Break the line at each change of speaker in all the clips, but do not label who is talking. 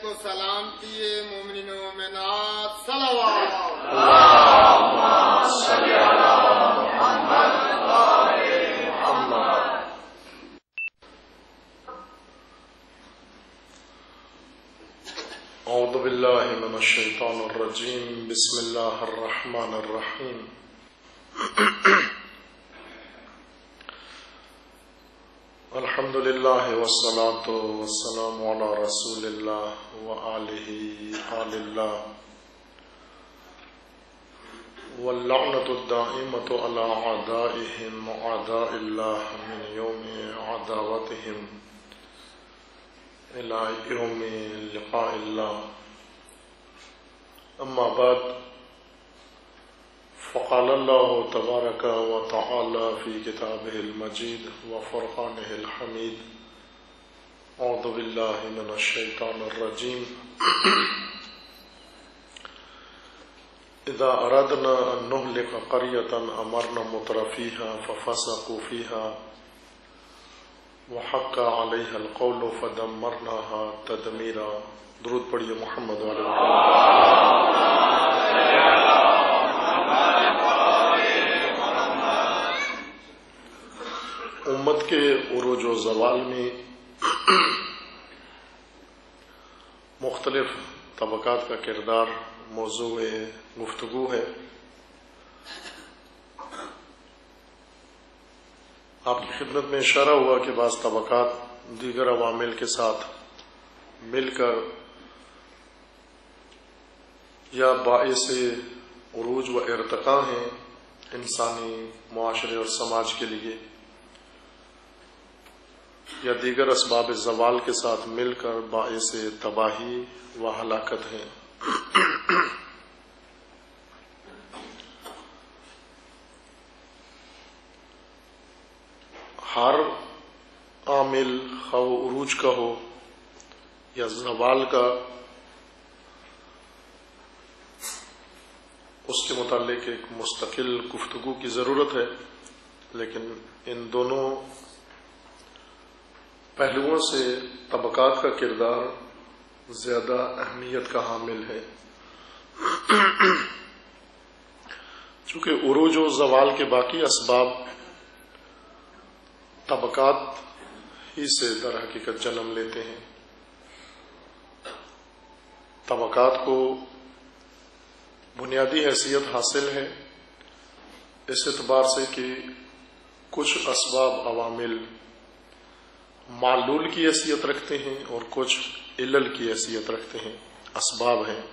کو سلامتی مومنین و مومنات صلوات
اعوذ باللہ من الشیطان الرجیم بسم اللہ الرحمن الرحیم الحمد للہ والصلاة والسلام علی رسول اللہ وآلہ آل اللہ واللعنۃ الدائمۃ علی اعدائہم اعداء اللہ من یوم عداوتہم الى یوم لقاء اللہ اما بعد فقال اللہ تبارک و تعالی فی کتابہ المجید وفرقانہ الحمید اعوذ باللہ من الشیطان الرجیم اذا ارادنا ان نهلك قریۃ امرنا مترفیہا ففسقوا فیہا وحق علیہ القول فدمرناها تدمیرا. درود پڑھیے محمد علیہ امت کے عروج و زوال میں مختلف طبقات کا کردار موضوع گفتگو ہے. آپ کی خدمت میں اشارہ ہوا کہ بعض طبقات دیگر عوامل کے ساتھ مل کر یا باعث عروج و ارتقاء ہیں انسانی معاشرے اور سماج کے لیے، یا دیگر اسباب زوال کے ساتھ مل کر باعث تباہی و ہلاکت ہیں. ہر عامل خواہ عروج کا ہو یا زوال کا، اس کے متعلق ایک مستقل گفتگو کی ضرورت ہے، لیکن ان دونوں پہلوؤں سے طبقات کا کردار زیادہ اہمیت کا حامل ہے. چونکہ عروج و زوال کے باقی اسباب طبقات ہی سے در حقیقت جنم لیتے ہیں. طبقات کو بنیادی حیثیت حاصل ہے اس اعتبار سے کہ کچھ اسباب عوامل معلول کی حیثیت رکھتے ہیں اور کچھ علل کی حیثیت رکھتے ہیں، اسباب ہیں.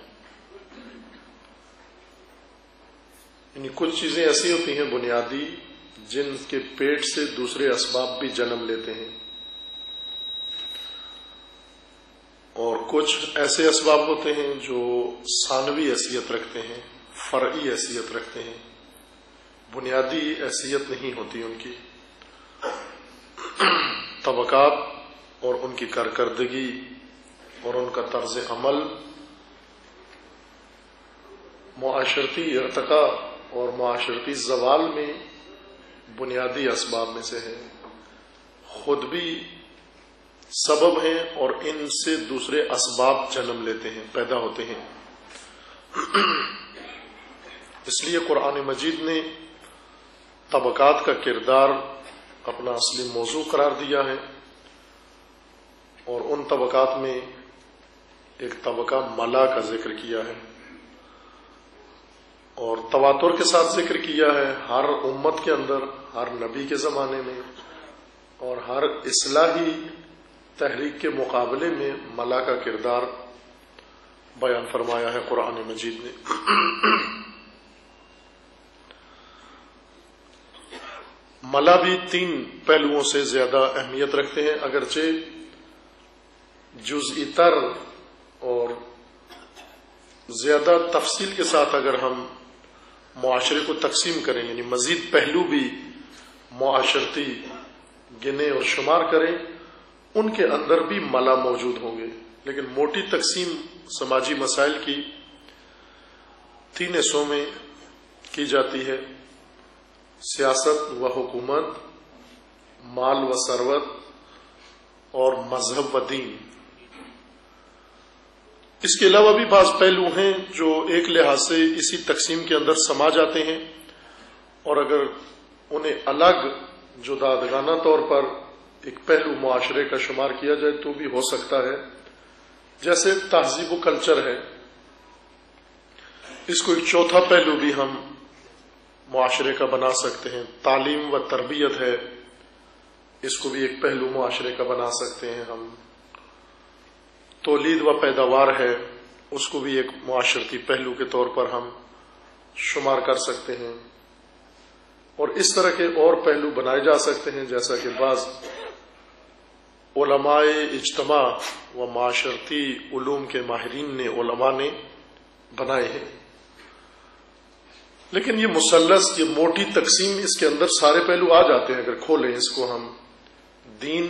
یعنی کچھ چیزیں ایسی ہوتی ہیں بنیادی جن کے پیٹ سے دوسرے اسباب بھی جنم لیتے ہیں، اور کچھ ایسے اسباب ہوتے ہیں جو ثانوی حیثیت رکھتے ہیں، فرعی حیثیت رکھتے ہیں، بنیادی حیثیت نہیں ہوتی ان کی. طبقات اور ان کی کارکردگی اور ان کا طرز عمل معاشرتی ارتقاء اور معاشرتی زوال میں بنیادی اسباب میں سے ہے، خود بھی سبب ہیں اور ان سے دوسرے اسباب جنم لیتے ہیں، پیدا ہوتے ہیں. اس لیے قرآن مجید نے طبقات کا کردار اپنا اصلی موضوع قرار دیا ہے، اور ان طبقات میں ایک طبقہ ملا کا ذکر کیا ہے اور تواتر کے ساتھ ذکر کیا ہے. ہر امت کے اندر، ہر نبی کے زمانے میں اور ہر اصلاحی تحریک کے مقابلے میں ملا کا کردار بیان فرمایا ہے قرآن مجید نے. ملا بھی 3 پہلوؤں سے زیادہ اہمیت رکھتے ہیں، اگرچہ جزئی تر اور زیادہ تفصیل کے ساتھ اگر ہم معاشرے کو تقسیم کریں، یعنی مزید پہلو بھی معاشرتی گنے اور شمار کریں، ان کے اندر بھی ملا موجود ہوں گے. لیکن موٹی تقسیم سماجی مسائل کی 3 حصوں میں کی جاتی ہے: سیاست و حکومت، مال و ثروت اور مذہب و دین. اس کے علاوہ بھی بعض پہلو ہیں جو ایک لحاظ سے اسی تقسیم کے اندر سما جاتے ہیں، اور اگر انہیں الگ جداگانہ طور پر ایک پہلو معاشرے کا شمار کیا جائے تو بھی ہو سکتا ہے، جیسے تہذیب و کلچر ہے، اس کو ایک چوتھا پہلو بھی ہم معاشرے کا بنا سکتے ہیں۔ تعلیم و تربیت ہے، اس کو بھی ایک پہلو معاشرے کا بنا سکتے ہیں ہم۔ تولید و پیداوار ہے، اس کو بھی ایک معاشرتی پہلو کے طور پر ہم شمار کر سکتے ہیں، اور اس طرح کے اور پہلو بنائے جا سکتے ہیں جیسا کہ بعض علماء اجتماع و معاشرتی علوم کے ماہرین نے علماء نے بنائے ہیں۔ لیکن یہ مثلث، یہ موٹی تقسیم، اس کے اندر سارے پہلو آ جاتے ہیں اگر کھولیں اس کو ہم۔ دین،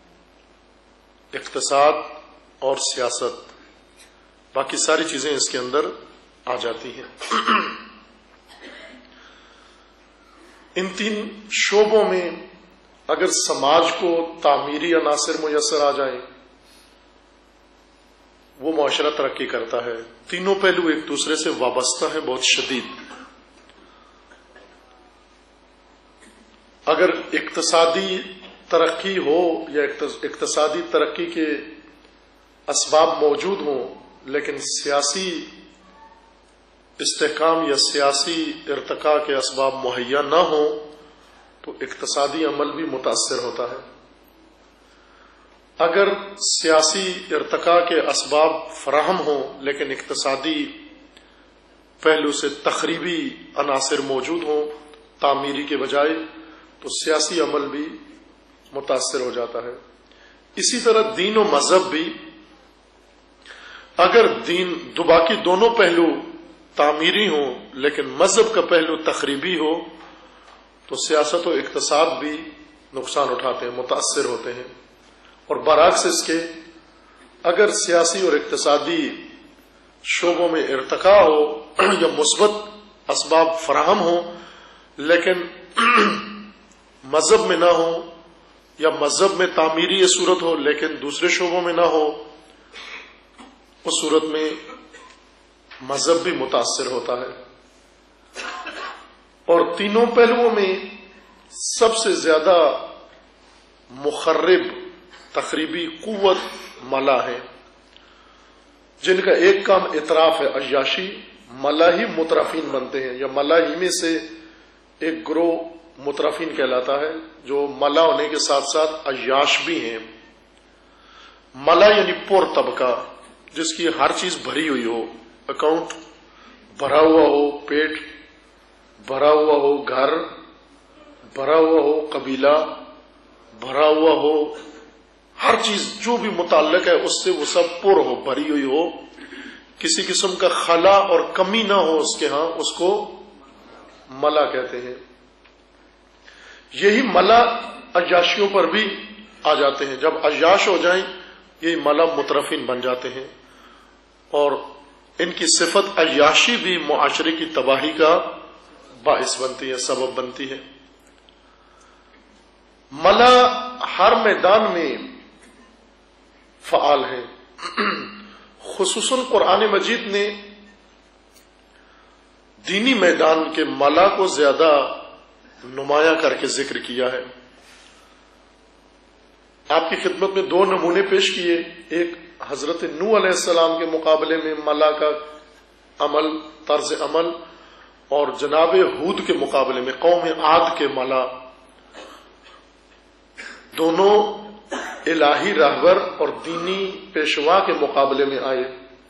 اقتصاد اور سیاست، باقی ساری چیزیں اس کے اندر آ جاتی ہیں۔ ان تین شعبوں میں اگر سماج کو تعمیری عناصر میسر آ جائیں، وہ معاشرہ ترقی کرتا ہے۔ تینوں پہلو ایک دوسرے سے وابستہ ہیں بہت شدید۔ اگر اقتصادی ترقی ہو یا اقتصادی ترقی کے اسباب موجود ہوں لیکن سیاسی استحکام یا سیاسی ارتقاء کے اسباب مہیا نہ ہوں تو اقتصادی عمل بھی متاثر ہوتا ہے۔ اگر سیاسی ارتقاء کے اسباب فراہم ہوں لیکن اقتصادی پہلو سے تخریبی عناصر موجود ہوں تعمیری کے بجائے، تو سیاسی عمل بھی متاثر ہو جاتا ہے۔ اسی طرح دین و مذہب بھی، اگر باقی دونوں پہلو تعمیری ہوں لیکن مذہب کا پہلو تخریبی ہو تو سیاست و اقتصاد بھی نقصان اٹھاتے ہیں، متاثر ہوتے ہیں۔ اور برعکس اس کے، اگر سیاسی اور اقتصادی شعبوں میں ارتقاء ہو یا مثبت اسباب فراہم ہو لیکن مذہب میں نہ ہو، یا مذہب میں تعمیری صورت ہو لیکن دوسرے شعبوں میں نہ ہو، اس صورت میں مذہب بھی متاثر ہوتا ہے۔ اور تینوں پہلوؤں میں سب سے زیادہ مخرب تخریبی قوت ملا ہے، جن کا ایک کام اطراف ہے، عیاشی۔ ملا ہی مترفین بنتے ہیں، یا ملا ہی میں سے ایک گروہ مترفین کہلاتا ہے جو ملا ہونے کے ساتھ ساتھ عیاش بھی ہیں۔ ملا یعنی پور طبقہ، جس کی ہر چیز بھری ہوئی ہو، اکاؤنٹ بھرا ہوا ہو، پیٹ بھرا ہوا ہو، گھر بھرا ہوا ہو، قبیلہ بھرا ہوا ہو، ہر چیز جو بھی متعلق ہے اس سے وہ سب پر ہو، بھری ہوئی ہو، کسی قسم کا خلا اور کمی نہ ہو اس کے ہاں، اس کو ملا کہتے ہیں۔ یہی ملا عیاشیوں پر بھی آ جاتے ہیں۔ جب عیاش ہو جائیں یہی ملا مترفین بن جاتے ہیں، اور ان کی صفت عیاشی بھی معاشرے کی تباہی کا باعث بنتی ہے، سبب بنتی ہے۔ ملا ہر میدان میں فعال ہے۔ خصوصاً قرآن مجید نے دینی میدان کے ملا کو زیادہ نمایاں کر کے ذکر کیا ہے۔ آپ کی خدمت میں دو نمونے پیش کیے، ایک حضرت نوح علیہ السلام کے مقابلے میں ملا کا عمل، طرز عمل، اور جناب ہود کے مقابلے میں قوم عاد کے ملا۔ دونوں الہی راہبر اور دینی پیشوا کے مقابلے میں آئے۔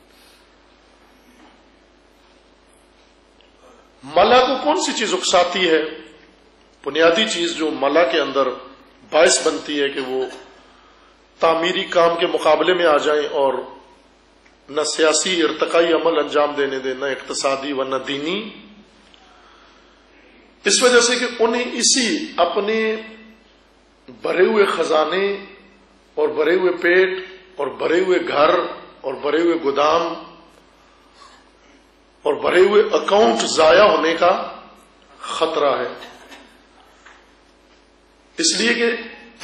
ملا کو کون سی چیز اکساتی ہے؟ بنیادی چیز جو ملا کے اندر باعث بنتی ہے کہ وہ تعمیری کام کے مقابلے میں آ جائیں اور نہ سیاسی ارتقائی عمل انجام دینے دیں، نہ اقتصادی و نہ دینی، اس وجہ سے کہ انہیں اسی اپنے بھرے ہوئے خزانے اور بھرے ہوئے پیٹ اور بھرے ہوئے گھر اور بھرے ہوئے گودام اور بھرے ہوئے اکاؤنٹ ضائع ہونے کا خطرہ ہے۔ اس لیے کہ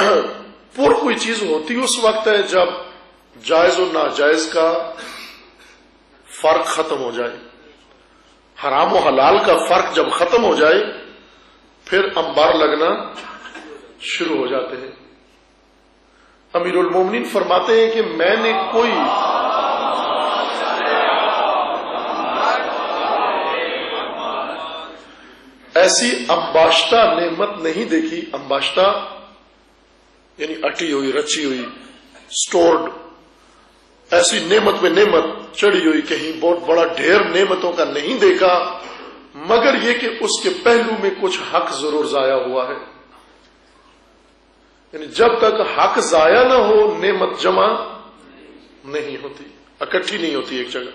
پر کوئی چیز ہوتی اس وقت ہے جب جائز و ناجائز کا فرق ختم ہو جائے، حرام و حلال کا فرق جب ختم ہو جائے پھر انبار لگنا شروع ہو جاتے ہیں۔ امیر المومنین فرماتے ہیں کہ میں نے کوئی ایسی انباشتہ نعمت نہیں دیکھی، انباشتہ یعنی اٹی ہوئی، رچی ہوئی، سٹورڈ، ایسی نعمت میں نعمت چڑھی ہوئی، کہیں بہت بڑا ڈھیر نعمتوں کا نہیں دیکھا، مگر یہ کہ اس کے پہلو میں کچھ حق ضرور ضائع ہوا ہے۔ یعنی جب تک حق ضائع نہ ہو نعمت جمع نہیں ہوتی، اکٹھی نہیں ہوتی ایک جگہ۔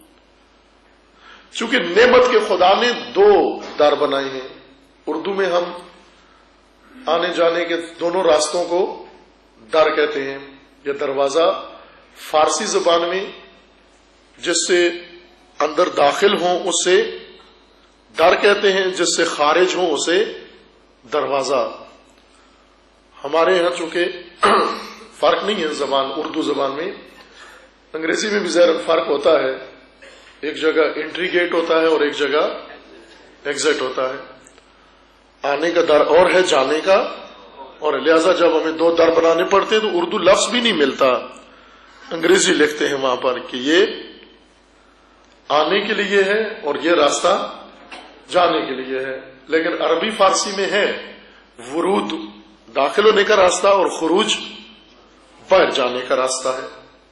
چونکہ نعمت کے خدا نے دو در بنائے ہیں، اردو میں ہم آنے جانے کے دونوں راستوں کو در کہتے ہیں یا دروازہ، فارسی زبان میں جس سے اندر داخل ہوں اسے در کہتے ہیں، جس سے خارج ہوں اسے دروازہ۔ ہمارے یہاں چونکہ فرق نہیں ہے زبان، اردو زبان میں، انگریزی میں بھی ظاہر فرق ہوتا ہے، ایک جگہ انٹری گیٹ ہوتا ہے اور ایک جگہ ایگزٹ ہوتا ہے، آنے کا در اور ہے، جانے کا اور، لہذا جب ہمیں دو در بنانے پڑتے ہیں تو اردو لفظ بھی نہیں ملتا، انگریزی لکھتے ہیں وہاں پر کہ یہ آنے کے لیے ہے اور یہ راستہ جانے کے لیے ہے، لیکن عربی فارسی میں ہے ورود داخل ہونے کا راستہ اور خروج باہر جانے کا راستہ ہے۔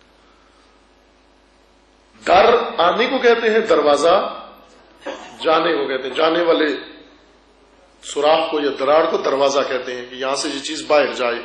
در آنے کو کہتے ہیں، دروازہ جانے کو کہتے ہیں، جانے والے سوراخ کو یا دراڑ کو دروازہ کہتے ہیں کہ یہاں سے یہ چیز باہر جائے۔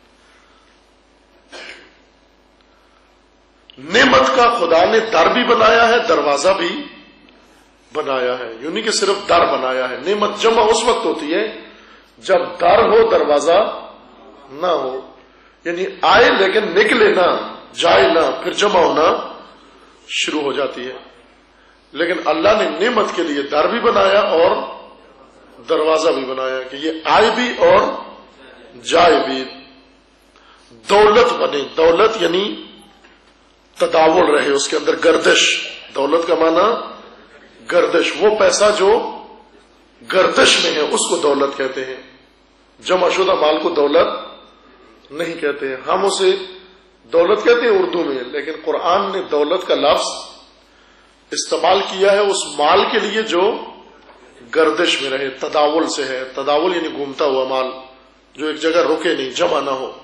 نعمت کا خدا نے در بھی بنایا ہے، دروازہ بھی بنایا ہے، یوں نہیں کہ صرف در بنایا ہے۔ نعمت جمع اس وقت ہوتی ہے جب در ہو دروازہ نہ ہو، یعنی آئے لیکن نکلے نہ، جائے نہ، پھر جمع ہونا شروع ہو جاتی ہے۔ لیکن اللہ نے نعمت کے لیے در بھی بنایا اور دروازہ بھی بنایا کہ یہ آئے بھی اور جائے بھی، دولت بنے، دولت یعنی تداول رہے، اس کے اندر گردش، دولت کا معنی گردش، وہ پیسہ جو گردش میں ہے اس کو دولت کہتے ہیں، جمع شدہ مال کو دولت نہیں کہتے ہیں، ہم اسے دولت کہتے ہیں اردو میں، لیکن قرآن نے دولت کا لفظ استعمال کیا ہے اس مال کے لیے جو گردش میں رہے، تداول سے ہے، تداول یعنی گھومتا ہوا مال جو ایک جگہ رکے نہیں، جمع نہ ہو۔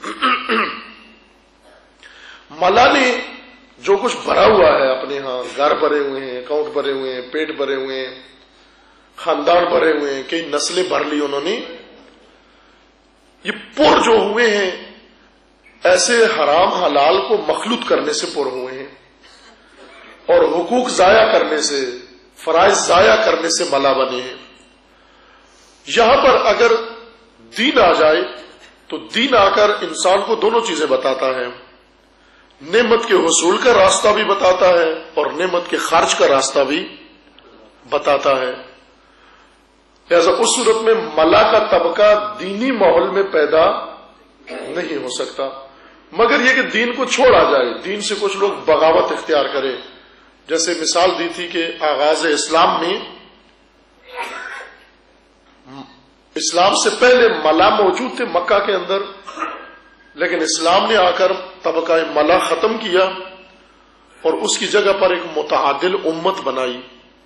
ملا نے جو کچھ بھرا ہوا ہے اپنے ہاں، گھر بھرے ہوئے ہیں، اکاؤنٹ بھرے ہوئے ہیں، پیٹ بھرے ہوئے ہیں، خاندان بھرے ہوئے ہیں، کئی نسلیں بھر لی انہوں نے، یہ پر جو ہوئے ہیں ایسے حرام حلال کو مخلوط کرنے سے پر ہوئے ہیں، اور حقوق ضائع کرنے سے، فرائض ضائع کرنے سے ملا بنے ہیں۔ یہاں پر اگر دین آ جائے تو دین آ کر انسان کو دونوں چیزیں بتاتا ہے، نعمت کے حصول کا راستہ بھی بتاتا ہے اور نعمت کے خرچ کا راستہ بھی بتاتا ہے۔ لہذا اس صورت میں ملا کا طبقہ دینی ماحول میں پیدا نہیں ہو سکتا، مگر یہ کہ دین کو چھوڑا جائے، دین سے کچھ لوگ بغاوت اختیار کرے، جیسے مثال دی تھی کہ آغاز اسلام میں، اسلام سے پہلے ملا موجود تھے مکہ کے اندر، لیکن اسلام نے آ کر طبقہ ملا ختم کیا اور اس کی جگہ پر ایک متعادل امت بنائی۔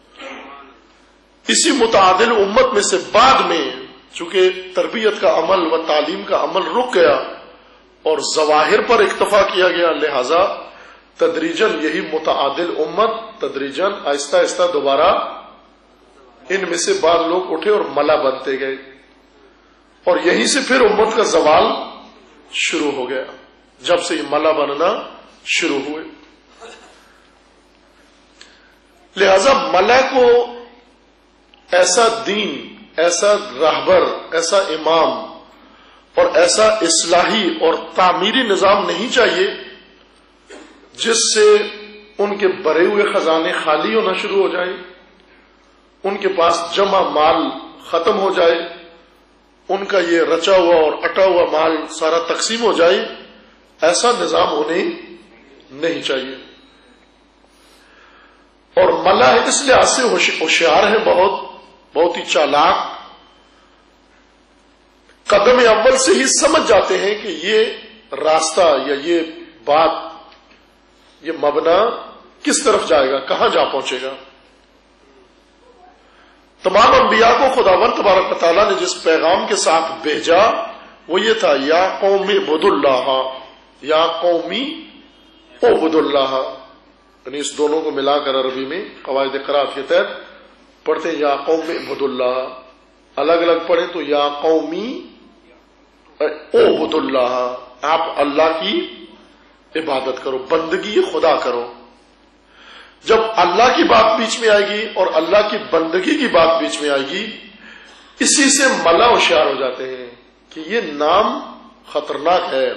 اسی متعادل امت میں سے بعد میں چونکہ تربیت کا عمل و تعلیم کا عمل رک گیا اور ظواہر پر اکتفا کیا گیا، لہذا تدریجاً یہی متعادل امت تدریجاً آہستہ آہستہ دوبارہ ان میں سے بعض لوگ اٹھے اور ملا بنتے گئے، اور یہیں سے پھر امت کا زوال شروع ہو گیا جب سے یہ ملا بننا شروع ہوئے۔ لہذا ملا کو ایسا دین، ایسا راہبر، ایسا امام اور ایسا اصلاحی اور تعمیری نظام نہیں چاہیے جس سے ان کے بھرے ہوئے خزانے خالی ہونا شروع ہو جائیں، ان کے پاس جمع مال ختم ہو جائے، ان کا یہ رچا ہوا اور اٹا ہوا مال سارا تقسیم ہو جائے، ایسا نظام انہیں نہیں چاہیے۔ اور ملا اس لحاظ سے ہوشیار ہے، بہت ہی چالاک، قدم اول سے ہی سمجھ جاتے ہیں کہ یہ راستہ یا یہ بات، یہ مبنا کس طرف جائے گا، کہاں جا پہنچے گا۔ تمام انبیاء کو خداوند تبارک و تعالیٰ نے جس پیغام کے ساتھ بھیجا وہ یہ تھا، یا قوم اعبدوا اللہ، یا قومی اعبدوا اللہ، یعنی اس دونوں کو ملا کر عربی میں قواعد قرات کے تحت پڑھتے ہیں یا قوم اعبدوا اللہ، الگ الگ پڑھیں تو یا قومی اعبدوا اللہ، آپ اللہ کی عبادت کرو، بندگی خدا کرو۔ جب اللہ کی بات بیچ میں آئے گی اور اللہ کی بندگی کی بات بیچ میں آئے گی، اسی سے ملا ہوشیار ہو جاتے ہیں کہ یہ نام خطرناک ہے،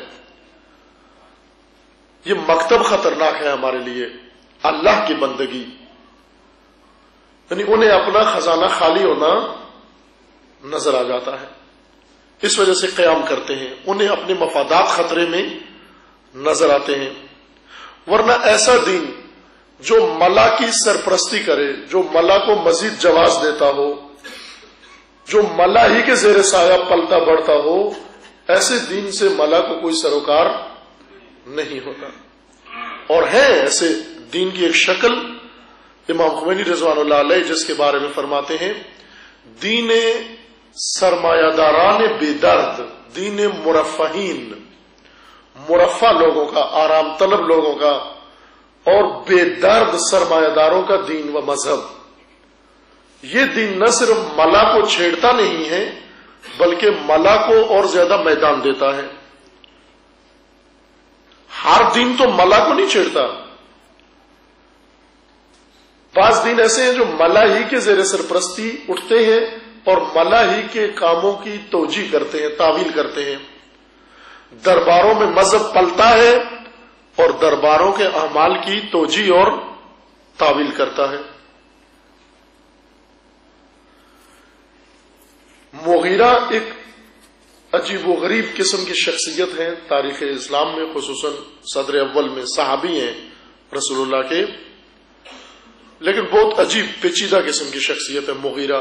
یہ مکتب خطرناک ہے ہمارے لیے، اللہ کی بندگی، یعنی انہیں اپنا خزانہ خالی ہونا نظر آ جاتا ہے، اس وجہ سے قیام کرتے ہیں، انہیں اپنے مفادات خطرے میں نظر آتے ہیں۔ ورنہ ایسا دین جو ملا کی سرپرستی کرے، جو ملا کو مزید جواز دیتا ہو، جو ملا ہی کے زیر سایہ پلتا بڑھتا ہو، ایسے دین سے ملا کو کوئی سروکار نہیں ہوتا۔ اور ہے ایسے دین کی ایک شکل امام خمینی رضوان اللہ علیہ جس کے بارے میں فرماتے ہیں، دین سرمایہ داران بے درد، دین مرفہین، مرفع لوگوں کا، آرام طلب لوگوں کا اور بے درد سرمایہ داروں کا دین و مذہب۔ یہ دین نہ صرف ملا کو چھیڑتا نہیں ہے بلکہ ملا کو اور زیادہ میدان دیتا ہے۔ ہر دین تو ملا کو نہیں چھیڑتا، بعض دین ایسے ہیں جو ملا ہی کے زیر سرپرستی اٹھتے ہیں اور ملا ہی کے کاموں کی توجیہ کرتے ہیں، تعویل کرتے ہیں۔ درباروں میں مذہب پلتا ہے اور درباروں کے اعمال کی توجیہ اور تعویل کرتا ہے۔ مغیرہ ایک عجیب و غریب قسم کی شخصیت ہے تاریخ اسلام میں، خصوصاً صدر اول میں، صحابی ہیں رسول اللہ کے، لیکن بہت عجیب پیچیدہ قسم کی شخصیت ہے مغیرہ۔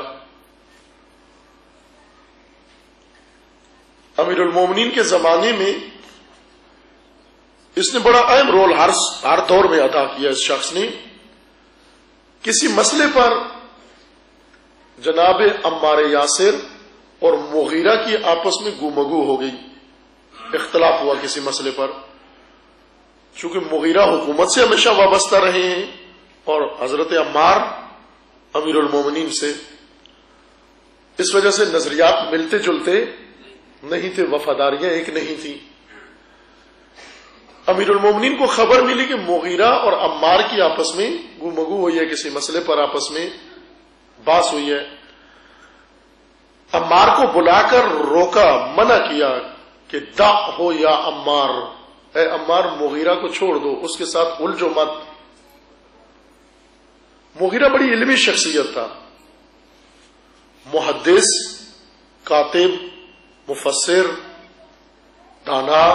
امیر المومنین کے زمانے میں اس نے بڑا اہم رول ہر دور میں ادا کیا۔ اس شخص نے کسی مسئلے پر جناب عمار یاسر اور مغیرہ کی آپس میں گفتگو ہو گئی، اختلاف ہوا کسی مسئلے پر، چونکہ مغیرہ حکومت سے ہمیشہ وابستہ رہے ہیں اور حضرت عمار امیر المومنین سے، اس وجہ سے نظریات ملتے جلتے نہیں تھے، وفاداریاں ایک نہیں تھیں۔ امیر المومنین کو خبر ملی کہ مغیرہ اور عمار کی آپس میں گفتگو ہوئی ہے، کسی مسئلے پر آپس میں بحث ہوئی ہے۔ عمار کو بلا کر روکا، منع کیا کہ دع ہو یا عمار، اے عمار مغیرہ کو چھوڑ دو، اس کے ساتھ الجھو مت۔ مغیرہ بڑی علمی شخصیت تھا، محدث، کاتب، مفسر، دانا،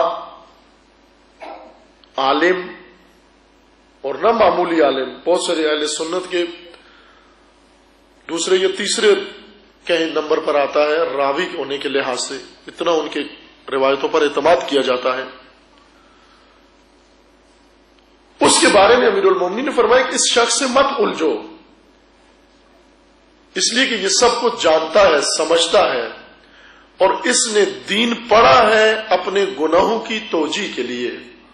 عالم، اور نہ معمولی عالم۔ بہت سارے اہل سنت کے دوسرے یا تیسرے کہیں نمبر پر آتا ہے راوی ہونے کے لحاظ سے، اتنا ان کے روایتوں پر اعتماد کیا جاتا ہے۔ اس کے بارے میں امیر المومنین نے فرمایا کہ اس شخص سے مت الجھو، اس لیے کہ یہ سب کچھ جانتا ہے، سمجھتا ہے، اور اس نے دین پڑھا ہے اپنے گناہوں کی توجیہ کے لیے،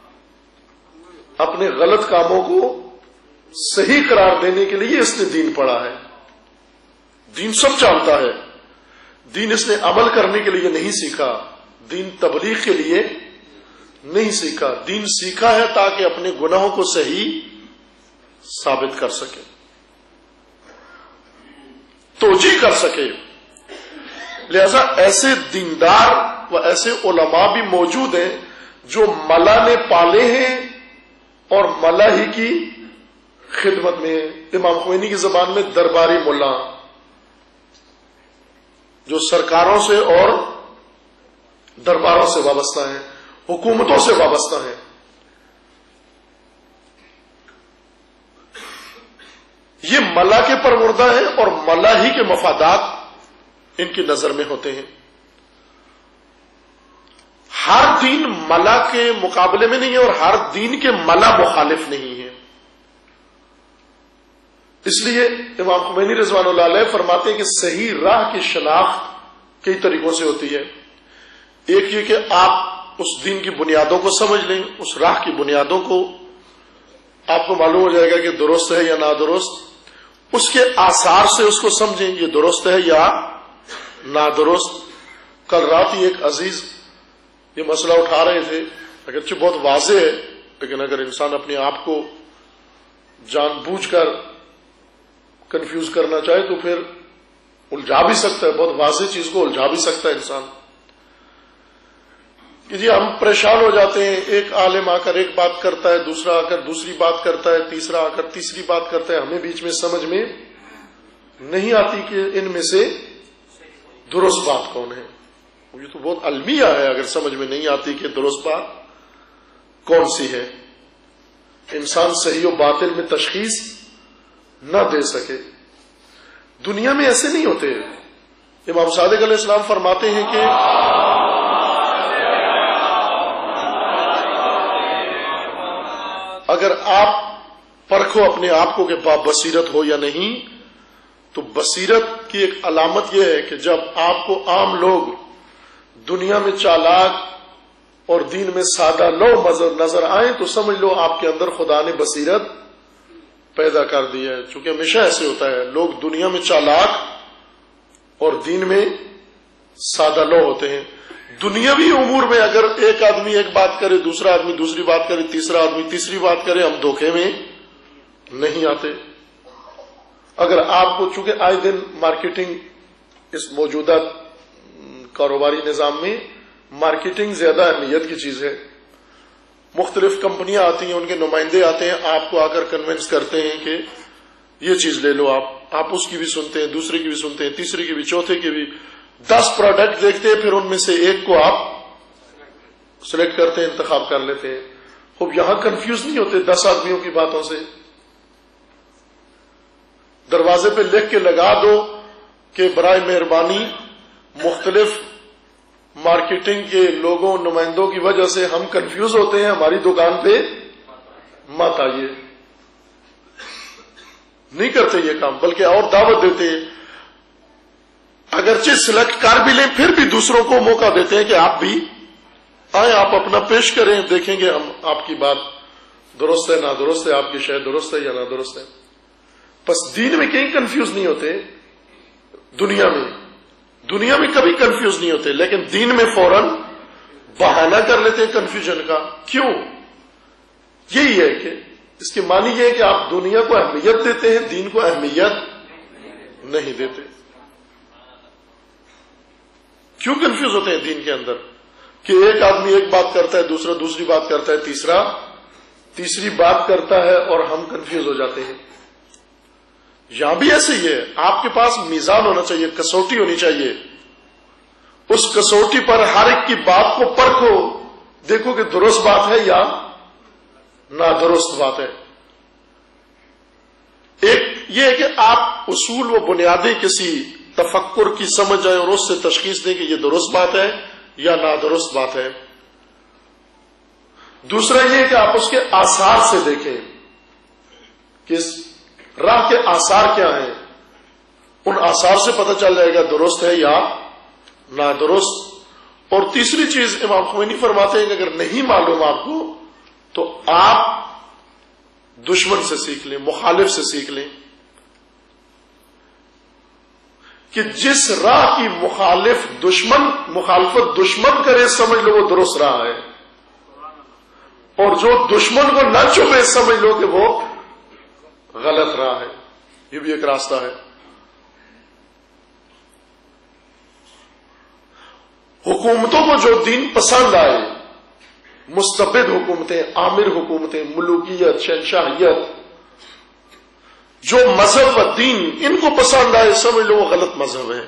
اپنے غلط کاموں کو صحیح قرار دینے کے لیے اس نے دین پڑھا ہے۔ دین سب جانتا ہے، دین اس نے عمل کرنے کے لیے نہیں سیکھا، دین تبلیغ کے لیے نہیں سیکھا، دین سیکھا ہے تاکہ اپنے گناہوں کو صحیح ثابت کر سکے، توجیہ کر سکے۔ لہذا ایسے دیندار و ایسے علماء بھی موجود ہیں جو ملا نے پالے ہیں اور ملا ہی کی خدمت میں ہیں۔ امام خمینی کی زبان میں درباری ملا، جو سرکاروں سے اور درباروں سے وابستہ ہیں، حکومتوں سے وابستہ ہیں۔ یہ ملا کے پروردہ ہیں اور ملا ہی کے مفادات ان کی نظر میں ہوتے ہیں. ہر دین ملا کے مقابلے میں نہیں ہے اور ہر دین کے ملا مخالف نہیں ہے. اس لیے امام خمینی رضوان اللہ علیہ فرماتے ہیں کہ صحیح راہ کی شناخت کئی طریقوں سے ہوتی ہے. ایک یہ کہ آپ اس دین کی بنیادوں کو سمجھ لیں, اس راہ کی بنیادوں کو آپ کو معلوم ہو جائے گا کہ درست ہے یا نادرست. اس کے آثار سے اس کو سمجھیں یہ درست ہے یا نادرست. کل رات ہی ایک عزیز یہ مسئلہ اٹھا رہے تھے, اگرچہ بہت واضح ہے, لیکن اگر انسان اپنے آپ کو جان بوجھ کر کنفیوز کرنا چاہے تو پھر الجھا بھی سکتا ہے, بہت واضح چیز کو الجھا بھی سکتا ہے انسان. کہ جی ہم پریشان ہو جاتے ہیں, ایک عالم آ کر ایک بات کرتا ہے, دوسرا آ کر دوسری بات کرتا ہے, تیسرا آ کر تیسری بات کرتا ہے, ہمیں بیچ میں سمجھ میں نہیں آتی کہ ان میں سے درست بات کون ہے. یہ تو بہت المیہ ہے اگر سمجھ میں نہیں آتی کہ درست بات کون سی ہے. انسان صحیح و باطل میں تشخیص نہ دے سکے. دنیا میں ایسے نہیں ہوتے. امام صادق علیہ السلام فرماتے ہیں کہ اگر آپ پرکھو اپنے آپ کو کہ بصیرت ہو یا نہیں, تو بصیرت کی ایک علامت یہ ہے کہ جب آپ کو عام لوگ دنیا میں چالاک اور دین میں سادہ لو نظر آئیں تو سمجھ لو آپ کے اندر خدا نے بصیرت پیدا کر دی ہے. چونکہ ہمیشہ ایسے ہوتا ہے, لوگ دنیا میں چالاک اور دین میں سادہ لو ہوتے ہیں. دنیاوی امور میں اگر ایک آدمی ایک بات کرے, دوسرا آدمی دوسری بات کرے, تیسرا آدمی تیسری بات کرے, ہم دھوکے میں نہیں آتے. اگر آپ کو چونکہ آئے دن مارکیٹنگ اس موجودہ کاروباری نظام میں مارکیٹنگ زیادہ اہمیت کی چیز ہے. مختلف کمپنیاں آتی ہیں, ان کے نمائندے آتے ہیں, آپ کو آ کر کنونس کرتے ہیں کہ یہ چیز لے لو. آپ اس کی بھی سنتے ہیں, دوسرے کی بھی سنتے ہیں, تیسرے کی بھی, چوتھے کی بھی. 10 پروڈکٹ دیکھتے ہیں, پھر ان میں سے ایک کو آپ سلیکٹ کرتے ہیں, انتخاب کر لیتے ہیں. خوب یہاں کنفیوز نہیں ہوتے 10 آدمیوں کی باتوں سے. دروازے پہ لکھ کے لگا دو کہ برائے مہربانی مختلف مارکیٹنگ کے لوگوں نمائندوں کی وجہ سے ہم کنفیوز ہوتے ہیں, ہماری دکان پہ مت آئیے. نہیں کرتے یہ کام, بلکہ اور دعوت دیتے ہیں. اگرچہ سلیکٹ کر بھی لیں پھر بھی دوسروں کو موقع دیتے ہیں کہ آپ بھی آئیں, آپ اپنا پیش کریں, دیکھیں گے ہم آپ کی بات درست ہے نادرست ہے, آپ کی شے درست ہے یا نادرست ہے. بس دین میں کہیں کنفیوز نہیں ہوتے. دنیا میں کبھی کنفیوز نہیں ہوتے, لیکن دین میں فوراً بہانہ کر لیتے ہیں کنفیوژن کا. کیوں؟ یہی ہے کہ اس کے معنی یہ ہے کہ آپ دنیا کو اہمیت دیتے ہیں, دین کو اہمیت نہیں دیتے. کیوں کنفیوز ہوتے ہیں دین کے اندر؟ کہ ایک آدمی ایک بات کرتا ہے, دوسرا دوسری بات کرتا ہے, تیسرا تیسری بات کرتا ہے اور ہم کنفیوز ہو جاتے ہیں. یہاں بھی ایسے ہی ہے. آپ کے پاس میزان ہونا چاہیے, کسوٹی ہونی چاہیے. اس کسوٹی پر ہر ایک کی بات کو پرکھو, دیکھو کہ درست بات ہے یا نادرست بات ہے. ایک یہ ہے کہ آپ اصول و بنیادیں کسی تفکر کی سمجھ جائیں اور اس سے تشخیص دیں کہ یہ درست بات ہے یا نادرست بات ہے. دوسرا یہ ہے کہ آپ اس کے آثار سے دیکھیں کہ اس راہ کے آثار کیا ہیں. ان آثار سے پتہ چل جائے گا درست ہے یا نادرست. اور تیسری چیز امام خمینی فرماتے ہیں کہ اگر نہیں معلوم آپ کو تو آپ دشمن سے سیکھ لیں, مخالف سے سیکھ لیں. کہ جس راہ کی مخالفت دشمن کرے سمجھ لو وہ درست راہ ہے, اور جو دشمن کو نہ چوبے سمجھ لو کہ وہ غلط راہ ہے. یہ بھی ایک راستہ ہے. حکومتوں کو جو دین پسند آئے, مستبد حکومتیں, آمر حکومتیں, ملوکیت, شہنشاہیت, جو مذہب و دین ان کو پسند آئے سمجھ لو وہ غلط مذہب ہے.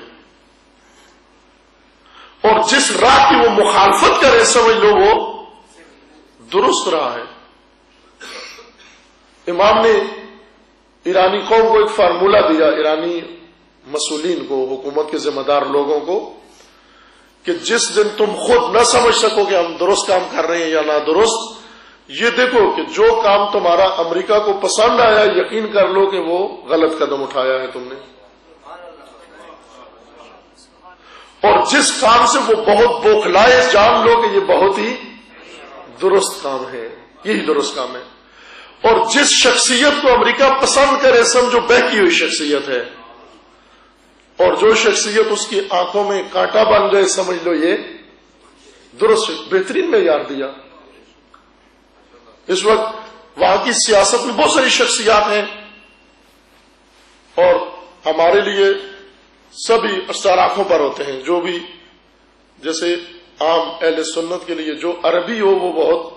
اور جس راہ کی وہ مخالفت کرے سمجھ لو وہ درست راہ ہے. امام نے ایرانی قوم کو ایک فارمولہ دیا، ایرانی مسئولین کو، حکومت کے ذمہ دار لوگوں کو، کہ جس دن تم خود نہ سمجھ سکو کہ ہم درست کام کر رہے ہیں یا نہ درست، یہ دیکھو کہ جو کام تمہارا امریکہ کو پسند آیا، یقین کر لو کہ وہ غلط قدم اٹھایا ہے تم نے، اور جس کام سے وہ بہت بوکھلائے، جان لو کہ یہ بہت ہی درست کام ہے، یہی درست کام ہے۔ اور جس شخصیت کو امریکہ پسند کرے، سمجھو بہکی ہوئی شخصیت ہے، اور جو شخصیت اس کی آنکھوں میں کانٹا بن جائے، سمجھ لو یہ درست، بہترین معیار دیا۔ اس وقت وہاں کی سیاست میں بہت ساری شخصیات ہیں، اور ہمارے لیے سبھی اسرار آنکھوں پر ہوتے ہیں، جو بھی جیسے عام اہل سنت کے لیے جو عربی ہو وہ بہت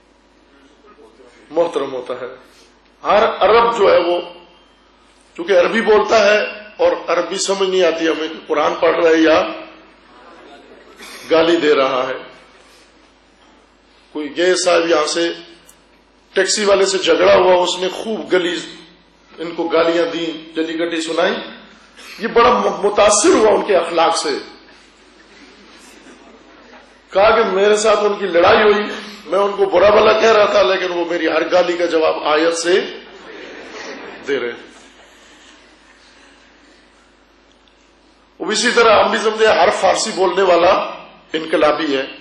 محترم ہوتا ہے۔ ہر عرب جو ہے وہ چونکہ عربی بولتا ہے اور عربی سمجھ نہیں آتی ہمیں کہ قرآن پڑھ رہا ہے یا گالی دے رہا ہے۔ کوئی گئے صاحب یہاں سے ٹیکسی والے سے جھگڑا ہوا، اس نے خوب گلی ان کو گالیاں دیں، جلی گٹی سنائی، یہ بڑا متاثر ہوا ان کے اخلاق سے، کہا کہ میرے ساتھ ان کی لڑائی ہوئی، میں ان کو برا بھلا کہہ رہا تھا لیکن وہ میری ہر گالی کا جواب آیت سے دے رہے۔ وہ اسی طرح ہم بھی سمجھے ہر فارسی بولنے والا انقلابی ہے،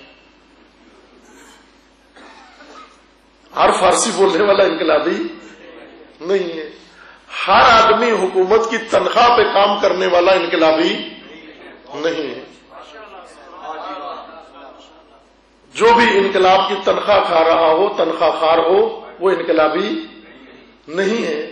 ہر فارسی بولنے والا انقلابی نہیں ہے، ہر آدمی حکومت کی تنخواہ پہ کام کرنے والا انقلابی نہیں ہے، جو بھی انقلاب کی تنخواہ کھا رہا ہو، تنخواہ خار ہو، وہ انقلابی نہیں ہے۔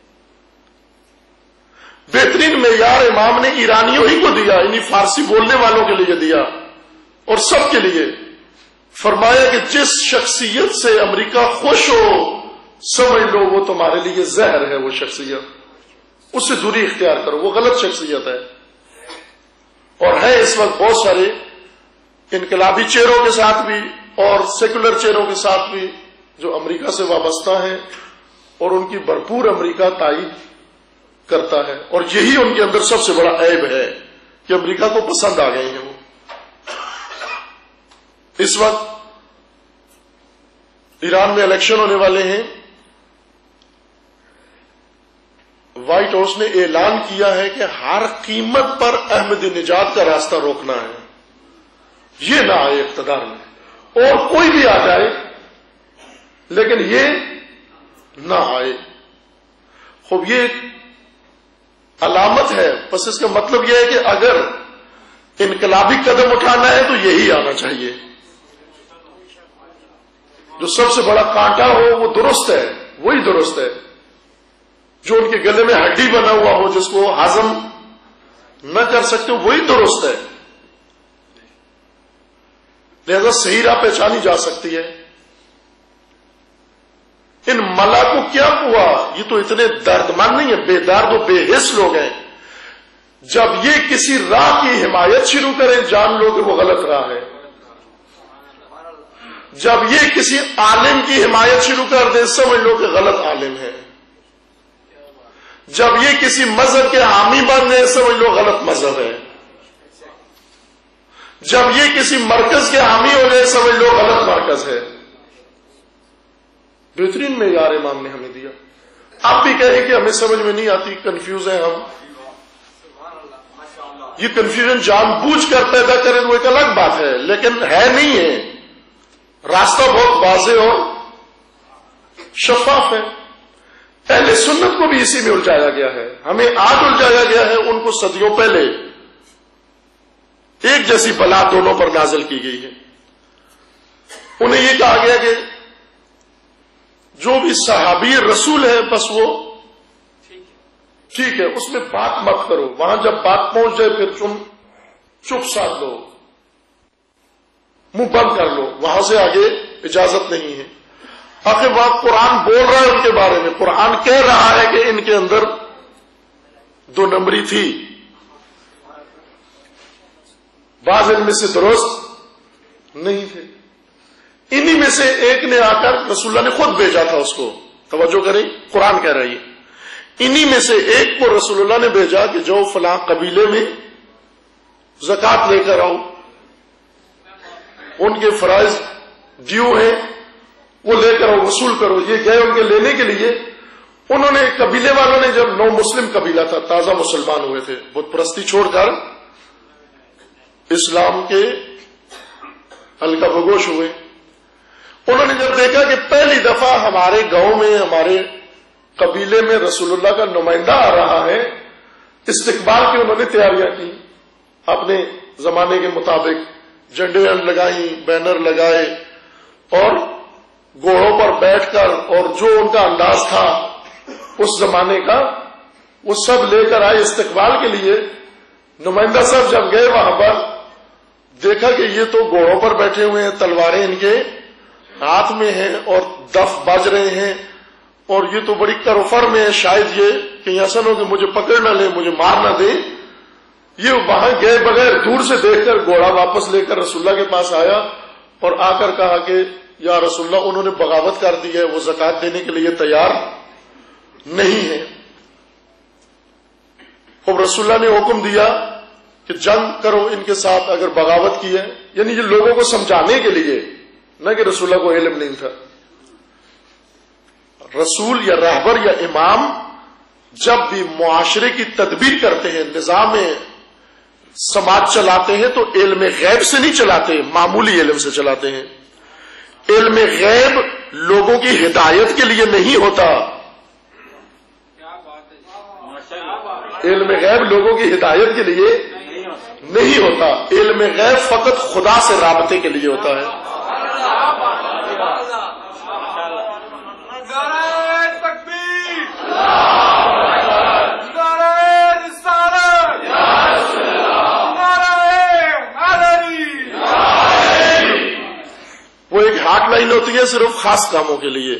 بہترین معیار امام نے ایرانیوں ہی کو دیا، یعنی فارسی بولنے والوں کے لیے دیا اور سب کے لیے، فرمایا کہ جس شخصیت سے امریکہ خوش ہو، سمجھ لو وہ تمہارے لیے زہر ہے، وہ شخصیت، اس سے دوری اختیار کرو، وہ غلط شخصیت ہے۔ اور ہے اس وقت بہت سارے انقلابی چہروں کے ساتھ بھی اور سیکولر چہروں کے ساتھ بھی جو امریکہ سے وابستہ ہیں، اور ان کی بھرپور امریکہ تائید کرتا ہے، اور یہی ان کے اندر سب سے بڑا عیب ہے کہ امریکہ کو پسند آ گئے ہیں وہ۔ اس وقت ایران میں الیکشن ہونے والے ہیں، وائٹ ہاؤس نے اعلان کیا ہے کہ ہر قیمت پر احمدی نژاد کا راستہ روکنا ہے، یہ نہ آئے اقتدار میں، اور کوئی بھی آ جائے لیکن یہ نہ آئے۔ خوب یہ علامت ہے، بس اس کا مطلب یہ ہے کہ اگر انقلابی قدم اٹھانا ہے تو یہی آنا چاہیے، جو سب سے بڑا کانٹا ہو وہ درست ہے، وہی درست ہے، جو ان کے گلے میں ہڈی بنا ہوا ہو جس کو ہضم نہ کر سکتے وہی درست ہے، لہذا صحیح راہ پہچانی جا سکتی ہے۔ ان ملا کو کیا ہوا، یہ تو اتنے دردمند نہیں ہے، بے درد و بے حس لوگ ہیں، جب یہ کسی راہ کی حمایت شروع کریں جان لو کہ وہ غلط راہ ہے، جب یہ کسی عالم کی حمایت شروع کر دیں سمجھ لو کہ غلط عالم ہے، جب یہ کسی مذہب کے حامی بن جائیں سمجھ لو غلط مذہب ہے، جب یہ کسی مرکز کے حامی ہو جائے سمجھ لو غلط مرکز ہے۔ بہترین معیار امام نے ہمیں دیا۔ آپ بھی کہیں کہ ہمیں سمجھ میں نہیں آتی، کنفیوز ہیں ہم، یہ کنفیوژن جان بوجھ کر پیدا کریں تو ایک الگ بات ہے، لیکن ہے نہیں ہے، راستہ بہت واضح اور شفاف ہے۔ اہل سنت کو بھی اسی میں الجھایا گیا ہے، ہمیں آج الجھایا گیا ہے، ان کو صدیوں پہلے ایک جیسی بلا دونوں پر نازل کی گئی ہے۔ انہیں یہ کہا گیا کہ جو بھی صحابی رسول ہے بس وہ ٹھیک ہے، اس میں بات مت کرو، وہاں جب بات پہنچ جائے پھر تم چپ ساتھ لو، منہ بند کر لو، وہاں سے آگے اجازت نہیں ہے۔ آخر وہاں قرآن بول رہا ہے ان کے بارے میں، قرآن کہہ رہا ہے کہ ان کے اندر دو نمبری تھی، بعض ان میں سے درست نہیں تھے، انہی میں سے ایک نے آ کر رسول اللہ نے خود بھیجا تھا اس کو، توجہ کریں قرآن کہہ رہی ہے، انہی میں سے ایک کو رسول اللہ نے بھیجا کہ جو فلاں قبیلے میں زکات لے کر آؤ، ان کے فرائض ڈیو ہیں وہ لے کر آؤ، وصول کرو۔ یہ گئے ان کے لینے کے لیے۔ انہوں نے قبیلے والوں نے، جب نو مسلم قبیلہ تھا، تازہ مسلمان ہوئے تھے، بت پرستی چھوڑ کر اسلام کے حلقہ بگوش ہوئے، انہوں نے جب دیکھا کہ پہلی دفعہ ہمارے گاؤں میں، ہمارے قبیلے میں رسول اللہ کا نمائندہ آ رہا ہے، استقبال کی انہوں نے تیاریاں کی، اپنے زمانے کے مطابق جھنڈے لگائیں، بینر لگائے، اور گھوڑوں پر بیٹھ کر، اور جو ان کا انداز تھا اس زمانے کا، وہ سب لے کر آئے استقبال کے لیے۔ نمائندہ صاحب جب گئے وہاں پر، دیکھا کہ یہ تو گھوڑوں پر بیٹھے ہوئے ہیں، تلواریں ان کے ہاتھ میں ہیں اور دف بج رہے ہیں، اور یہ تو بڑی کروفر میں ہے، شاید یہ کہیں ایسا نہ ہو کہ مجھے پکڑ نہ لیں، مجھے مار نہ دیں۔ یہ وہاں گئے بغیر دور سے دیکھ کر گھوڑا واپس لے کر رسول اللہ کے پاس آیا اور آ کر کہا کہ یا رسول اللہ، انہوں نے بغاوت کر دی ہے، وہ زکات دینے کے لیے تیار نہیں ہے۔ اور رسول اللہ نے حکم دیا کہ جنگ کرو ان کے ساتھ اگر بغاوت کی ہے، یعنی یہ لوگوں کو سمجھانے کے لیے، نہ کہ رسول اللہ کو علم نہیں تھا۔ رسول یا راہبر یا امام جب بھی معاشرے کی تدبیر کرتے ہیں، نظام سماج چلاتے ہیں، تو علم غیب سے نہیں چلاتے، معمولی علم سے چلاتے ہیں۔ علم غیب لوگوں کی ہدایت کے لیے نہیں ہوتا، علم غیب لوگوں کی ہدایت کے لیے نہیں ہوتا، علم غیب فقط خدا سے رابطے کے لیے ہوتا ہے۔ وہ ایک ہاٹ لائن ہوتی ہے صرف خاص کاموں کے لیے۔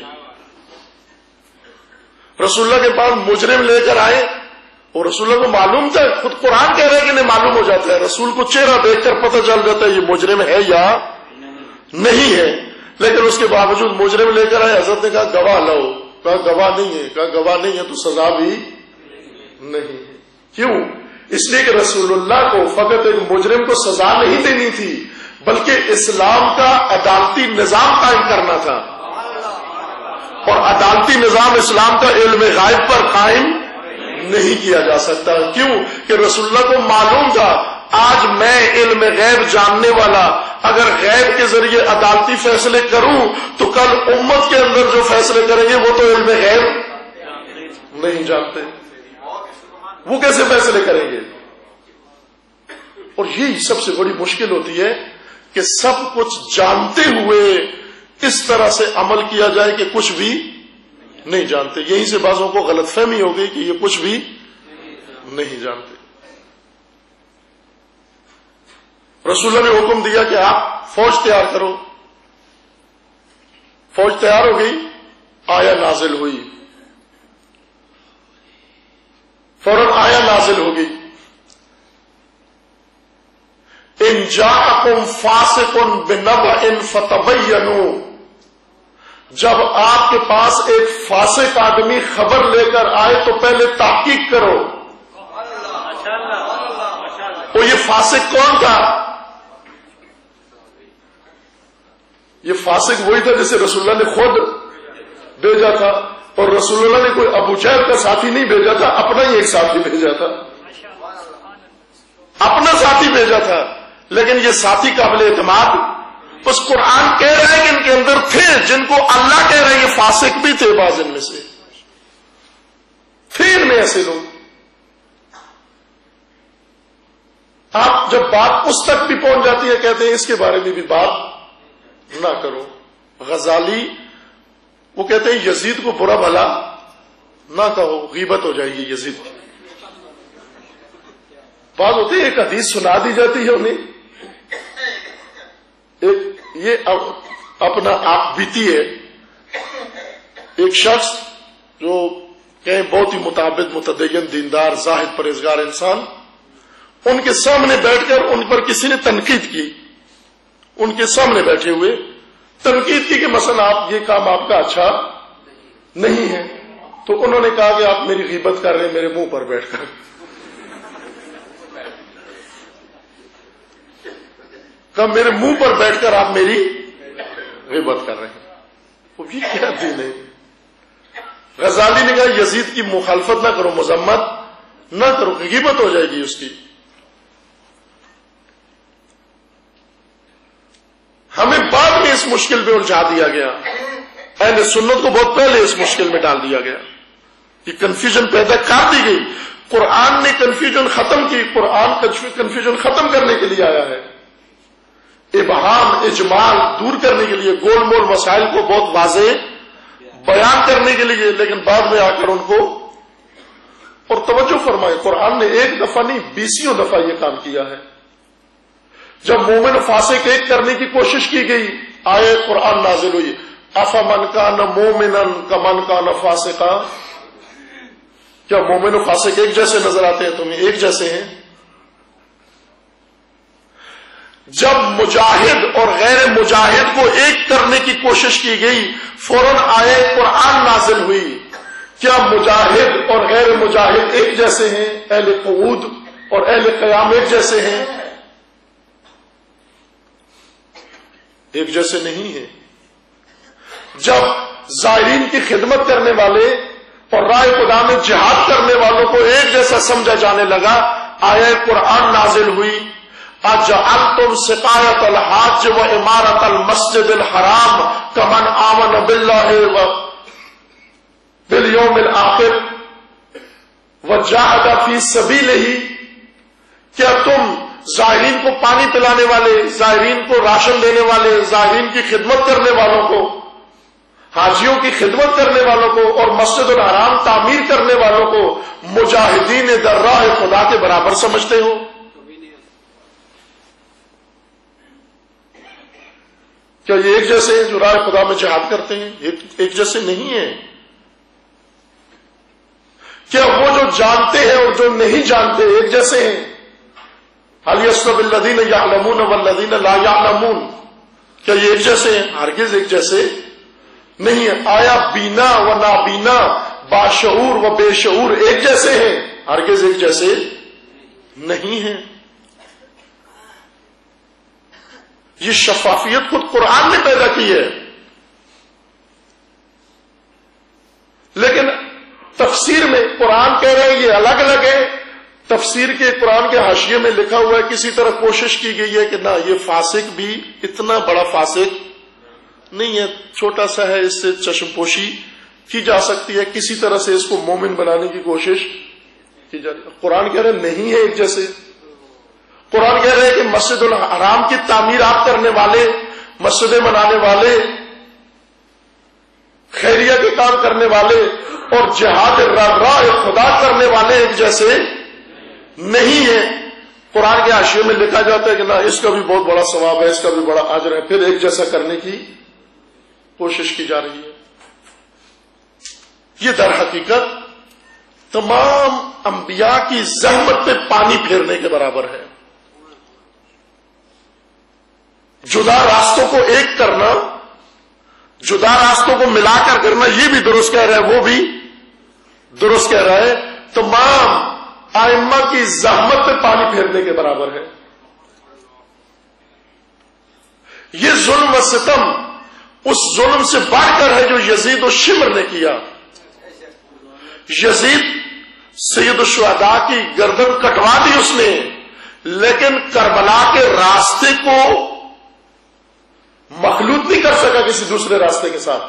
رسول اللہ کے پاس مجرم لے کر آئے، اور رسول اللہ کو معلوم تھا، خود قرآن کہہ رہے کہ انہیں معلوم ہو جاتا ہے، رسول کو چہرہ دیکھ کر پتہ چل جاتا ہے یہ مجرم ہے یا نہیں ہے، لیکن اس کے باوجود مجرم لے کر آئے۔ حضرت نے کہا گواہ لاؤ، کہا گواہ نہیں ہے، کہا گواہ نہیں ہے تو سزا بھی نہیں ہے۔ کیوں؟ اس لیے کہ رسول اللہ کو فقط ایک مجرم کو سزا نہیں دینی تھی، بلکہ اسلام کا عدالتی نظام قائم کرنا تھا، اور عدالتی نظام اسلام کا علم غائب پر قائم نہیں کیا جا سکتا۔ کیوں؟ کہ رسول اللہ کو معلوم تھا آج میں علم غیب جاننے والا اگر غیب کے ذریعے عدالتی فیصلے کروں تو کل امت کے اندر جو فیصلے کریں گے وہ تو علم غیب نہیں جانتے، وہ کیسے فیصلے کریں گے؟ اور یہی سب سے بڑی مشکل ہوتی ہے کہ سب کچھ جانتے ہوئے اس طرح سے عمل کیا جائے کہ کچھ بھی نہیں جانتے۔ یہیں سے بعضوں کو غلط فہمی ہو گئی کہ یہ کچھ بھی نہیں جانتے۔ رسول اللہ نے حکم دیا کہ آپ فوج تیار کرو، فوج تیار ہو گئی، آیا نازل ہوئی، فوراً آیا نازل ہو گئی، ان جاءکم فاسق بنبأ فتبینوا، جب آپ کے پاس ایک فاسق آدمی خبر لے کر آئے تو پہلے تحقیق کرو۔ اور یہ فاسق کون تھا؟ یہ فاسق وہی تھا جسے رسول اللہ نے خود بھیجا تھا، اور رسول اللہ نے کوئی ابو جہل کا ساتھی نہیں بھیجا تھا، اپنا ہی ایک ساتھی بھیجا تھا، اپنا ساتھی بھیجا تھا۔ لیکن یہ ساتھی قابل اعتماد، بس قرآن کہہ رہا ہے کہ ان کے اندر تھے جن کو اللہ کہہ رہے ہیں یہ فاسق بھی تھے، بعض ان میں سے تھے ان میں ایسے لوگ۔ آپ جب بات اس تک بھی پہنچ جاتی ہے کہتے ہیں اس کے بارے میں بھی بات نہ کرو۔ غزالی وہ کہتے ہیں یزید کو برا بھلا نہ کہو، غیبت ہو جائے گی یزید کی۔ بات ہوتی ہے ایک حدیث سنا دی جاتی ہے انہیں، ایک یہ اپنا آپ بیتی ہے، ایک شخص جو کہیں بہت ہی متعبد، متدین، دیندار، زاہد، پرہیزگار انسان، ان کے سامنے بیٹھ کر ان پر کسی نے تنقید کی، ان کے سامنے بیٹھے ہوئے تنقید کی کہ مثلا آپ یہ کام آپ کا اچھا نہیں ہے، تو انہوں نے کہا کہ آپ میری غیبت کر رہے ہیں میرے منہ پر بیٹھ کر. کہ میرے منہ پر بیٹھ کر آپ میری غیبت کر رہے ہیں. وہ بھی کیا دین ہے؟ غزالی نے کہا یزید کی مخالفت نہ کرو، مذمت نہ کرو، غیبت ہو جائے گی اس کی. ہمیں بعد میں اس مشکل پہ الجھا دیا گیا، اہل سنت کو بہت پہلے اس مشکل میں ڈال دیا گیا، یہ کنفیوژن پیدا کر دی گئی. قرآن نے کنفیوژن ختم کی، قرآن کنفیوژن ختم کرنے کے لیے آیا ہے، ابہام اجمال دور کرنے کے لیے، گول مول مسائل کو بہت واضح بیان کرنے کے لیے. لیکن بعد میں آ کر ان کو، اور توجہ فرمائے، قرآن نے ایک دفعہ نہیں 20 دفعہ یہ کام کیا ہے. جب مومن فاسق ایک کرنے کی کوشش کی گئی، آیت قرآن نازل ہوئی، افمن کان مومنا کمن کان فاسقا. کیا مومن و فاسق ایک جیسے نظر آتے ہیں تمہیں؟ ایک جیسے ہیں. جب مجاہد اور غیر مجاہد کو ایک کرنے کی کوشش کی گئی، فوراً آیت قرآن نازل ہوئی. کیا مجاہد اور غیر مجاہد ایک جیسے ہیں؟ اہل قعود اور اہل قیام ایک جیسے ہیں؟ ایک جیسے نہیں ہیں. جب زائرین کی خدمت کرنے والے اور راہ خدا میں جہاد کرنے والوں کو ایک جیسا سمجھا جانے لگا، آیت قرآن نازل ہوئی، اجعلتم سقایۃ الحاج و عمارۃ المسجد الحرام کمن آمن باللہ بالیوم الآخر وجاہد فی سبیلہ. کیا تم زائرین کو پانی پلانے والے، زائرین کو راشن دینے والے، زائرین کی خدمت کرنے والوں کو، حاجیوں کی خدمت کرنے والوں کو اور مسجد الحرام تعمیر کرنے والوں کو مجاہدین در راہ خدا کے برابر سمجھتے ہو؟ کیا یہ ایک جیسے ہیں جو راہ خدا میں جہاد کرتے ہیں؟ ایک جیسے نہیں ہیں. کیا وہ جو جانتے ہیں اور جو نہیں جانتے ایک جیسے ہیں؟ هل يستوي الذين يعلمون والذين لا يعلمون. کیا یہ ایک جیسے ہیں؟ ہرگز ایک جیسے نہیں ہے. آیا بینا و نابینا، باشعور و بے شعور ایک جیسے ہیں؟ ہرگز ایک جیسے نہیں ہیں. یہ شفافیت خود قرآن نے پیدا کی ہے. لیکن تفسیر میں قرآن کہہ رہے ہیں یہ الگ الگ ہے، تفسیر کے قرآن کے حاشیے میں لکھا ہوا ہے کسی طرح کوشش کی گئی ہے کہ نہ یہ فاسق بھی اتنا بڑا فاسق نہیں ہے، چھوٹا سا ہے، اس سے چشم پوشی کی جا سکتی ہے، کسی طرح سے اس کو مومن بنانے کی کوشش کی جا رہی ہے. قرآن کہہ رہے نہیں ہے ایک جیسے. قرآن کہہ رہے ہیں کہ مسجد الحرام کی تعمیرات کرنے والے، مسجدیں بنانے والے، خیریہ کے کام کرنے والے اور جہاد راہ خدا کرنے والے ایک جیسے نہیں ہے. قرآن کے حاشیے میں لکھا جاتا ہے کہ نہ اس کا بھی بہت بڑا ثواب ہے، اس کا بھی بڑا اجر ہے، پھر ایک جیسا کرنے کی کوشش کی جا رہی ہے. یہ در حقیقت تمام انبیاء کی زحمت پہ پانی پھیرنے کے برابر ہے. جدا راستوں کو ایک کرنا، جدا راستوں کو ملا کر کرنا، یہ بھی درست کہہ رہا ہے، وہ بھی درست کہہ رہا ہے. تمام ائمہ کی زحمت پہ پانی پھیرنے کے برابر ہے. یہ ظلم و ستم اس ظلم سے بڑھ کر ہے جو یزید و شمر نے کیا. یزید سید الشہداء کی گردن کٹوا دی اس نے، لیکن کربلا کے راستے کو مخلوط نہیں کر سکا کسی دوسرے راستے کے ساتھ.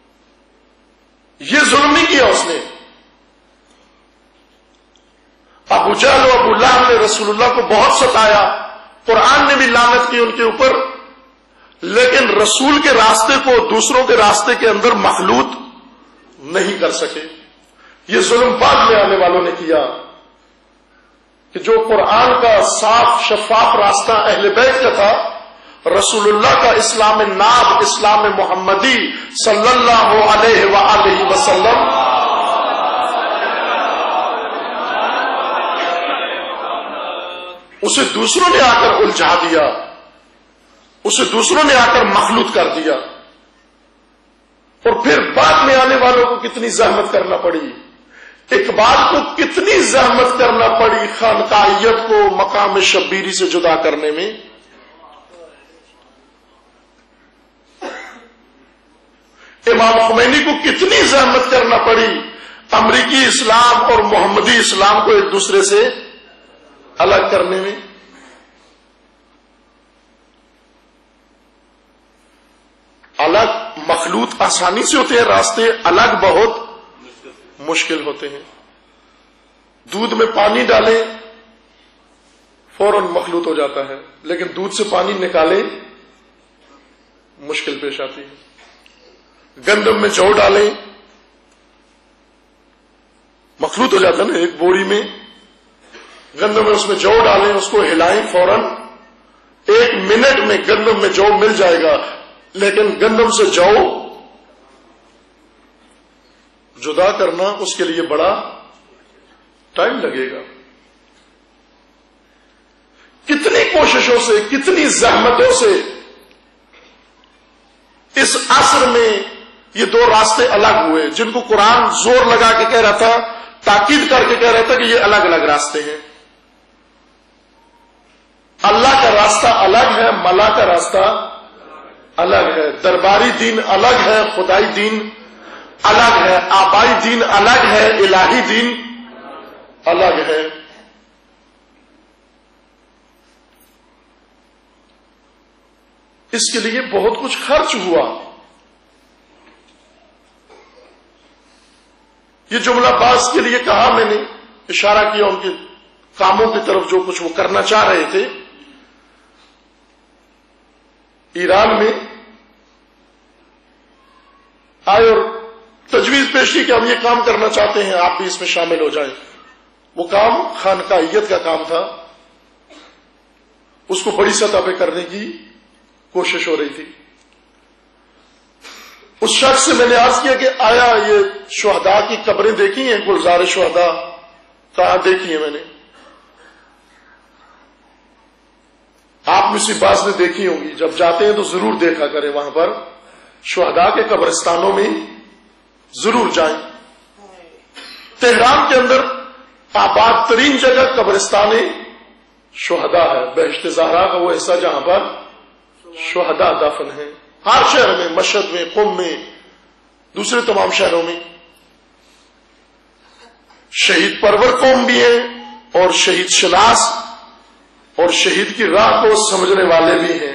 یہ ظلم نہیں کیا اس نے. ابو جہل و ابو لہب نے رسول اللہ کو بہت ستایا، قرآن نے بھی لعنت کی ان کے اوپر، لیکن رسول کے راستے کو دوسروں کے راستے کے اندر مخلوط نہیں کر سکے. یہ ظلم بعد میں آنے والوں نے کیا کہ جو قرآن کا صاف شفاف راستہ اہل بیت کا تھا، رسول اللہ کا اسلام ناب، اسلام محمدی صلی اللہ علیہ وآلہ وسلم، اسے دوسروں نے آ کر الجھا دیا، اسے دوسروں نے آ کر مخلوط کر دیا. اور پھر بعد میں آنے والوں کو کتنی زحمت کرنا پڑی، اقبال کو کتنی زحمت کرنا پڑی خانقاہیت کو مقام شبیری سے جدا کرنے میں. امام خمینی کو کتنی زحمت کرنا پڑی امریکی اسلام اور محمدی اسلام کو ایک دوسرے سے الگ کرنے میں. الگ مخلوط آسانی سے ہوتے ہیں راستے، الگ بہت مشکل ہوتے ہیں. دودھ میں پانی ڈالیں فوراً مخلوط ہو جاتا ہے، لیکن دودھ سے پانی نکالیں مشکل پیش آتی ہے. گندم میں جو ڈالیں مخلوط ہو جاتا ہے نا. ایک بوری میں گندم میں اس میں جو ڈالیں، اس کو ہلائیں فوراً 1 منٹ میں گندم میں جو مل جائے گا، لیکن گندم سے جو جدا کرنا اس کے لیے بڑا ٹائم لگے گا. کتنی کوششوں سے، کتنی زحمتوں سے اس عصر میں یہ 2 راستے الگ ہوئے، جن کو قرآن زور لگا کے کہہ رہا تھا، تاکید کر کے کہہ رہا تھا کہ یہ الگ الگ راستے ہیں. اللہ کا راستہ الگ ہے، ملا کا راستہ الگ ہے، درباری دین الگ ہے، خدائی دین الگ ہے، آبائی دین الگ ہے، الہی دین الگ ہے. اس کے لیے بہت کچھ خرچ ہوا. یہ جملہ باز کے لیے کہا میں نے، اشارہ کیا ان کے کاموں کی طرف جو کچھ وہ کرنا چاہ رہے تھے. ایران میں آئے اور تجویز پیش کی کہ ہم یہ کام کرنا چاہتے ہیں، آپ بھی اس میں شامل ہو جائیں. وہ کام خانقاہیت کا کام تھا، اس کو بڑی سطح پہ کرنے کی کوشش ہو رہی تھی. اس شخص سے میں نے عرض کیا کہ آیا یہ شہداء کی قبریں دیکھی ہیں، گلزار شہداء؟ کہاں دیکھی ہیں میں نے. آپ میں سے بعض نے دیکھی ہوں گی، جب جاتے ہیں تو ضرور دیکھا کریں، وہاں پر شہداء کے قبرستانوں میں ضرور جائیں. تہران کے اندر آباد ترین جگہ قبرستان شہداء ہے، بہشت زہرا کا وہ حصہ جہاں پر شہداء دفن ہیں. ہر شہر میں، مشہد میں، قم میں، دوسرے تمام شہروں میں. شہید پرور قوم بھی ہیں اور شہید شناس اور شہید کی راہ کو سمجھنے والے بھی ہیں.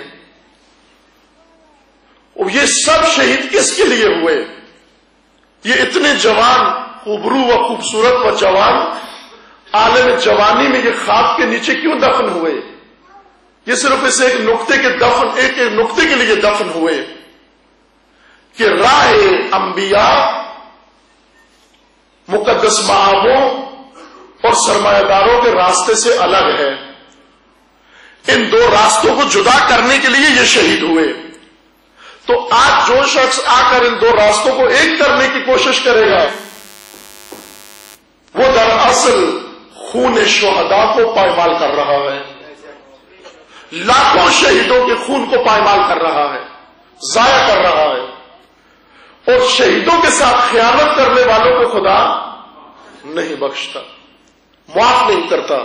اور یہ سب شہید کس کے لیے ہوئے؟ یہ اتنے جوان، خوبرو و خوبصورت و جوان عالم جوانی میں یہ خاک کے نیچے کیوں دفن ہوئے؟ یہ صرف اس ایک نقطے کے لیے دفن ہوئے کہ راہ انبیاء، مقدس معابوں اور سرمایہ داروں کے راستے سے الگ ہے. ان 2 راستوں کو جدا کرنے کے لیے یہ شہید ہوئے. تو آج جو شخص آ کر ان 2 راستوں کو ایک کرنے کی کوشش کرے گا، وہ دراصل خون شہداء کو پائمال کر رہا ہے، لاکھوں شہیدوں کے خون کو پائمال کر رہا ہے، ضائع کر رہا ہے. اور شہیدوں کے ساتھ خیانت کرنے والوں کو خدا نہیں بخشتا، معاف نہیں کرتا.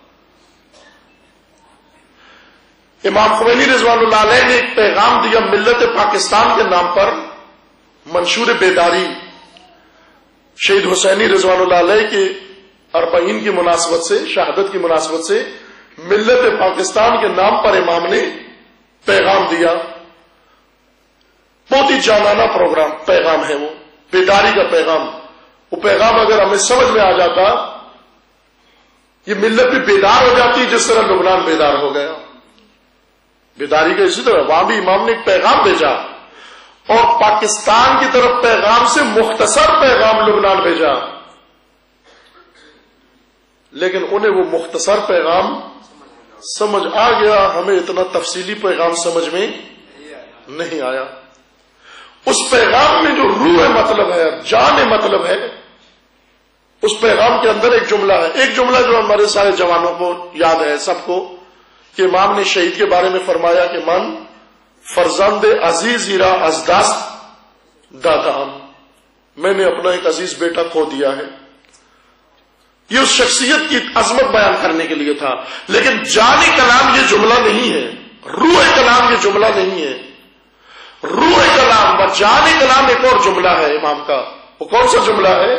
امام خمینی رضوان اللہ علیہ نے ایک پیغام دیا ملت پاکستان کے نام پر، منشور بیداری. شہید حسینی رضوان اللہ علیہ کے 40 کی مناسبت سے، شہادت کی مناسبت سے ملت پاکستان کے نام پر امام نے پیغام دیا. بہت ہی جانانہ پیغام ہے، وہ بیداری کا پیغام. وہ پیغام اگر ہمیں سمجھ میں آ جاتا، یہ ملت بھی بیدار ہو جاتی جس طرح لبنان بیدار ہو گیا. بیداری کا اسی طرح وہاں بھی امام نے ایک پیغام بھیجا، اور پاکستان کی طرف پیغام سے مختصر پیغام لبنان بھیجا، لیکن انہیں وہ مختصر پیغام سمجھ آ گیا، ہمیں اتنا تفصیلی پیغام سمجھ میں نہیں آیا. اس پیغام میں جو روح مطلب ہے، جان مطلب ہے، اس پیغام کے اندر ایک جملہ ہے، ایک جملہ جو ہمارے سارے جوانوں کو یاد ہے سب کو، کہ امام نے شہید کے بارے میں فرمایا کہ من فرزند عزیز را از دست دادا میں نے اپنا ایک عزیز بیٹا کھو دیا ہے. یہ اس شخصیت کی عظمت بیان کرنے کے لیے تھا. لیکن جانی کلام یہ جملہ نہیں ہے, روح کلام یہ جملہ نہیں ہے. روح کلام و جانی کلام ایک اور جملہ ہے امام کا. وہ کون سا جملہ ہے؟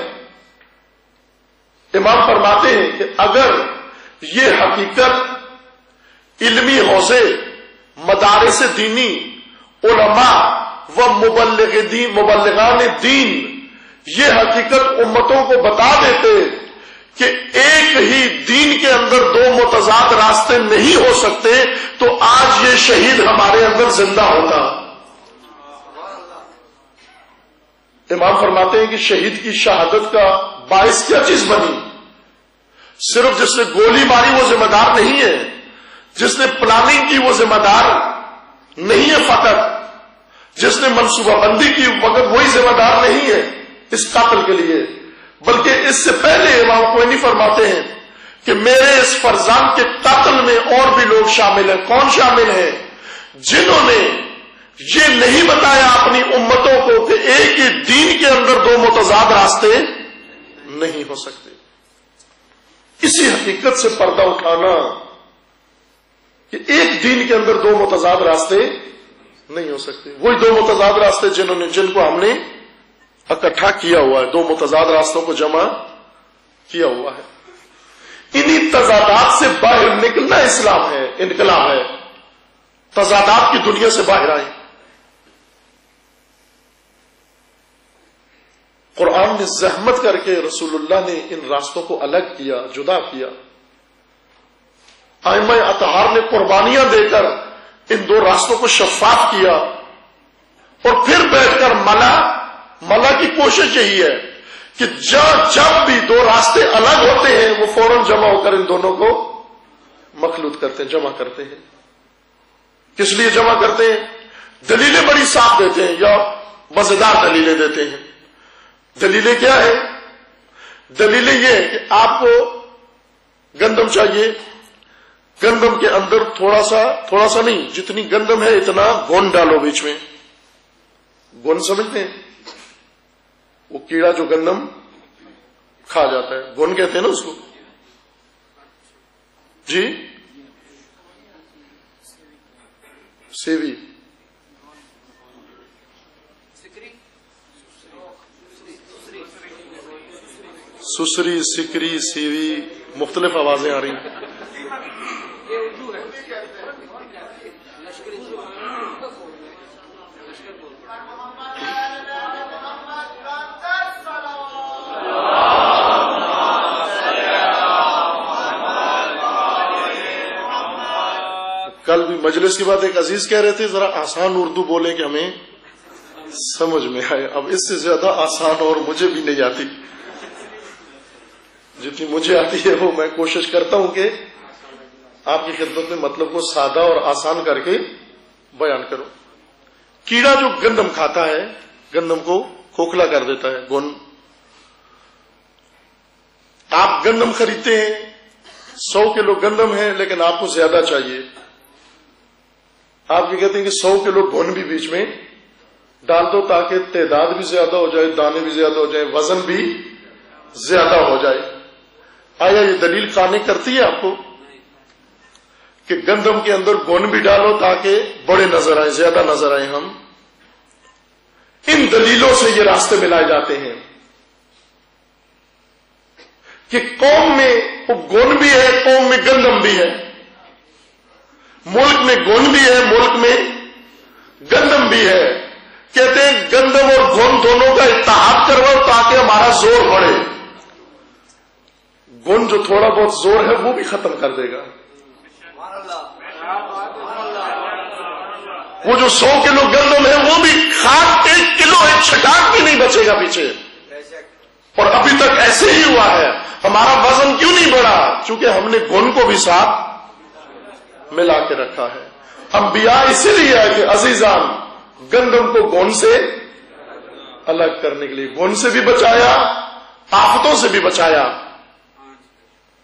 امام فرماتے ہیں کہ اگر یہ حقیقت علمی حوزے, مدارس دینی, علماء و مبلغان دین یہ حقیقت امتوں کو بتا دیتے کہ ایک ہی دین کے اندر دو متضاد راستے نہیں ہو سکتے, تو آج یہ شہید ہمارے اندر زندہ ہوتا. امام فرماتے ہیں کہ شہید کی شہادت کا باعث کیا چیز بنی؟ صرف جس نے گولی ماری وہ ذمہ دار نہیں ہے, جس نے پلاننگ کی وہ ذمہ دار نہیں ہے, فقط جس نے منصوبہ بندی کی مگر وہی ذمہ دار نہیں ہے اس قتل کے لیے. بلکہ اس سے پہلے امام کوئنی فرماتے ہیں کہ میرے اس فرزند کے قتل میں اور بھی لوگ شامل ہیں. کون شامل ہیں؟ جنہوں نے یہ نہیں بتایا اپنی امتوں کو کہ ایک ہی دین کے اندر دو متضاد راستے نہیں ہو سکتے. اسی حقیقت سے پردہ اٹھانا کہ ایک دین کے اندر دو متضاد راستے نہیں ہو سکتے. وہی دو متضاد راستے جن کو ہم نے اکٹھا کیا ہوا ہے, دو متضاد راستوں کو جمع کیا ہوا ہے. انہی تضادات سے باہر نکلنا اسلام ہے, انقلاب ہے. تضادات کی دنیا سے باہر آئیں. قرآن نے زحمت کر کے رسول اللہ نے ان راستوں کو الگ کیا, جدا کیا. ائمہ اطہار نے قربانیاں دے کر ان دو راستوں کو شفاف کیا, اور پھر بیٹھ کر ملا کی کوشش یہی ہے کہ جب بھی دو راستے الگ ہوتے ہیں وہ فوراً جمع ہو کر ان دونوں کو مخلوط کرتے ہیں, جمع کرتے ہیں. کس لیے جمع کرتے ہیں؟ دلیلیں بڑی صاف دیتے ہیں یا مزیدار دلیلیں دیتے ہیں. دلیلیں کیا ہے؟ دلیلیں یہ ہے کہ آپ کو گندم چاہیے, گندم کے اندر تھوڑا سا نہیں, جتنی گندم ہے اتنا گون ڈالو بیچ میں. گون سمجھتے ہیں؟ وہ کیڑا جو گندم کھا جاتا ہے, گون کہتے ہیں نا اس کو. جی سیوی, سسری, سکری, سیوی, مختلف آوازیں آ رہی ہیں. کل بھی مجلس کی بات ایک عزیز کہہ رہے تھے ذرا آسان اردو بولیں کہ ہمیں سمجھ میں آئے. اب اس سے زیادہ آسان اور مجھے بھی نہیں آتی. جتنی مجھے آتی ہے وہ میں کوشش کرتا ہوں کہ آپ کی خدمت میں مطلب کو سادہ اور آسان کر کے بیان کروں. کیڑا جو گندم کھاتا ہے گندم کو کھوکھلا کر دیتا ہے, گون. آپ گندم خریدتے ہیں, 100 کلو گندم ہے لیکن آپ کو زیادہ چاہیے. آپ یہ کہتے ہیں کہ 100 کلو گون بھی بیچ میں ڈال دو تاکہ تعداد بھی زیادہ ہو جائے, دانے بھی زیادہ ہو جائے, وزن بھی زیادہ ہو جائے. آیا یہ دلیل قانع کرتی ہے آپ کو کہ گندم کے اندر گون بھی ڈالو تاکہ بڑے نظر آئیں, زیادہ نظر آئیں ہم؟ ان دلیلوں سے یہ راستے ملائے جاتے ہیں کہ قوم میں گون بھی ہے, قوم میں گندم بھی ہے, ملک میں گون بھی ہے, ملک میں گندم بھی ہے. کہتے ہیں گندم اور گون دونوں کا اتحاد کرواؤ تاکہ ہمارا زور بڑھے. گون جو تھوڑا بہت زور ہے وہ بھی ختم کر دے گا. وہ جو 100 کلو گندم ہے وہ بھی کھاد 1 کلو 1 چھٹاک بھی نہیں بچے گا پیچھے. اور ابھی تک ایسے ہی ہوا ہے. ہمارا وزن کیوں نہیں بڑھا؟ چونکہ ہم نے گون کو بھی ساتھ ملا کے رکھا ہے. انبیاء اسی لیے ہے کہ عزیزان گندم کو گون سے الگ کرنے کے لیے, گون سے بھی بچایا, آفتوں سے بھی بچایا,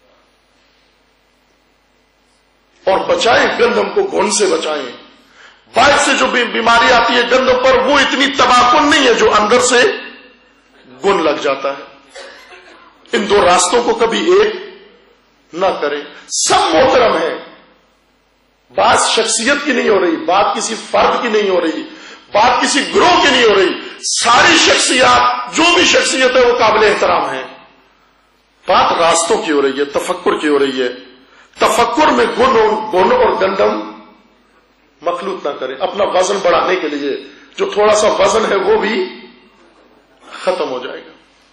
اور بچائیں گندم کو گون سے بچائیں. باہر سے جو بیماری آتی ہے گندم پر وہ اتنی تباہ کن نہیں ہے جو اندر سے گن لگ جاتا ہے. ان دو راستوں کو کبھی ایک نہ کریں. سب محترم ہیں, بات شخصیت کی نہیں ہو رہی, بات کسی فرد کی نہیں ہو رہی, بات کسی گروہ کی نہیں ہو رہی. ساری شخصیات جو بھی شخصیت ہے وہ قابل احترام ہے. بات راستوں کی ہو رہی ہے, تفکر کی ہو رہی ہے. تفکر میں گن اور گندم مخلوط نہ کریں. اپنا وزن بڑھانے کے لیے جو تھوڑا سا وزن ہے وہ بھی ختم ہو جائے گا.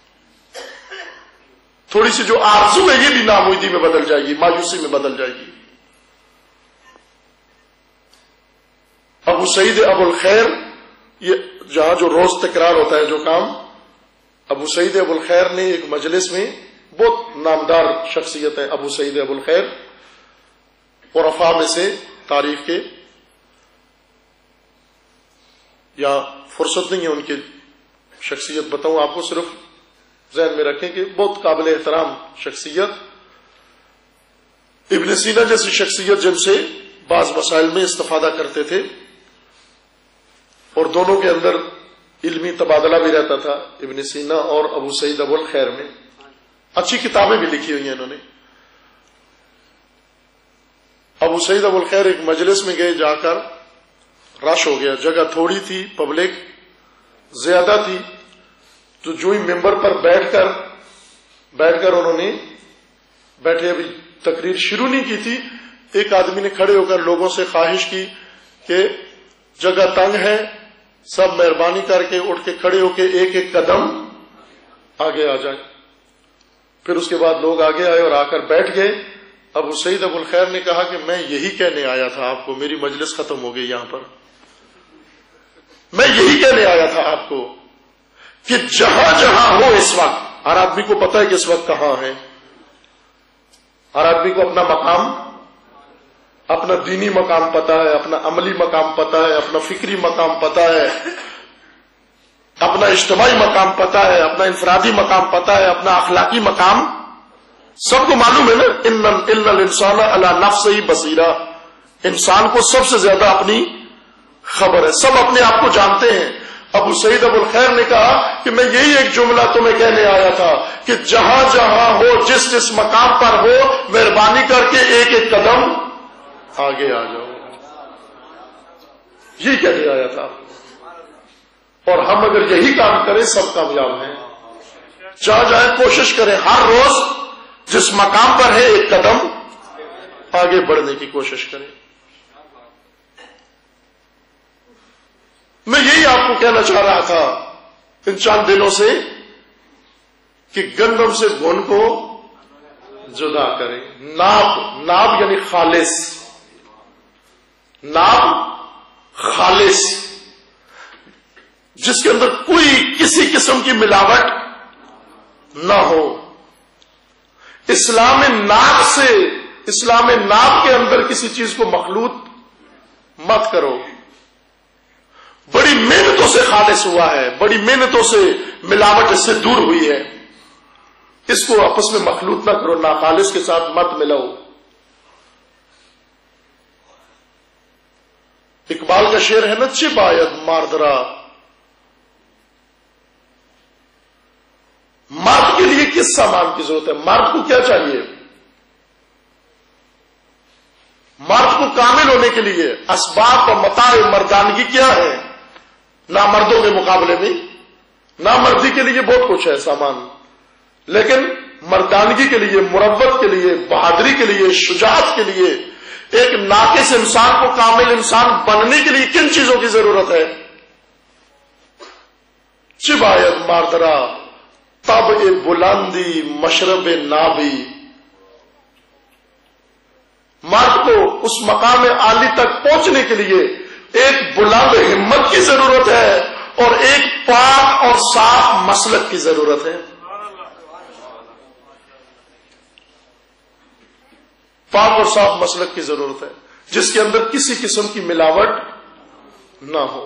تھوڑی سی جو آرزو ہے یہ بھی ناامیدی میں بدل جائے گی, مایوسی میں بدل جائے گی. ابو سعید ابو الخیر, یہ جہاں جو روز تکرار ہوتا ہے جو کام, ابو سعید ابو الخیر نے ایک مجلس میں, بہت نامدار شخصیت ہے ابو سعید ابو الخیر, عرفاء میں سے تاریخ کے, یا فرصت نہیں ہے ان کی شخصیت بتاؤں آپ کو, صرف ذہن میں رکھیں کہ بہت قابل احترام شخصیت. ابن سینا جیسی شخصیت جن سے بعض مسائل میں استفادہ کرتے تھے, اور دونوں کے اندر علمی تبادلہ بھی رہتا تھا, ابن سینا اور ابو سعید ابو الخیر میں. اچھی کتابیں بھی لکھی ہوئی ہیں انہوں نے. ابو سعید ابو الخیر ایک مجلس میں گئے, جا کر رش ہو گیا, جگہ تھوڑی تھی, پبلک زیادہ تھی, تو جو ہی ممبر پر بیٹھ کر انہوں نے بیٹھے, ابھی تقریر شروع نہیں کی تھی, ایک آدمی نے کھڑے ہو کر لوگوں سے خواہش کی کہ جگہ تنگ ہے, سب مہربانی کر کے اٹھ کے کھڑے ہو کے ایک ایک قدم آگے آ جائیں. پھر اس کے بعد لوگ آگے آئے اور آ کر بیٹھ گئے. ابو سعید ابو الخیر نے کہا کہ میں یہی کہنے آیا تھا آپ کو, میری مجلس ختم ہو گئی یہاں پر, میں یہی کہنے آیا تھا آپ کو کہ جہاں جہاں ہو اس وقت, ہر آدمی کو پتا ہے کہ اس وقت کہاں ہے, ہر آدمی کو اپنا مقام, اپنا دینی مقام پتا ہے, اپنا عملی مقام پتا ہے, اپنا فکری مقام پتا ہے, اپنا اجتماعی مقام پتا ہے, اپنا انفرادی مقام پتا ہے, اپنا اخلاقی مقام سب کو معلوم ہے نا. ان الانسان علی نفسہ بصیرہ, انسان کو سب سے زیادہ اپنی خبر ہے, سب اپنے آپ کو جانتے ہیں. ابو سعید ابو الخیر نے کہا کہ میں یہی ایک جملہ تمہیں کہنے آیا تھا کہ جہاں جہاں ہو, جس جس مقام پر ہو, مہربانی کر کے ایک ایک قدم آگے آ جاؤ. یہ کہنے آیا تھا. اور ہم اگر یہی کام کریں سب کامیاب ہیں. جہاں جائیں کوشش کریں, ہر روز جس مقام پر ہے ایک قدم آگے بڑھنے کی کوشش کریں. میں یہی آپ کو کہنا چاہ رہا تھا ان چند دنوں سے کہ گندم سے گھن کو جدا کریں. ناب یعنی خالص, ناب خالص, جس کے اندر کوئی کسی قسم کی ملاوٹ نہ ہو. اسلام ناب کے اندر کسی چیز کو مخلوط مت کرو. بڑی محنتوں سے خالص ہوا ہے, بڑی محنتوں سے ملاوٹ اس سے دور ہوئی ہے, اس کو آپس میں مخلوط نہ کرو, ناخالص کے ساتھ مت ملاؤ. اقبال کا شعر ہے نا, چپ آید ماردرا, مرد کے لیے کس سامان کی ضرورت ہے, مرد کو کیا چاہیے, مرد کو کامل ہونے کے لیے اسباب و متاع مردانگی کیا ہے نامردوں کے مقابلے میں. نامردی کے لیے بہت کچھ ہے سامان, لیکن مردانگی کے لیے, مروت کے لیے, بہادری کے لیے, شجاعت کے لیے, ایک ناقص انسان کو کامل انسان بننے کے لیے کن چیزوں کی ضرورت ہے؟ چبایت ماردرا تب بلندی مشرب نابی. مرد کو اس مقام عالی تک پہنچنے کے لیے ایک بلند ہمت کی ضرورت ہے اور ایک پاک اور صاف مسلک کی ضرورت ہے. پاک اور صاف مسلک کی ضرورت ہے جس کے اندر کسی قسم کی ملاوٹ نہ ہو.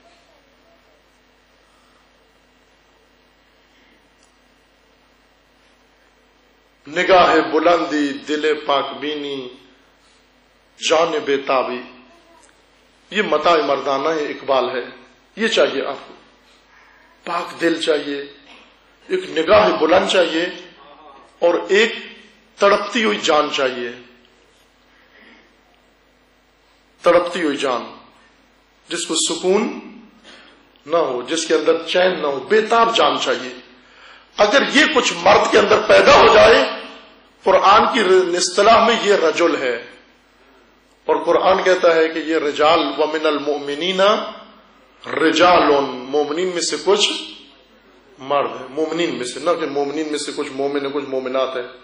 نگاہ بلندی, دل پاک بینی, جان بے تابی, یہ متاع مردانہ اقبال ہے. یہ چاہیے آپ کو، پاک دل چاہیے، ایک نگاہ بلند چاہیے، اور ایک تڑپتی ہوئی جان چاہیے. تڑپتی ہوئی جان جس کو سکون نہ ہو، جس کے اندر چین نہ ہو، بےتاب جان چاہیے. اگر یہ کچھ مرد کے اندر پیدا ہو جائے، قرآن کی اصطلاح میں یہ رجل ہے. اور قرآن کہتا ہے کہ یہ رجال ومن المؤمنین رجال، مومنین میں سے کچھ مرد ہیں. مومنین میں سے، نہ کہ مومنین میں سے کچھ مومن ہیں کچھ مومنات ہیں.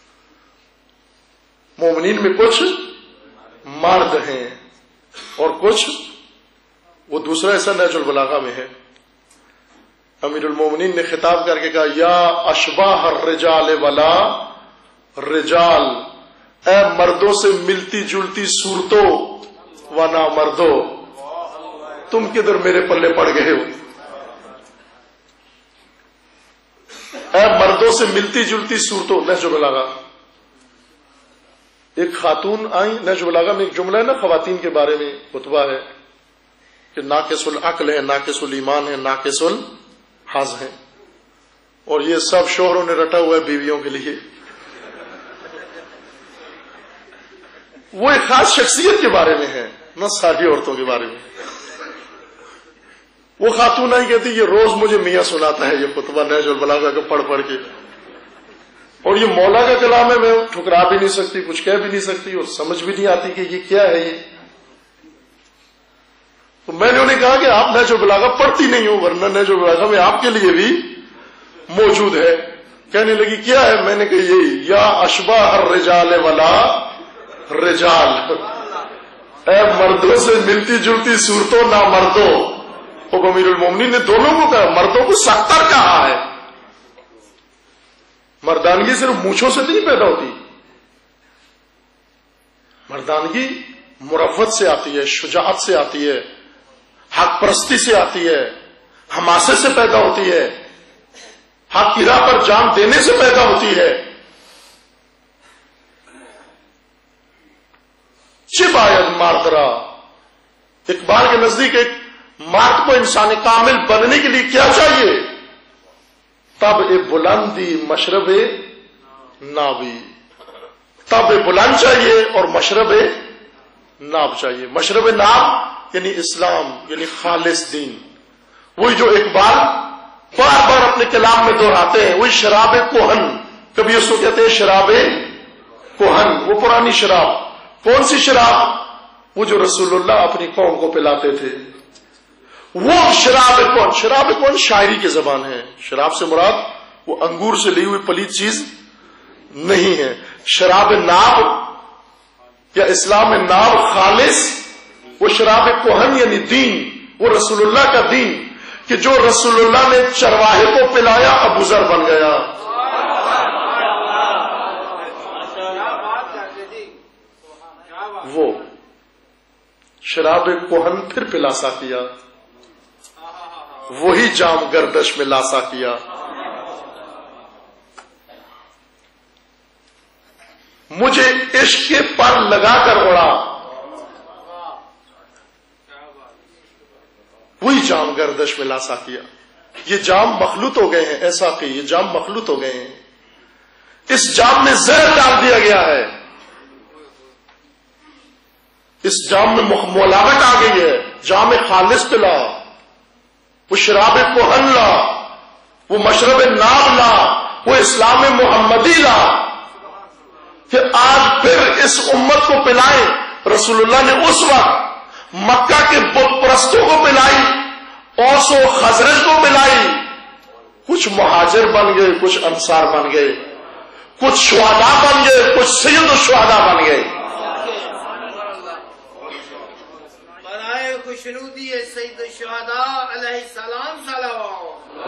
مومنین میں کچھ مرد ہیں اور کچھ، وہ دوسرا ایسا نہج البلاغہ میں ہے. امیر المومنین نے خطاب کر کے کہا یا اشباہ الرجال ولا رجال، اے مردوں سے ملتی جلتی صورتوں ونا مردوں، تم کدھر میرے پلے پڑ گئے ہو. اے مردوں سے ملتی جلتی صورتوں. نہج البلاغہ، ایک خاتون آئی، نہج البلاغہ میں ایک جملہ ہے نا خواتین کے بارے میں خطبہ ہے کہ ناقص العقل ہے، ناقص الایمان ہے، ناقص الحظ ہے، اور یہ سب شوہروں نے رٹا ہوا ہے بیویوں کے لیے. وہ ایک خاص شخصیت کے بارے میں ہے، نہ ساری عورتوں کے بارے میں. وہ خاتون آئی کہتی یہ روز مجھے میاں سناتا ہے یہ خطبہ نہج البلاغہ کا پڑھ پڑھ کے، اور یہ مولا کا کلام ہے، میں ٹھکرا بھی نہیں سکتی، کچھ کہہ بھی نہیں سکتی، اور سمجھ بھی نہیں آتی کہ یہ کیا ہے. یہ تو میں نے انہیں کہا کہ آپ نہج البلاغہ پڑھتی نہیں ہو، ورنہ نہج البلاغہ میں آپ کے لیے بھی موجود ہے. کہنے لگی کیا ہے؟ میں نے کہا یہی یا اشباہ الرجال ولا رجال، اے مردوں سے ملتی جلتی صورتوں نہ مردوں. اور امیر المومنین نے دونوں کو کہا، مردوں کو سختر کہا ہے. مردانگی صرف مونچھوں سے تو نہیں پیدا ہوتی، مردانگی مروت سے آتی ہے، شجاعت سے آتی ہے، حق پرستی سے آتی ہے، حماسے سے پیدا ہوتی ہے، حق کی راہ پر جان دینے سے پیدا ہوتی ہے. چھ باید ماردرا، اقبال کے نزدیک ایک مرد کو انسان کامل بننے کے لیے کیا چاہیے؟ تب بلندی مشرب نابی، تب بلند چاہیے اور مشرب ناب چاہیے. مشرب ناب یعنی اسلام، یعنی خالص دین. وہی جو اقبال بار بار اپنے کلام میں دہراتے ہیں، وہی شراب کوہن. کبھی اس کو کہتے ہیں شراب کوہن، وہ پرانی شراب. کون سی شراب؟ وہ جو رسول اللہ اپنی قوم کو پلاتے تھے، وہ شراب کون. شراب کون شاعری کی زبان ہے. شراب سے مراد وہ انگور سے لی ہوئی پلیت چیز نہیں ہے. شراب ناب یا اسلام ناب خالص، وہ شراب کوہن یعنی دین، وہ رسول اللہ کا دین کہ جو رسول اللہ نے چرواہے کو پلایا ابو ذر بن گیا. وہ شراب کوہن پھر پلاسا کیا، وہی جام گردش میں لاسا کیا. مجھے عشق کے پر لگا کر اڑا، وہی جام گردش میں لاسا کیا. یہ جام مخلوط ہو گئے ہیں، ایسا کہ یہ جام مخلوط ہو گئے ہیں. اس جام میں زہر ڈال دیا گیا ہے، اس جام میں ملاوٹ آ گئی ہے. جام خالص پلا، وہ شراب کوہن لا، وہ مشرب ناب لا، وہ اسلام محمدی لا کہ آج پھر اس امت کو پلائیں. رسول اللہ نے اس وقت مکہ کے بت پرستوں کو پلائی، اوس و خزرج کو پلائی. کچھ مہاجر بن گئے، کچھ انصار بن گئے، کچھ شہداء بن گئے، کچھ سید الشہداء بن گئے.
خوشنودی سید الشہداء علیہ السلام صلوات.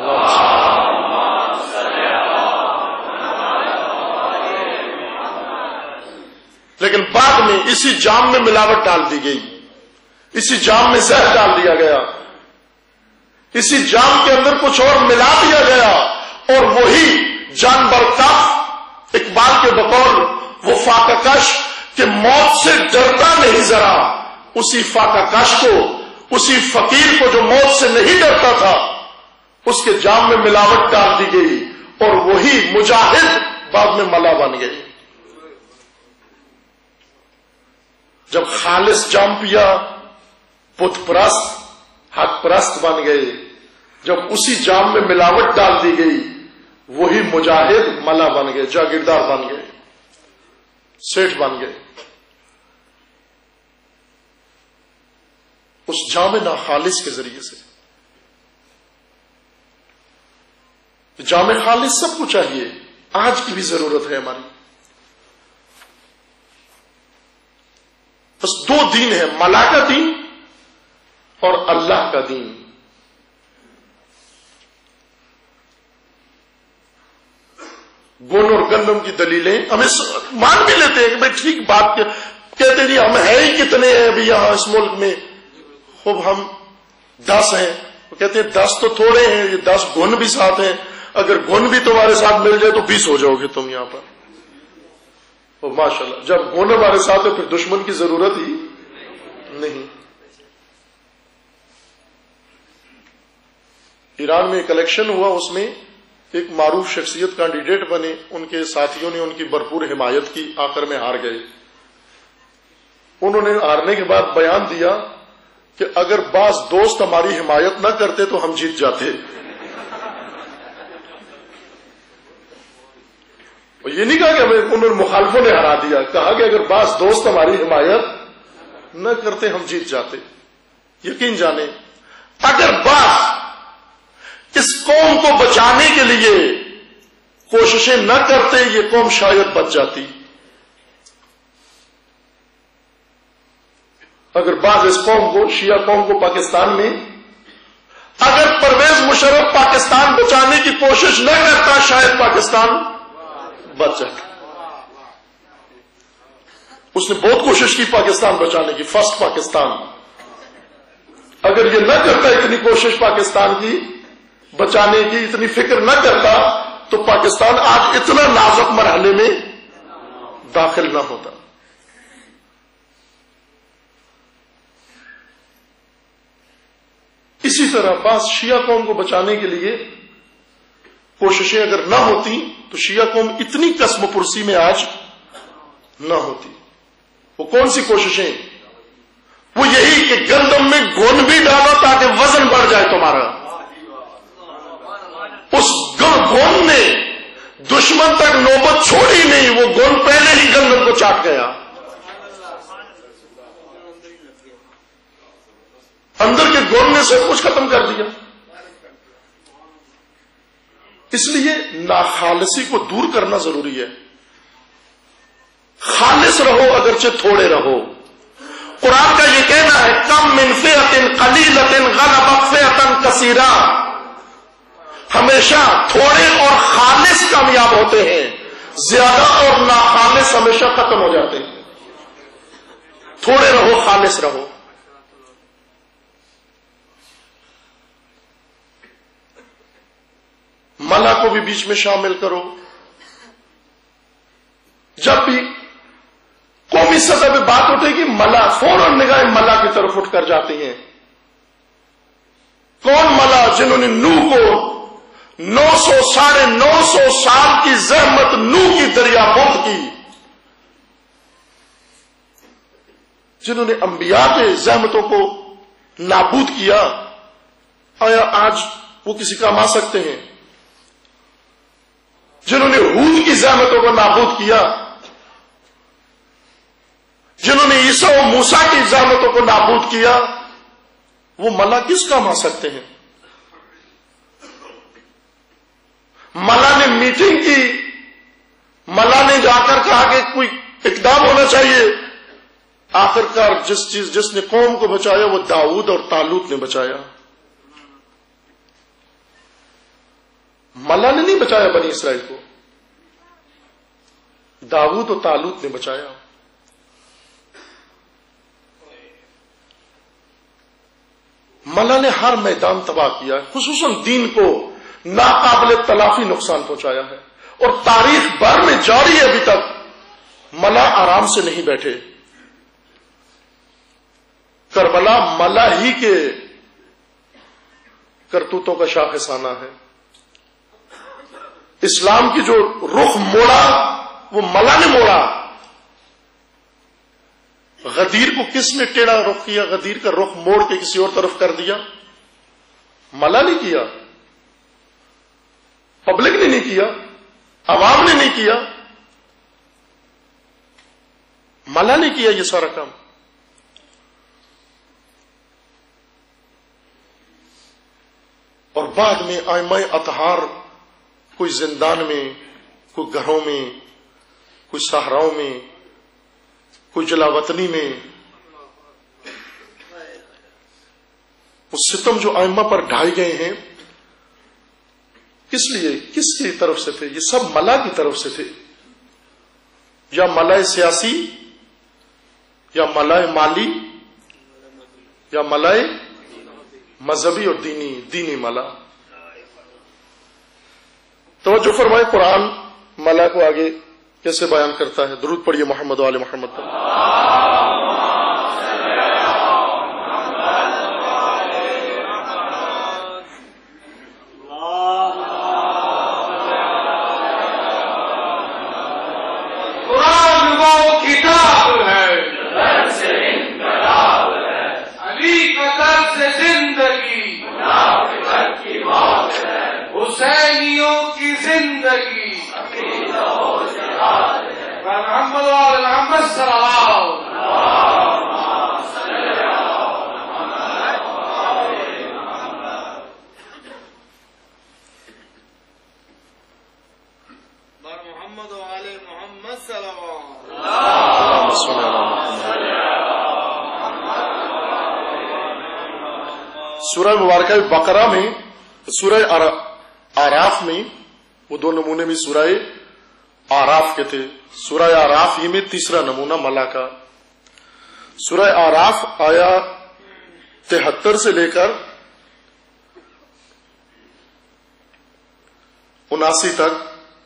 لیکن بعد میں اسی جام میں ملاوٹ ڈال دی گئی، اسی جام میں زہر ڈال دیا گیا، اسی جام کے اندر کچھ اور ملا دیا گیا. اور وہی جانور کف اقبال کے بقول وہ فاقہ کش کہ موت سے ڈرتا نہیں ذرا، اسی فاقہ کش کو، اسی فقیر کو جو موت سے نہیں ڈرتا تھا، اس کے جام میں ملاوٹ ڈال دی گئی اور وہی مجاہد بعد میں ملا بن گئے۔ جب خالص جام پیا بت پرست حق پرست بن گئے، جب اسی جام میں ملاوٹ ڈال دی گئی وہی مجاہد ملا بن گئے، جاگیردار بن گئے، سیٹھ بن گئے۔ اس جام ناخالص کے ذریعے سے جام خالص سب کو چاہیے، آج کی بھی ضرورت ہے ہماری۔ بس دو دین ہے، ملا کا دین اور اللہ کا دین۔ گون اور گندم کی دلیلیں ہمیں مان بھی لیتے ہیں کہ بھائی ٹھیک بات کہتے نہیں، ہم ہیں ہی کتنے ہیں ابھی یہاں اس ملک میں، خوب ہم 10 ہیں، وہ کہتے ہیں 10 تو تھوڑے ہیں، یہ 10 گن بھی ساتھ ہیں، اگر گن بھی تمہارے ساتھ مل جائے تو 20 ہو جاؤ گے تم یہاں پر۔ اور ماشاءاللہ جب گن ہمارے ساتھ ہے پھر دشمن کی ضرورت ہی نہیں۔ ایران میں ایک الیکشن ہوا، اس میں ایک معروف شخصیت کینڈیڈیٹ بنے، ان کے ساتھیوں نے ان کی بھرپور حمایت کی، آخر میں ہار گئے۔ انہوں نے ہارنے کے بعد بیان دیا کہ اگر بعض دوست ہماری حمایت نہ کرتے تو ہم جیت جاتے۔ یہ نہیں کہا کہ انہوں نے مخالفوں نے ہرا دیا، کہا کہ اگر بعض دوست ہماری حمایت نہ کرتے ہم جیت جاتے۔ یقین جانے اگر بعض اس قوم کو بچانے کے لیے کوششیں نہ کرتے یہ قوم شاید بچ جاتی۔ اگر بعض اس قوم کو، شیعہ قوم کو پاکستان میں، اگر پرویز مشرف پاکستان بچانے کی کوشش نہ کرتا شاید پاکستان بچ جاتا۔ اس نے بہت کوشش کی پاکستان بچانے کی، فرسٹ پاکستان۔ اگر یہ نہ کرتا اتنی کوشش پاکستان کی بچانے کی، اتنی فکر نہ کرتا تو پاکستان آج اتنا نازک مرحلے میں داخل نہ ہوتا۔ اسی طرح بعض شیعہ قوم کو بچانے کے لیے کوششیں اگر نہ ہوتی تو شیعہ قوم اتنی قسم پرسی میں آج نہ ہوتی۔ وہ کون سی کوششیں؟ وہ یہی کہ گندم میں گون بھی ڈالو تاکہ وزن بڑھ جائے تمہارا۔ اس گون نے دشمن تک نوبت چھوڑی نہیں، وہ گون پہلے ہی گندم کو چاٹ گیا، اندر کے گون نے سب کچھ ختم کر دیا۔ اس لیے ناخالصی کو دور کرنا ضروری ہے۔ خالص رہو اگرچہ تھوڑے رہو۔ قرآن کا یہ کہنا ہے کم من فئۃ قلیلۃ غلبت فئۃ کثیرہ، ہمیشہ تھوڑے اور خالص کامیاب ہوتے ہیں، زیادہ اور ناخالص ہمیشہ ختم ہو جاتے ہیں۔ تھوڑے رہو، خالص رہو۔ ملا کو بھی بیچ میں شامل کرو۔ جب بھی قومی سطح پہ بات اٹھے گی ملا، فوراً نگاہیں ملا کی طرف اٹھ کر جاتی ہیں۔ کون ملا؟ جنہوں نے نوح کو 900 سال کی زحمت نوح کی دریا بند کی، جنہوں نے انبیاء کے زحمتوں کو نابود کیا، آیا آج وہ کسی کام آ سکتے ہیں؟ جنہوں نے ہود کی زحمتوں کو نابود کیا، جنہوں نے عیسیٰ و موسیٰ کی زحمتوں کو نابود کیا، وہ ملا کس کام آ سکتے ہیں؟ ملا نے میٹنگ کی، ملا نے جا کر کہا کہ کوئی اقدام ہونا چاہیے، آخرکار جس نے قوم کو بچایا وہ داؤد اور طالوت نے بچایا۔ ملا نے نہیں بچایا بنی اسرائیل کو، داؤد اور طالوت نے بچایا۔ ملا نے ہر میدان تباہ کیا ہے، خصوصاً دین کو ناقابل تلافی نقصان پہنچایا ہے، اور تاریخ بھر میں جاری ہے۔ ابھی تک ملا آرام سے نہیں بیٹھے۔ کربلا ملا ہی کے کرتوتوں کا شاخسانہ ہے. اسلام کی جو رخ موڑا وہ ملا نے موڑا. غدیر کو کس نے ٹیڑھا رخ کیا؟ غدیر کا رخ موڑ کے کسی اور طرف کر دیا. ملا نے کیا، پبلک نے نہیں کیا، عوام نے نہیں کیا، ملا نے کیا یہ سارا کام. اور بعد میں ائمہ اطہار کوئی زندان میں، کوئی گھروں میں، کوئی صحراؤں میں، کوئی جلاوطنی میں، وہ ستم جو ائمہ پر ڈھائے گئے ہیں کس لیے، کس کی طرف سے تھے؟ یہ سب ملا کی طرف سے تھے. یا ملائے سیاسی، یا ملائے مالی، یا ملائے مذہبی اور دینی ملا. توجہ فرمائے قرآن ملا کو آگے کیسے بیان کرتا ہے. درود پڑھیے محمد و آل محمد پر.
قرآن وہ کتاب ہے، علی کا درس زندگی، حسینیوں کی زندگی، محمد وآل محمد صلی اللہ. محمد وآل محمد صلی اللہ.
سورہ مبارکہ بقرہ میں، سورہ آراف میں، وہ دو نمونے بھی سورہ آراف کے تھے. سورہ آراف ہی میں تیسرا نمونہ ملا کا. سورہ آراف آیا 73 سے لے کر 79 تک،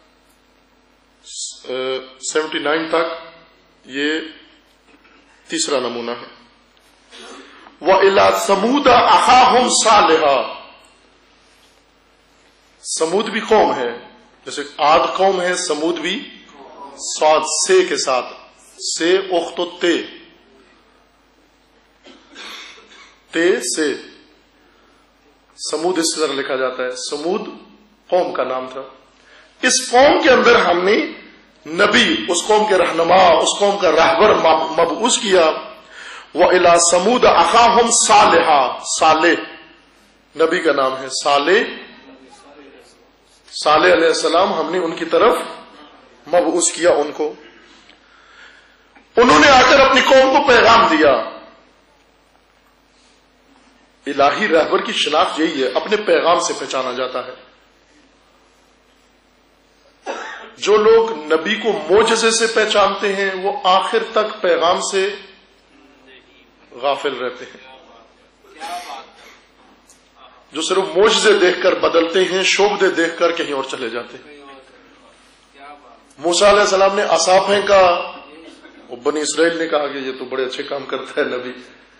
79 تک یہ تیسرا نمونہ ہے. وَإِلَىٰ ثَمُودَ أَخَاهُمْ صَالِحًا. سمود بھی قوم ہے، جیسے عاد قوم ہے، سمود بھی صاد سے کے ساتھ، سے اخت و تے سے سمود اس طرح لکھا جاتا ہے. سمود قوم کا نام تھا. اس قوم کے اندر ہم نے نبی، اس قوم کے رہنما، اس قوم کا رہبر مبعوث کیا. وَإِلَىٰ ثَمُودَ أَخَاهُمْ صَالِحًا. صالح نبی کا نام ہے. صالح علیہ السلام ہم نے ان کی طرف مبعوث کیا. ان کو انہوں نے آ کر اپنی قوم کو پیغام دیا. الہی رہبر کی شناخت یہی ہے، اپنے پیغام سے پہچانا جاتا ہے. جو لوگ نبی کو معجزے سے پہچانتے ہیں وہ آخر تک پیغام سے غافل رہتے ہیں. جو صرف معجزے دیکھ کر بدلتے ہیں، شعبدے دیکھ کر کہیں اور چلے جاتے ہیں. موسیٰ علیہ السلام نے عصا پھینکا، وہ بنی اسرائیل نے کہا کہ یہ تو بڑے اچھے کام کرتا ہے نبی.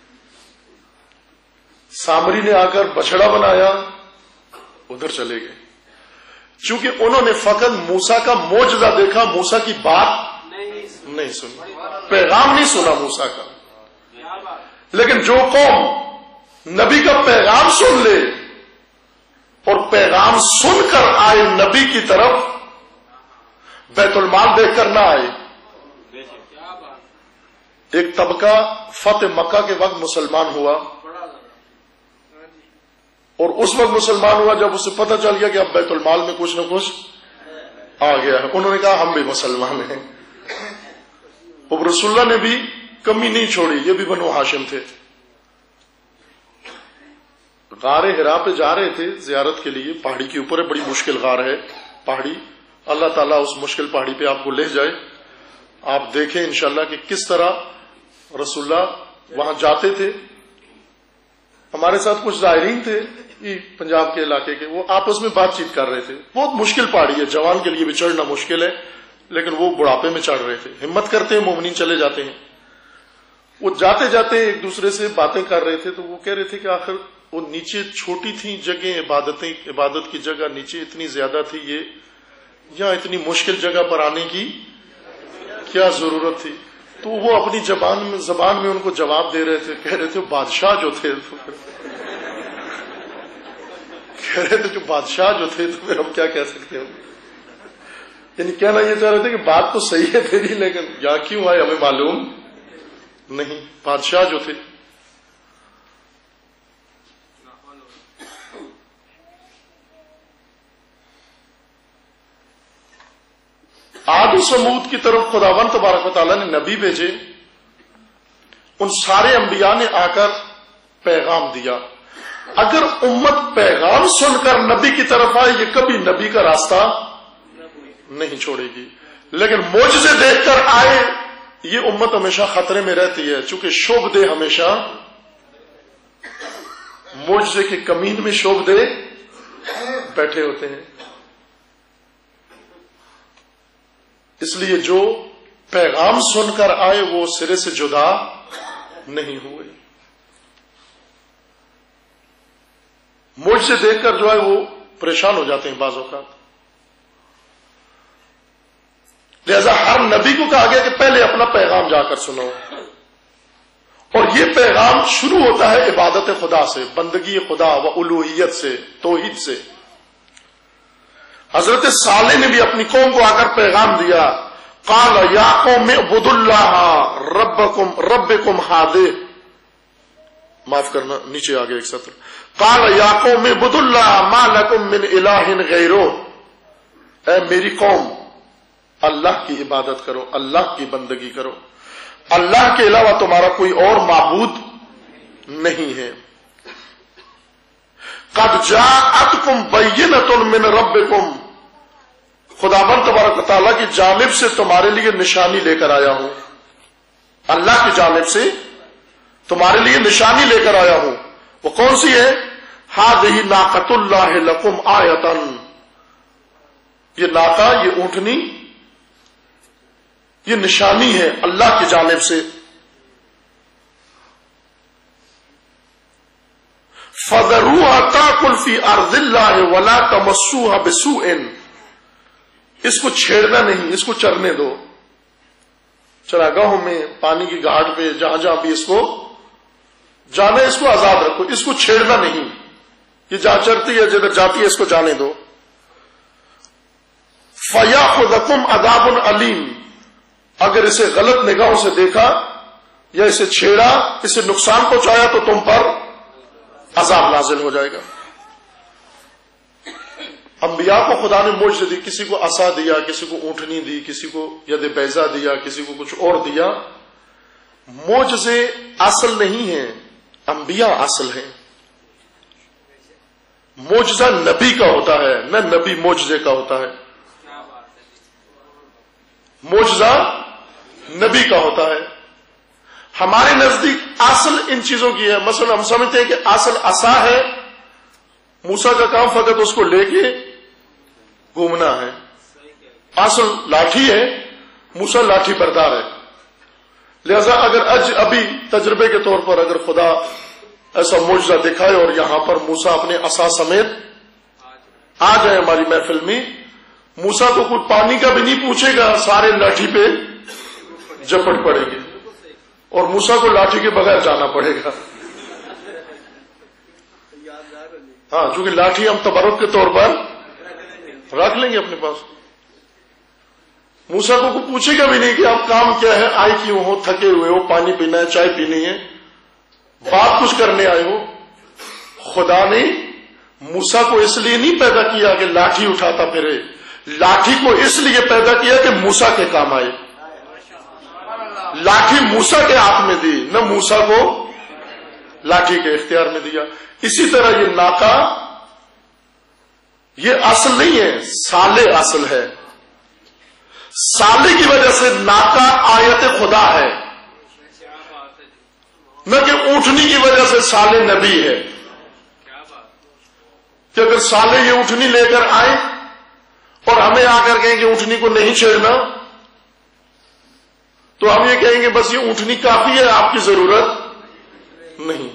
سامری نے آ کر بچڑا بنایا، ادھر چلے گئے. چونکہ انہوں نے فقط موسیٰ کا معجزہ دیکھا، موسیٰ کی بات نہیں سنی، پیغام نہیں سنا موسیٰ کا. لیکن جو قوم نبی کا پیغام سن لے اور پیغام سن کر آئے نبی کی طرف، بیت المال دیکھ کر نہ آئے. ایک طبقہ فتح مکہ کے وقت مسلمان ہوا، اور اس وقت مسلمان ہوا جب اسے پتہ چل گیا کہ اب بیت المال میں کچھ نہ کچھ آ گیا ہے. انہوں نے کہا ہم بھی مسلمان ہیں. اور رسول اللہ نے بھی کمی نہیں چھوڑی، یہ بھی بنو ہاشم تھے. غار ہرا پہ جا رہے تھے زیارت کے لیے، پہاڑی کے اوپر ہے، بڑی مشکل غار ہے پہاڑی. اللہ تعالیٰ اس مشکل پہاڑی پہ آپ کو لے جائے. آپ دیکھیں انشاءاللہ کہ کس طرح رسول اللہ وہاں جاتے تھے. ہمارے ساتھ کچھ زائرین تھے پنجاب کے علاقے کے، وہ آپس میں بات چیت کر رہے تھے. بہت مشکل پہاڑی ہے، جوان کے لیے بھی چڑھنا مشکل ہے، لیکن وہ بڑھاپے میں چڑھ رہے تھے. ہمت کرتے ہیں مومنین، چلے جاتے ہیں. وہ جاتے جاتے ایک دوسرے سے باتیں کر رہے تھے، تو وہ کہہ رہے تھے کہ آخر وہ نیچے چھوٹی تھی جگہیں، عبادت کی جگہ نیچے اتنی زیادہ تھی، یہ یہاں اتنی مشکل جگہ پر آنے کی کیا ضرورت تھی؟ تو وہ اپنی زبان میں ان کو جواب دے رہے تھے، کہہ رہے تھے بادشاہ جو تھے، کہہ رہے تھے جو بادشاہ جو تھے تو پھر ہم کیا کہہ سکتے ہیں؟ یعنی کہنا یہ چاہ رہے تھے کہ بات تو صحیح ہے تیری، لیکن یہاں کیوں آئے ہمیں معلوم نہیں، بادشاہ جو تھے۔ عاد و سمود کی طرف خداوند تبارک و تعالیٰ نے نبی بھیجے، ان سارے انبیاء نے آ کر پیغام دیا۔ اگر امت پیغام سن کر نبی کی طرف آئے، یہ کبھی نبی کا راستہ نہیں چھوڑے گی، لیکن معجزے دیکھ کر آئے، یہ امت ہمیشہ خطرے میں رہتی ہے، چونکہ شعبدے ہمیشہ معجزے کے کمین میں شعبدے بیٹھے ہوتے ہیں۔ اس لیے جو پیغام سن کر آئے وہ سرے سے جدا نہیں ہوئے، معجزے دیکھ کر جو ہے وہ پریشان ہو جاتے ہیں بعض اوقات۔ لہذا ہر نبی کو کہا گیا کہ پہلے اپنا پیغام جا کر سنو، اور یہ پیغام شروع ہوتا ہے عبادت خدا سے، بندگی خدا و الوہیت سے، توحید سے۔ حضرت صالح نے بھی اپنی قوم کو آ کر پیغام دیا، قال یا قوم اعبدوا اللہ ربکم ہادہ، معاف کرنا نیچے آگے ایک سطر، قال یا قوم اعبدوا اللہ ما لکم من الہ غیرہ، اے میری قوم اللہ کی عبادت کرو، اللہ کی بندگی کرو، اللہ کے علاوہ تمہارا کوئی اور معبود نہیں ہے۔ قد جاءتکم بینۃ من ربکم، خداوند تبارک و تعالیٰ کی جانب سے تمہارے لیے نشانی لے کر آیا ہوں، اللہ کی جانب سے تمہارے لیے نشانی لے کر آیا ہوں۔ وہ کون سی ہے؟ ہذہ ناقۃ اللہ لکم آیۃ، یہ ناقہ، یہ اونٹنی، یہ نشانی ہے اللہ کی جانب سے۔ فَذَرُوهَا تَأْكُلْ فِي أَرْضِ اللَّهِ وَلَا تَمَسُّوهَا بِسُوءٍ، اس کو چھیڑنا نہیں، اس کو چرنے دو، چراگاہوں میں، پانی کی گھاٹ پہ، جہاں جہاں بھی اس کو جانے، اس کو آزاد رکھو، اس کو چھیڑنا نہیں، یہ جہاں چرتی ہے جدھر جاتی ہے اس کو جانے دو۔ فَيَأْخُذَكُمْ عَذَابٌ عَلِيمٌ، اگر اسے غلط نگاہوں سے دیکھا یا اسے چھیڑا، اسے نقصان پہنچایا تو تم پر عذاب نازل ہو جائے گا۔ انبیاء کو خدا نے معجزے دی، کسی کو عصا دیا، کسی کو اونٹنی دی، کسی کو ید بیضا دیا، کسی کو کچھ اور دیا۔ معجزے اصل نہیں ہیں، انبیاء اصل ہیں۔ معجزہ نبی کا ہوتا ہے، نہ نبی معجزے کا ہوتا ہے۔ معجزہ نبی کا ہوتا ہے۔ ہمارے نزدیک اصل ان چیزوں کی ہے، مثلا ہم سمجھتے ہیں کہ اصل عصا ہے، موسیٰ کا کام فقط اس کو لے کے گھومنا ہے۔ اصل لاٹھی ہے، موسیٰ لاٹھی بردار ہے۔ لہذا اگر ابھی تجربے کے طور پر اگر خدا ایسا معجزہ دکھائے اور یہاں پر موسیٰ اپنے عصا سمیت آ جائے ہماری محفل میں، موسیٰ کو کوئی پانی کا بھی نہیں پوچھے گا، سارے لاٹھی پہ جپٹ پڑے گی اور موسیٰ کو لاٹھی کے بغیر جانا پڑے گا۔ ہاں، چونکہ لاٹھی ہم تبرک کے طور پر رکھ لیں گے اپنے پاس۔ موسیٰ کو کوئی پوچھے گا بھی نہیں کہ آپ کام کیا ہے، آئے کیوں ہو، تھکے ہوئے ہو، پانی پینا ہے، چائے پینی ہے، بات کچھ کرنے آئے ہو۔ خدا نے موسیٰ کو اس لیے نہیں پیدا کیا کہ لاٹھی اٹھاتا پھرے، لاٹھی کو اس لیے پیدا کیا کہ موسیٰ کے کام آئے۔ لاٹھی موسیٰ کے ہاتھ میں دی، نہ موسیٰ کو لاٹھی کے اختیار میں دیا۔ اسی طرح یہ ناقہ، یہ اصل نہیں ہے، صالح اصل ہے۔ صالح کی وجہ سے ناقہ آیت خدا ہے، نہ کہ اونٹنی کی وجہ سے صالح نبی ہے۔ کہ اگر صالح یہ اونٹنی لے کر آئے اور ہمیں آ کر کہیں کہ اونٹنی کو نہیں چھیڑنا، تو ہم یہ کہیں گے بس یہ اونٹنی کافی ہے، آپ کی ضرورت نہیں،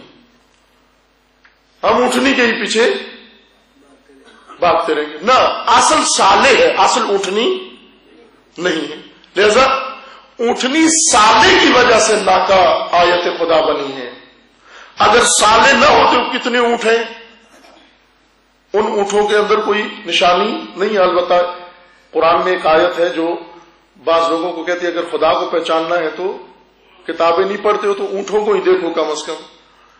ہم اونٹنی کے ہی پیچھے بھاگتے رہیں گے۔ نہ، اصل سالے ہے، اصل اونٹنی نہیں ہے۔ لہذا اونٹنی سالے کی وجہ سے ناکا آیت خدا بنی ہے۔ اگر سالے نہ ہوتے تو کتنے اونٹ ہیں؟ ان اونٹوں کے اندر کوئی نشانی نہیں ہے۔ البتہ قرآن میں ایک آیت ہے جو بعض لوگوں کو کہتی ہے اگر خدا کو پہچاننا ہے تو کتابیں نہیں پڑھتے ہو تو اونٹوں کو ہی دیکھو کم از کم۔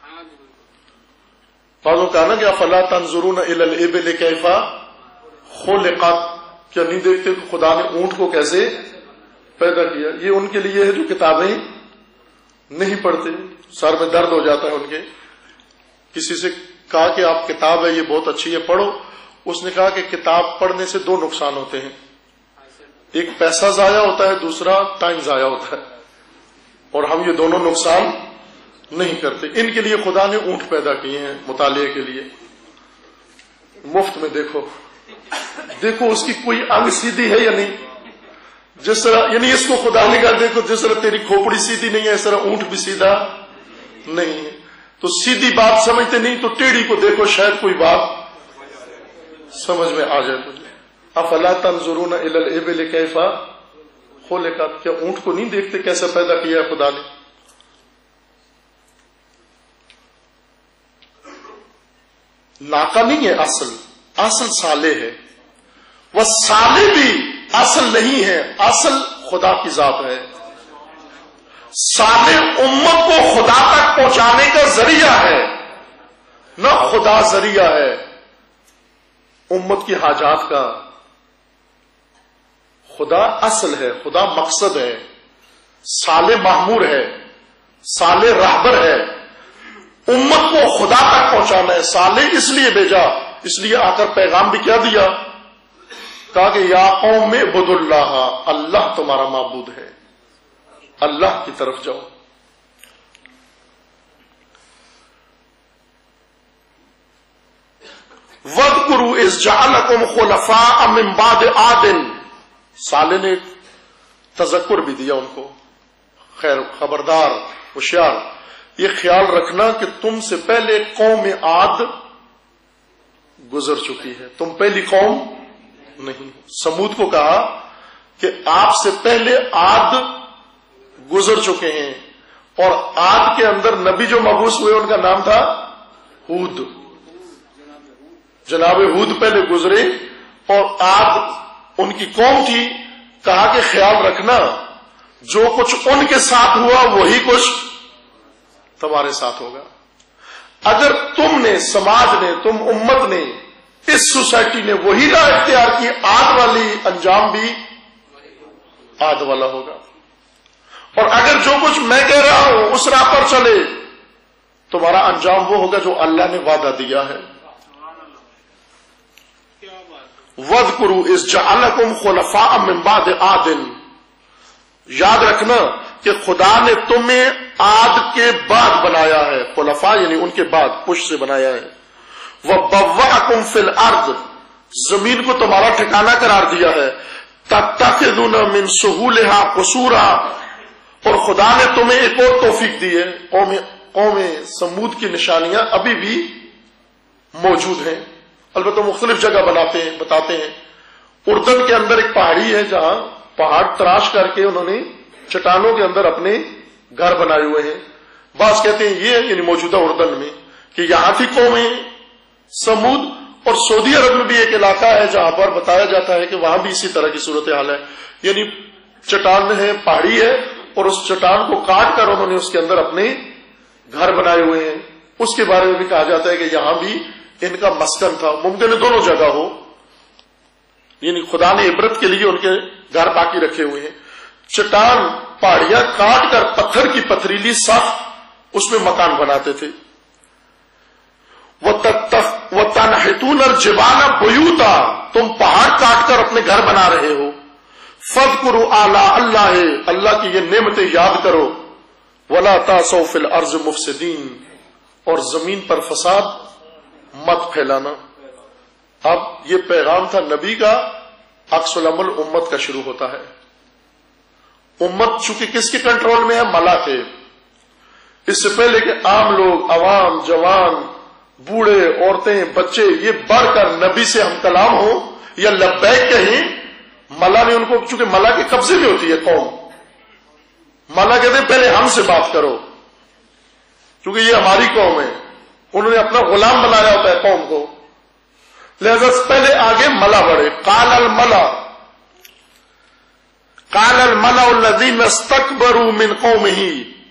بعضوں کہا نا کہ افلا تنظرون الی الابل کیف خلقت، کیا نہیں دیکھتے کہ خدا نے اونٹ کو کیسے پیدا کیا؟ یہ ان کے لیے ہے جو کتابیں نہیں پڑھتے، سر میں درد ہو جاتا ہے ان کے۔ کسی سے کہا کہ آپ کتاب ہے یہ بہت اچھی ہے پڑھو، اس نے کہا کہ کتاب پڑھنے سے دو نقصان ہوتے ہیں، ایک پیسہ ضائع ہوتا ہے، دوسرا ٹائم ضائع ہوتا ہے، اور ہم یہ دونوں نقصان نہیں کرتے۔ ان کے لیے خدا نے اونٹ پیدا کیے ہیں مطالعے کے لیے، مفت میں۔ دیکھو اس کی کوئی انگ سیدھی ہے یا نہیں، جس طرح یعنی اس کو خدا نے کہا دیکھو جس طرح تیری کھوپڑی سیدھی نہیں ہے اس طرح اونٹ بھی سیدھا نہیں ہے۔ تو سیدھی بات سمجھتے نہیں تو ٹیڑھی کو دیکھو شاید کوئی بات سمجھ میں آ جائے تجھے۔ افلا تنظرون الی الابل کیف خلقت، کیا اونٹ کو نہیں دیکھتے کیسا پیدا کیا ہے خدا نے؟ ناکا نہیں ہے اصل سالے ہے، وہ سالے بھی اصل نہیں ہے، اصل خدا کی ذات ہے۔ سالے امت کو خدا تک پہنچانے کا ذریعہ ہے، نہ خدا ذریعہ ہے امت کی حاجات کا۔ خدا اصل ہے، خدا مقصد ہے، سالے معمور ہے، سالے راہبر ہے، امت کو خدا تک پہنچانا ہے۔ سالے اس لیے بھیجا، اس لیے آ کر پیغام بھی کیا دیا؟ کہا کہ یا قوم اعبدوا اللہ، اللہ تمہارا معبود ہے، اللہ کی طرف جاؤ۔ وَاذْكُرُوا إِذْ جَعَلَكُمْ خُلَفَاءَ مِنْ بَعْدِ عَادٍ، سالے نے تذکر بھی دیا ان کو، خیر خبردار ہوشیار، یہ خیال رکھنا کہ تم سے پہلے قوم عاد گزر چکی ہے، تم پہلی قوم نہیں۔ سمود کو کہا کہ آپ سے پہلے عاد گزر چکے ہیں، اور عاد کے اندر نبی جو مبعوث ہوئے ان کا نام تھا ہود، جناب ہود پہلے گزرے اور عاد ان کی قوم تھی۔ کہا کہ خیال رکھنا جو کچھ ان کے ساتھ ہوا وہی کچھ تمہارے ساتھ ہوگا۔ اگر تم نے، سماج نے، تم امت نے، اس سوسائٹی نے وہی راہ اختیار کی، عاد والی، انجام بھی عاد والا ہوگا۔ اور اگر جو کچھ میں کہہ رہا ہوں اس راہ پر چلے تمہارا انجام وہ ہوگا جو اللہ نے وعدہ دیا ہے۔ وَاذْكُرُوا إِذْ جَعَلَكُمْ خُلَفَاءَ مِنْ بَعْدِ عَادٍ، یاد رکھنا کہ خدا نے تمہیں عاد کے بعد بنایا ہے، خلفاء یعنی ان کے بعد، پشت سے بنایا ہے۔ وَبَوَّأَكُمْ فِي الْأَرْضِ، زمین کو تمہارا ٹھکانہ قرار دیا ہے۔ تَتَّخِذُونَ مِن سُهُولِهَا قُصُورًا، اور خدا نے تمہیں ایک اور توفیق دی ہے۔ قوم سمود کی نشانیاں ابھی بھی موجود ہیں، البتہ مختلف جگہ بتاتے ہیں۔ اردن کے اندر ایک پہاڑی ہے جہاں پہاڑ تراش کر کے انہوں نے چٹانوں کے اندر اپنے گھر بنائے ہوئے ہیں۔ بعض کہتے ہیں یہ یعنی موجودہ اردن میں کہ یہاں کی قومیں سمود، اور سعودی عرب میں بھی ایک علاقہ ہے جہاں پر بتایا جاتا ہے کہ وہاں بھی اسی طرح کی صورتحال ہے، یعنی چٹان ہے، پہاڑی ہے، اور اس چٹان کو کاٹ کر انہوں نے اس کے اندر اپنے گھر بنائے ہوئے ہیں۔ اس کے بارے میں بھی کہا جاتا ہے کہ یہاں بھی ان کا مسکن تھا۔ ممکن ہے دونوں جگہ ہو، یعنی خدا نے عبرت کے لیے ان کے گھر باقی رکھے ہوئے ہیں۔ چٹان پہاڑیاں کاٹ کر پتھر کی پتھریلی صف اس میں مکان بناتے تھے۔ وَتَنْحِتُونَ الْجِبَالَ بُيُوتًا، تم پہاڑ کاٹ کر اپنے گھر بنا رہے ہو۔ فَاذْكُرُوا آلَاءَ اللَّهِ، اللہ کی یہ نعمتیں یاد کرو۔ وَلَا تَعْثَوْا فِي الْأَرْضِ مُفْسِدِينَ، اور زمین پر فساد مت پھیلانا۔ اب یہ پیغام تھا نبی کا، عکس العمل امت کا شروع ہوتا ہے۔ امت چونکہ کس کے کنٹرول میں ہے؟ ملا کے. اس سے پہلے کہ عام لوگ، عوام، جوان، بوڑھے، عورتیں، بچے یہ بڑھ کر نبی سے ہم کلام ہو یا لبیک کہیں، ملا نے ان کو، چونکہ ملا کے قبضے میں ہوتی ہے قوم، ملا کہتے ہیں پہلے ہم سے بات کرو کیونکہ یہ ہماری قوم ہے. انہوں نے اپنا غلام بنایا ہوتا ہے قوم کو، لہذا پہلے آگے ملا بڑھے. قال الملأ الذین استکبروا من قومہ،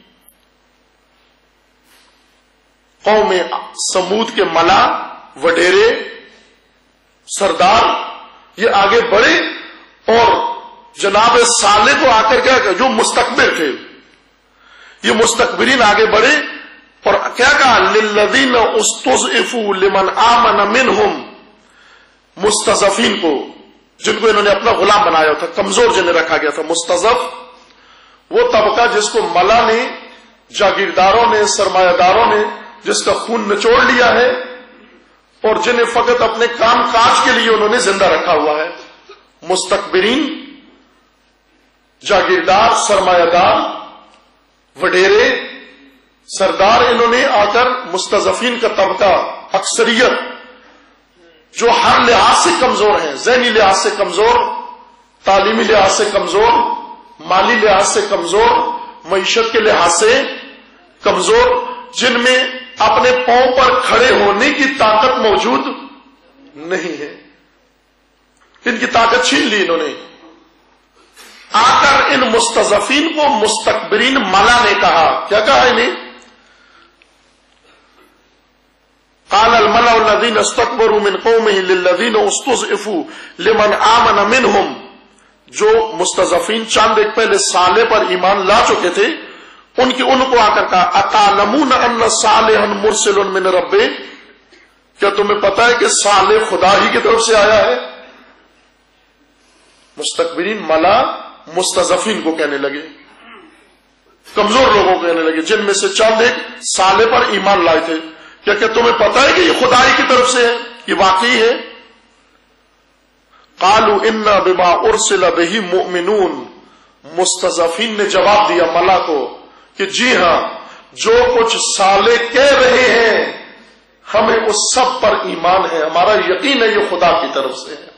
قوم سمود کے ملا، وڈیرے، سردار یہ آگے بڑھے اور جناب صالح کو آ کر کیا کہ جو مستکبر تھے، یہ مستکبرین آگے بڑھے اور کیا کہا؟ للذین استضعفوا لمن آمن منہم، مستضعفین کو، جن کو انہوں نے اپنا غلام بنایا تھا، کمزور جنہیں رکھا گیا تھا. مستضعف وہ طبقہ جس کو ملا نے، جاگیرداروں نے، سرمایہ داروں نے جس کا خون نچوڑ لیا ہے اور جنہیں فقط اپنے کام کاج کے لیے انہوں نے زندہ رکھا ہوا ہے. مستکبرین، جاگیردار، سرمایہ دار، وڈیرے، سردار، انہوں نے آ کر مستضعفین کا طبقہ، اکثریت جو ہر لحاظ سے کمزور ہیں، ذہنی لحاظ سے کمزور، تعلیمی لحاظ سے کمزور، مالی لحاظ سے کمزور، معیشت کے لحاظ سے کمزور، جن میں اپنے پاؤں پر کھڑے ہونے کی طاقت موجود نہیں ہے، ان کی طاقت چھین لی انہوں نے. آ کر ان مستضعفین کو مستکبرین ملا نے کہا، کیا کہا انہیں؟ قال الملأ الذین استکبروا من قومہ للذین استضعفوا لمن آمن منہم، جو مستضعفین چند ایک پہلے صالح پر ایمان لا چکے تھے، ان کو آ کر کہا اتعلمون ان صالحا مرسل من ربہ، کیا تمہیں پتا ہے کہ صالح خدا ہی کی طرف سے آیا ہے؟ مستکبرین ملا مستضعفین کو کہنے لگے، کمزور لوگوں کو کہنے لگے، جن میں سے چند ایک صالح پر ایمان لائے تھے، کیا تمہیں پتا ہے کہ یہ خدا ہی کی طرف سے ہے، یہ واقعی ہے؟ قالوا انا بما ارسل به مؤمنون، مستضعفین نے جواب دیا ملا کو کہ جی ہاں، جو کچھ صالح کہہ رہے ہیں ہمیں اس سب پر ایمان ہے، ہمارا یقین ہے یہ خدا کی طرف سے ہے.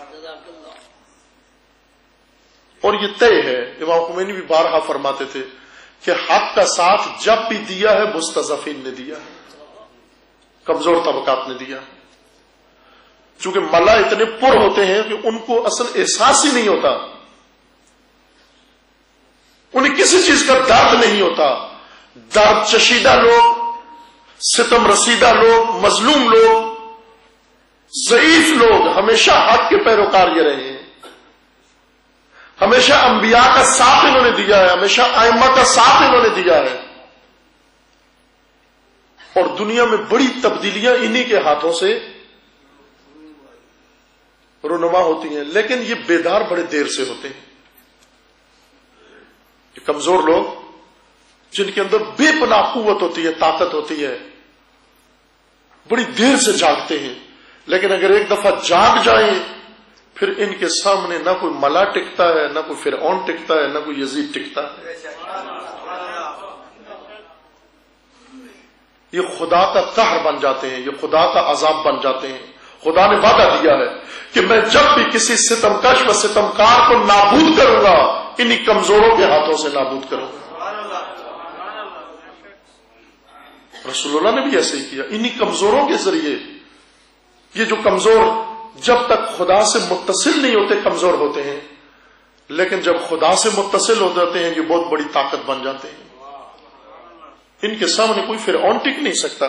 اور یہ طے ہے، امام خمینی بھی بارہا فرماتے تھے کہ حق کا ساتھ جب بھی دیا ہے مستضعفین نے دیا ہے، کمزور طبقات نے دیا. چونکہ ملا اتنے پر ہوتے ہیں کہ ان کو اصل احساس ہی نہیں ہوتا، انہیں کسی چیز کا درد نہیں ہوتا. درد چشیدہ لوگ، ستم رسیدہ لوگ، مظلوم لوگ، ضعیف لوگ ہمیشہ حق کے پیروکار یہ رہے ہیں، ہمیشہ انبیاء کا ساتھ انہوں نے دیا ہے، ہمیشہ ائمہ کا ساتھ انہوں نے دیا ہے. اور دنیا میں بڑی تبدیلیاں انہی کے ہاتھوں سے رونما ہوتی ہیں، لیکن یہ بیدار بڑے دیر سے ہوتے ہیں. یہ کمزور لوگ جن کے اندر بے پناہ قوت ہوتی ہے، طاقت ہوتی ہے، بڑی دیر سے جاگتے ہیں، لیکن اگر ایک دفعہ جاگ جائیں پھر ان کے سامنے نہ کوئی ملا ٹکتا ہے، نہ کوئی فرعون ٹکتا ہے، نہ کوئی یزید ٹکتا ہے. یہ خدا کا قہر بن جاتے ہیں، یہ خدا کا عذاب بن جاتے ہیں. خدا نے وعدہ دیا ہے کہ میں جب بھی کسی ستمکش و ستمکار کو نابود کروں گا انہی کمزوروں کے ہاتھوں سے نابود کروں گا. رسول اللہ نے بھی ایسے ہی کیا، انہی کمزوروں کے ذریعے. یہ جو کمزور جب تک خدا سے متصل نہیں ہوتے کمزور ہوتے ہیں، لیکن جب خدا سے متصل ہو جاتے ہیں یہ بہت بڑی طاقت بن جاتے ہیں. ان کے سامنے کوئی فرعون ٹک نہیں سکتا.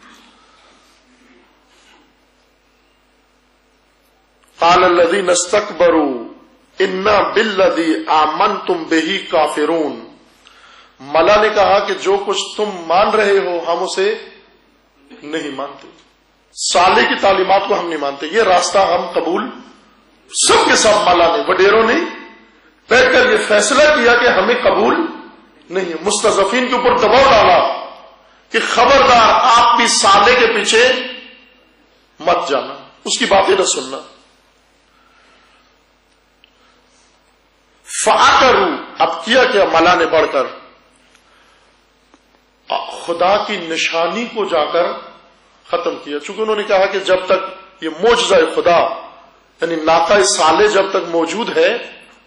قال الذین استکبروا انا بالذی آمنتم بہ کافرون، ملا نے کہا کہ جو کچھ تم مان رہے ہو ہم اسے نہیں مانتے، صالح کی تعلیمات کو ہم نہیں مانتے، یہ راستہ ہم قبول. سب کے سب ملا نے، وڈیروں نے بیٹھ کر یہ فیصلہ کیا کہ ہمیں قبول نہیں. مستضعفین کے اوپر دباؤ ڈالا کہ خبردار آپ بھی صالح کے پیچھے مت جانا، اس کی باتیں نہ سننا. فَعَقَرُوا، اب کیا کیا ملا نے بڑھ کر خدا کی نشانی کو جا کر ختم کیا. چونکہ انہوں نے کہا کہ جب تک یہ معجزہ خدا یعنی ناقہ صالح جب تک موجود ہے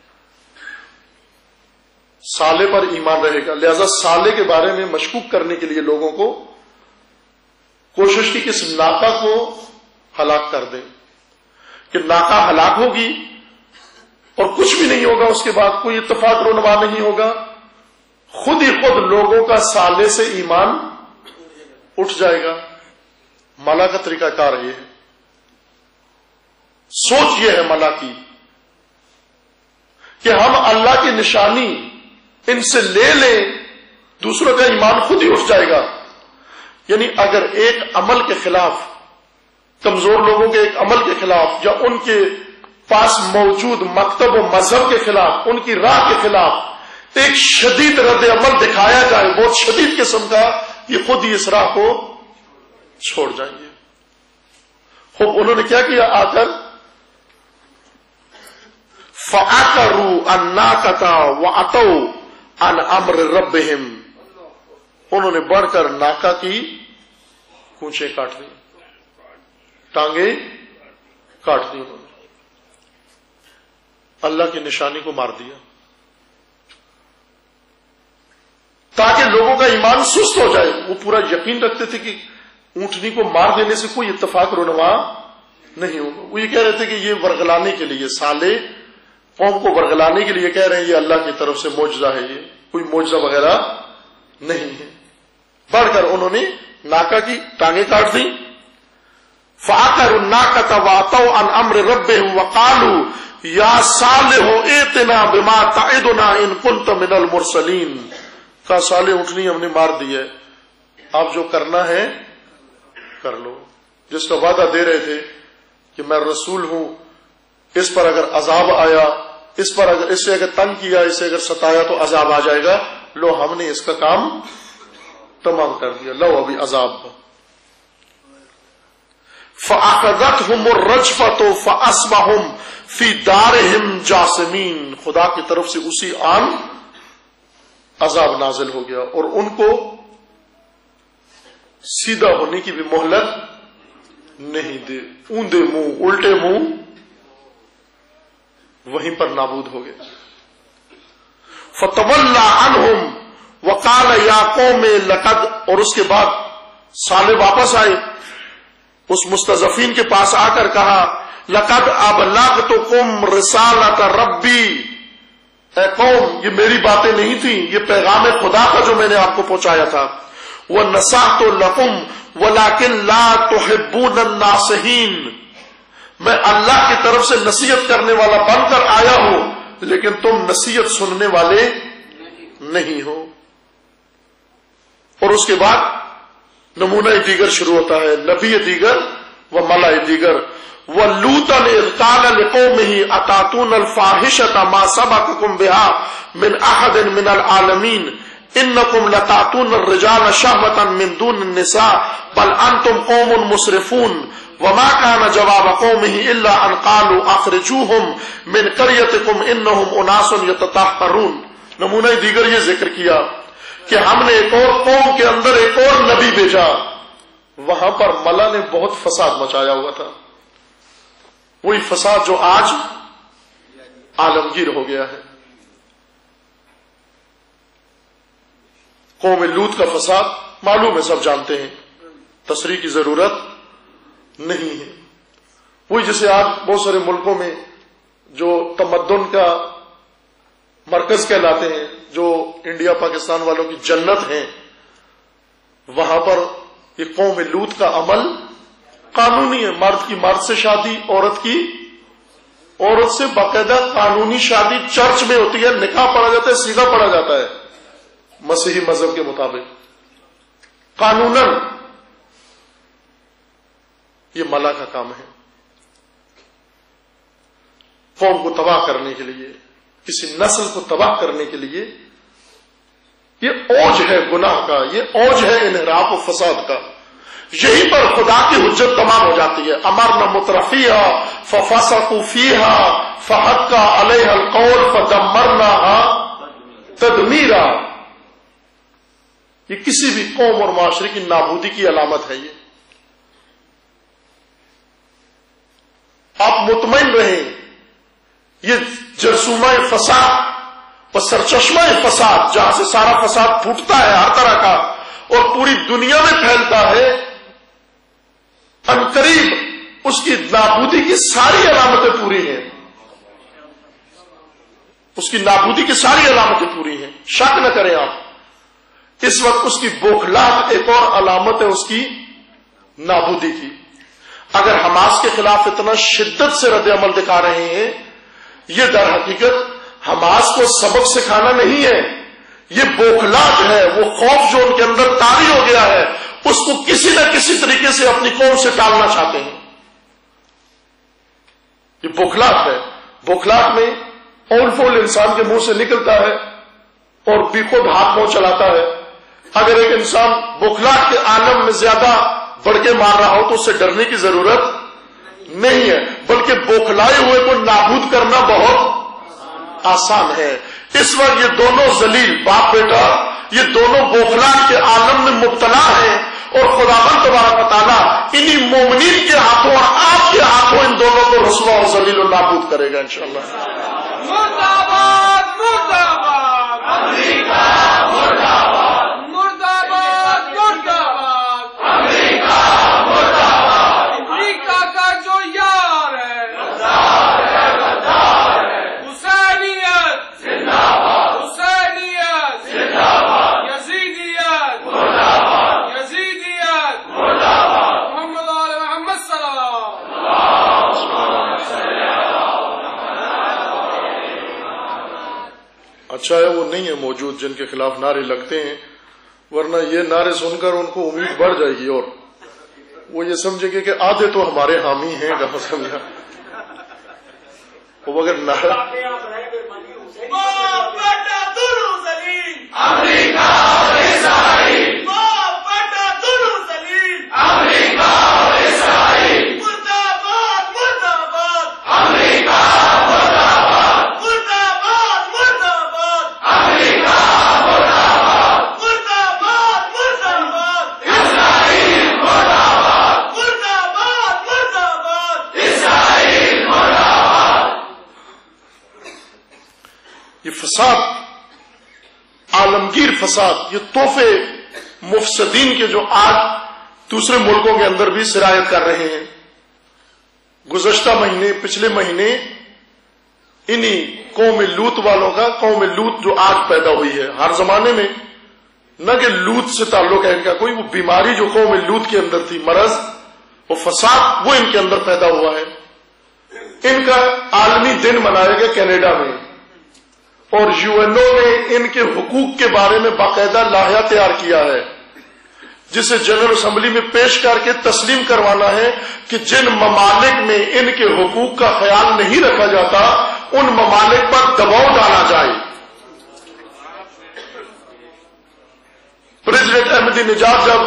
صالح پر ایمان رہے گا. لہذا صالح کے بارے میں مشکوک کرنے کے لیے لوگوں کو کوشش کی کہ اس ناقہ کو ہلاک کر دیں کہ ناقہ ہلاک ہوگی اور کچھ بھی نہیں ہوگا, اس کے بعد کوئی اتفاق رونما نہیں ہوگا, خود ہی خود لوگوں کا صالح سے ایمان اٹھ جائے گا. ملا کا طریقہ کار یہ ہے, سوچ یہ ہے ملا کی کہ ہم اللہ کی نشانی ان سے لے لیں, دوسروں کا ایمان خود ہی اٹھ جائے گا. یعنی اگر ایک عمل کے خلاف, کمزور لوگوں کے ایک عمل کے خلاف یا ان کے پاس موجود مکتب و مذہب کے خلاف, ان کی راہ کے خلاف ایک شدید رد عمل دکھایا جائے, بہت شدید قسم کا, یہ خود ہی اس راہ کو چھوڑ جائیں گے. خوب انہوں نے کیا کیا, آ کر فَعَقَرُوا النَّاقَةَ وَعَتَوْا عَنْ أَمْرِ رَبِّهِمْ, انہوں نے بڑھ کر ناکا کی کونچیں کاٹ دی, ٹانگیں کاٹ دی, انہوں نے اللہ کی نشانی کو مار دیا تاکہ لوگوں کا ایمان سست ہو جائے. وہ پورا یقین رکھتے تھے کہ اونٹنی کو مار دینے سے کوئی اتفاق رونما نہیں ہوگا. وہ یہ کہہ رہے تھے کہ یہ ورغلانے کے لیے, صالح قوم کو ورغلانے کے لیے کہہ رہے ہیں یہ اللہ کی طرف سے معجزہ ہے, یہ کوئی معجزہ وغیرہ نہیں ہے. بڑھ کر انہوں نے ناکا کی ٹانگیں کاٹ دی. فَعَقَرُوا النَّاقَةَ وَعَتَوْا عَنْ أَمْرِ رَبِّهِمْ وَقَالُوا يَا صَالِحُ ائْتِنَا بِمَا تَعِدُنَا إِن كُنتَ مِنَ الْمُرْسَلِينَ. کہا صالح اونٹنی ہم نے مار دی ہے, آپ جو کرنا ہے کر لو. جس کا وعدہ دے رہے تھے کہ میں رسول ہوں, اس پر اگر عذاب آیا, اس پر اگر اس سے اگر تنگ کیا, اسے اگر ستایا تو عذاب آ جائے گا, لو ہم نے اس کا کام تمام کر دیا, لو ابھی عذاب. فَأَخَذَتْهُمُ الرَّجْفَةُ فَأَصْبَحُمْ فِي دَارِهِمْ جَاثِمِينَ. خدا کی طرف سے اسی آن عذاب نازل ہو گیا اور ان کو سیدھا ہونے کی بھی مہلت نہیں دے. اوندے منہ, الٹے منہ وہیں پر نابود ہو گئے. فَتَوَلَّى عَنْهُمْ وَقَالَ يَا قَوْمِ لَقَدْ, اور اس کے بعد صالح واپس آئے, اس مستضعفین کے پاس آ کر کہا لَقَدْ أَبْلَغْتُكُمْ رِسَالَةَ رَبِّي, اے قوم یہ میری باتیں نہیں تھیں, یہ پیغام خدا کا جو میں نے آپ کو پہنچایا تھا. وَنَصَحْتُ لَكُمْ وَلَكِنْ لَا تُحِبُّونَ النَّاصِحِينَ, میں اللہ کی طرف سے نصیحت کرنے والا بن کر آیا ہوں, لیکن تم نصیحت سننے والے نہیں ہو. اور اس کے بعد نمونہ دیگر شروع ہوتا ہے, نبی دیگر و ملا دیگر. وَلُوطًا إِذْ قَالَ لِقَوْمِهِ أَتَأْتُونَ الْفَاحِشَةَ مَا سَبَقَكُم بِهَا مِنْ أَحَدٍ مِنَ الْعَالَمِينَ إِنَّكُمْ لَتَأْتُونَ الرِّجَالَ شَهْوَةً مِنْ دُونِ النِّسَاءِ بَلْ أَنْتُمْ قَوْمٌ مُسْرِفُونَ وَمَا كَانَ جَوَابَ قَوْمِهِ إِلَّا أَنْ قَالُوا أَخْرِجُوهُمْ مِنْ قَرْيَتِكُمْ إِنَّهُمْ أُنَاسٌ يَتَطَهَّرُونَ. نمونہ دیگر یہ ذکر کیا کہ ہم نے ایک اور قوم کے اندر ایک اور نبی بھیجا, وہاں پر ملا نے بہت فساد مچایا ہوا تھا, وہی فساد جو آج عالمگیر ہو گیا ہے. قوم لوط کا فساد معلوم ہے, سب جانتے ہیں, تصریح کی ضرورت نہیں ہے. وہی جیسے آج بہت سارے ملکوں میں جو تمدن کا مرکز کہلاتے ہیں, جو انڈیا پاکستان والوں کی جنت ہیں, وہاں پر یہ قوم لوط کا عمل قانونی ہے. مرد کی مرد سے شادی, عورت کی عورت سے باقاعدہ قانونی شادی چرچ میں ہوتی ہے, نکاح پڑھا جاتا ہے, سیدھا پڑھا جاتا ہے مسیحی مذہب کے مطابق قانوناً. یہ ملا کا کام ہے قوم کو تباہ کرنے کے لیے, کسی نسل کو تباہ کرنے کے لیے. یہ اوج ہے گناہ کا, یہ اوج ہے انحراف و فساد کا. یہیں پر خدا کی حجت تمام ہو جاتی ہے. امرنا مترفیها ففسقوا فیها فحق علیها القول فدمرناها تدمیرا، یہ کسی بھی قوم اور معاشرے کی نابودی کی علامت ہے. یہ آپ مطمئن رہیں، یہ جرثومہ فساد و سرچشمہ فساد جہاں سے سارا فساد پھوٹتا ہے ہر طرح کا اور پوری دنیا میں پھیلتا ہے، عنقریب اس کی نابودی کی ساری علامتیں پوری ہیں. اس کی نابودی کی ساری علامتیں پوری ہیں، شک نہ کریں آپ. اس وقت اس کی بوکھلاہٹ ایک اور علامت ہے اس کی نابودی کی. اگر حماس کے خلاف اتنا شدت سے رد عمل دکھا رہے ہیں، یہ در حقیقت حماس کو سبق سکھانا نہیں ہے، یہ بوکھلاہٹ ہے. وہ خوف جو ان کے اندر طاری ہو گیا ہے اس کو کسی نہ کسی طریقے سے اپنی قوم سے ٹالنا چاہتے ہیں. یہ بوکھلاہٹ ہے. بوکھلاہٹ میں اول فول انسان کے منہ سے نکلتا ہے اور بھی خود ہاتھ منہ چلاتا ہے. اگر ایک انسان بوکھلاہٹ کے عالم میں زیادہ بڑھ کے مار رہا ہو تو اس سے ڈرنے کی ضرورت نہیں ہے، بلکہ بوکھلائے ہوئے کو نابود کرنا بہت آسان ہے. اس وقت یہ دونوں ذلیل باپ بیٹا یہ دونوں بوکھلاہٹ کے عالم میں مبتلا ہیں اور خداوند تبارک و تعالیٰ انہی مومنین کے ہاتھوں اور آپ کے ہاتھوں ان دونوں کو رسوا اور ذلیل و نابود کرے گا انشاءاللہ.
مرداباد مرداباد امریکہ مرداباد مرداباد مرداباد امریکہ مرداباد. امریکہ کا جو یار ہے حسینیت زندہ باد، حسینیت زندہ باد، یزیدیت مرداباد، یزیدیت مرداباد. محمد آل محمد سلام.
اچھا ہے وہ نہیں ہے موجود جن کے خلاف نعرے لگتے ہیں، ورنہ یہ نعرے سن کر ان کو امید بڑھ جائے گی اور وہ یہ سمجھے گے کہ آدھے تو ہمارے حامی ہیں. کہاں سمجھا وہ اگر نعرہ
امریکہ اور اسرائیل، امریکہ اور اسرائیل، مرداباد مرداباد امریکہ مرداباد، مرداباد مرداباد امریکہ مرداباد، مرداباد مرداباد اسرائیل مرداباد، مرداباد مرداباد اسرائیل مرداباد.
یہ فساد عالمگیر فساد، یہ تحفے مفسدین کے جو آج دوسرے ملکوں کے اندر بھی سرایت کر رہے ہیں. گزشتہ مہینے پچھلے مہینے انہی قوم لوط والوں کا، قوم لوط جو آج پیدا ہوئی ہے، ہر زمانے میں نہ کہ لوط سے تعلق ہے ان کا کوئی، وہ بیماری جو قوم لوط کے اندر تھی، مرض اور فساد، وہ ان کے اندر پیدا ہوا ہے. ان کا عالمی دن منایا گیا کینیڈا میں اور UN نے ان کے حقوق کے بارے میں باقاعدہ لائحہ تیار کیا ہے جسے جنرل اسمبلی میں پیش کر کے تسلیم کروانا ہے کہ جن ممالک میں ان کے حقوق کا خیال نہیں رکھا جاتا ان ممالک پر دباؤ ڈالا جائے. پریزیڈنٹ احمدی نژاد جب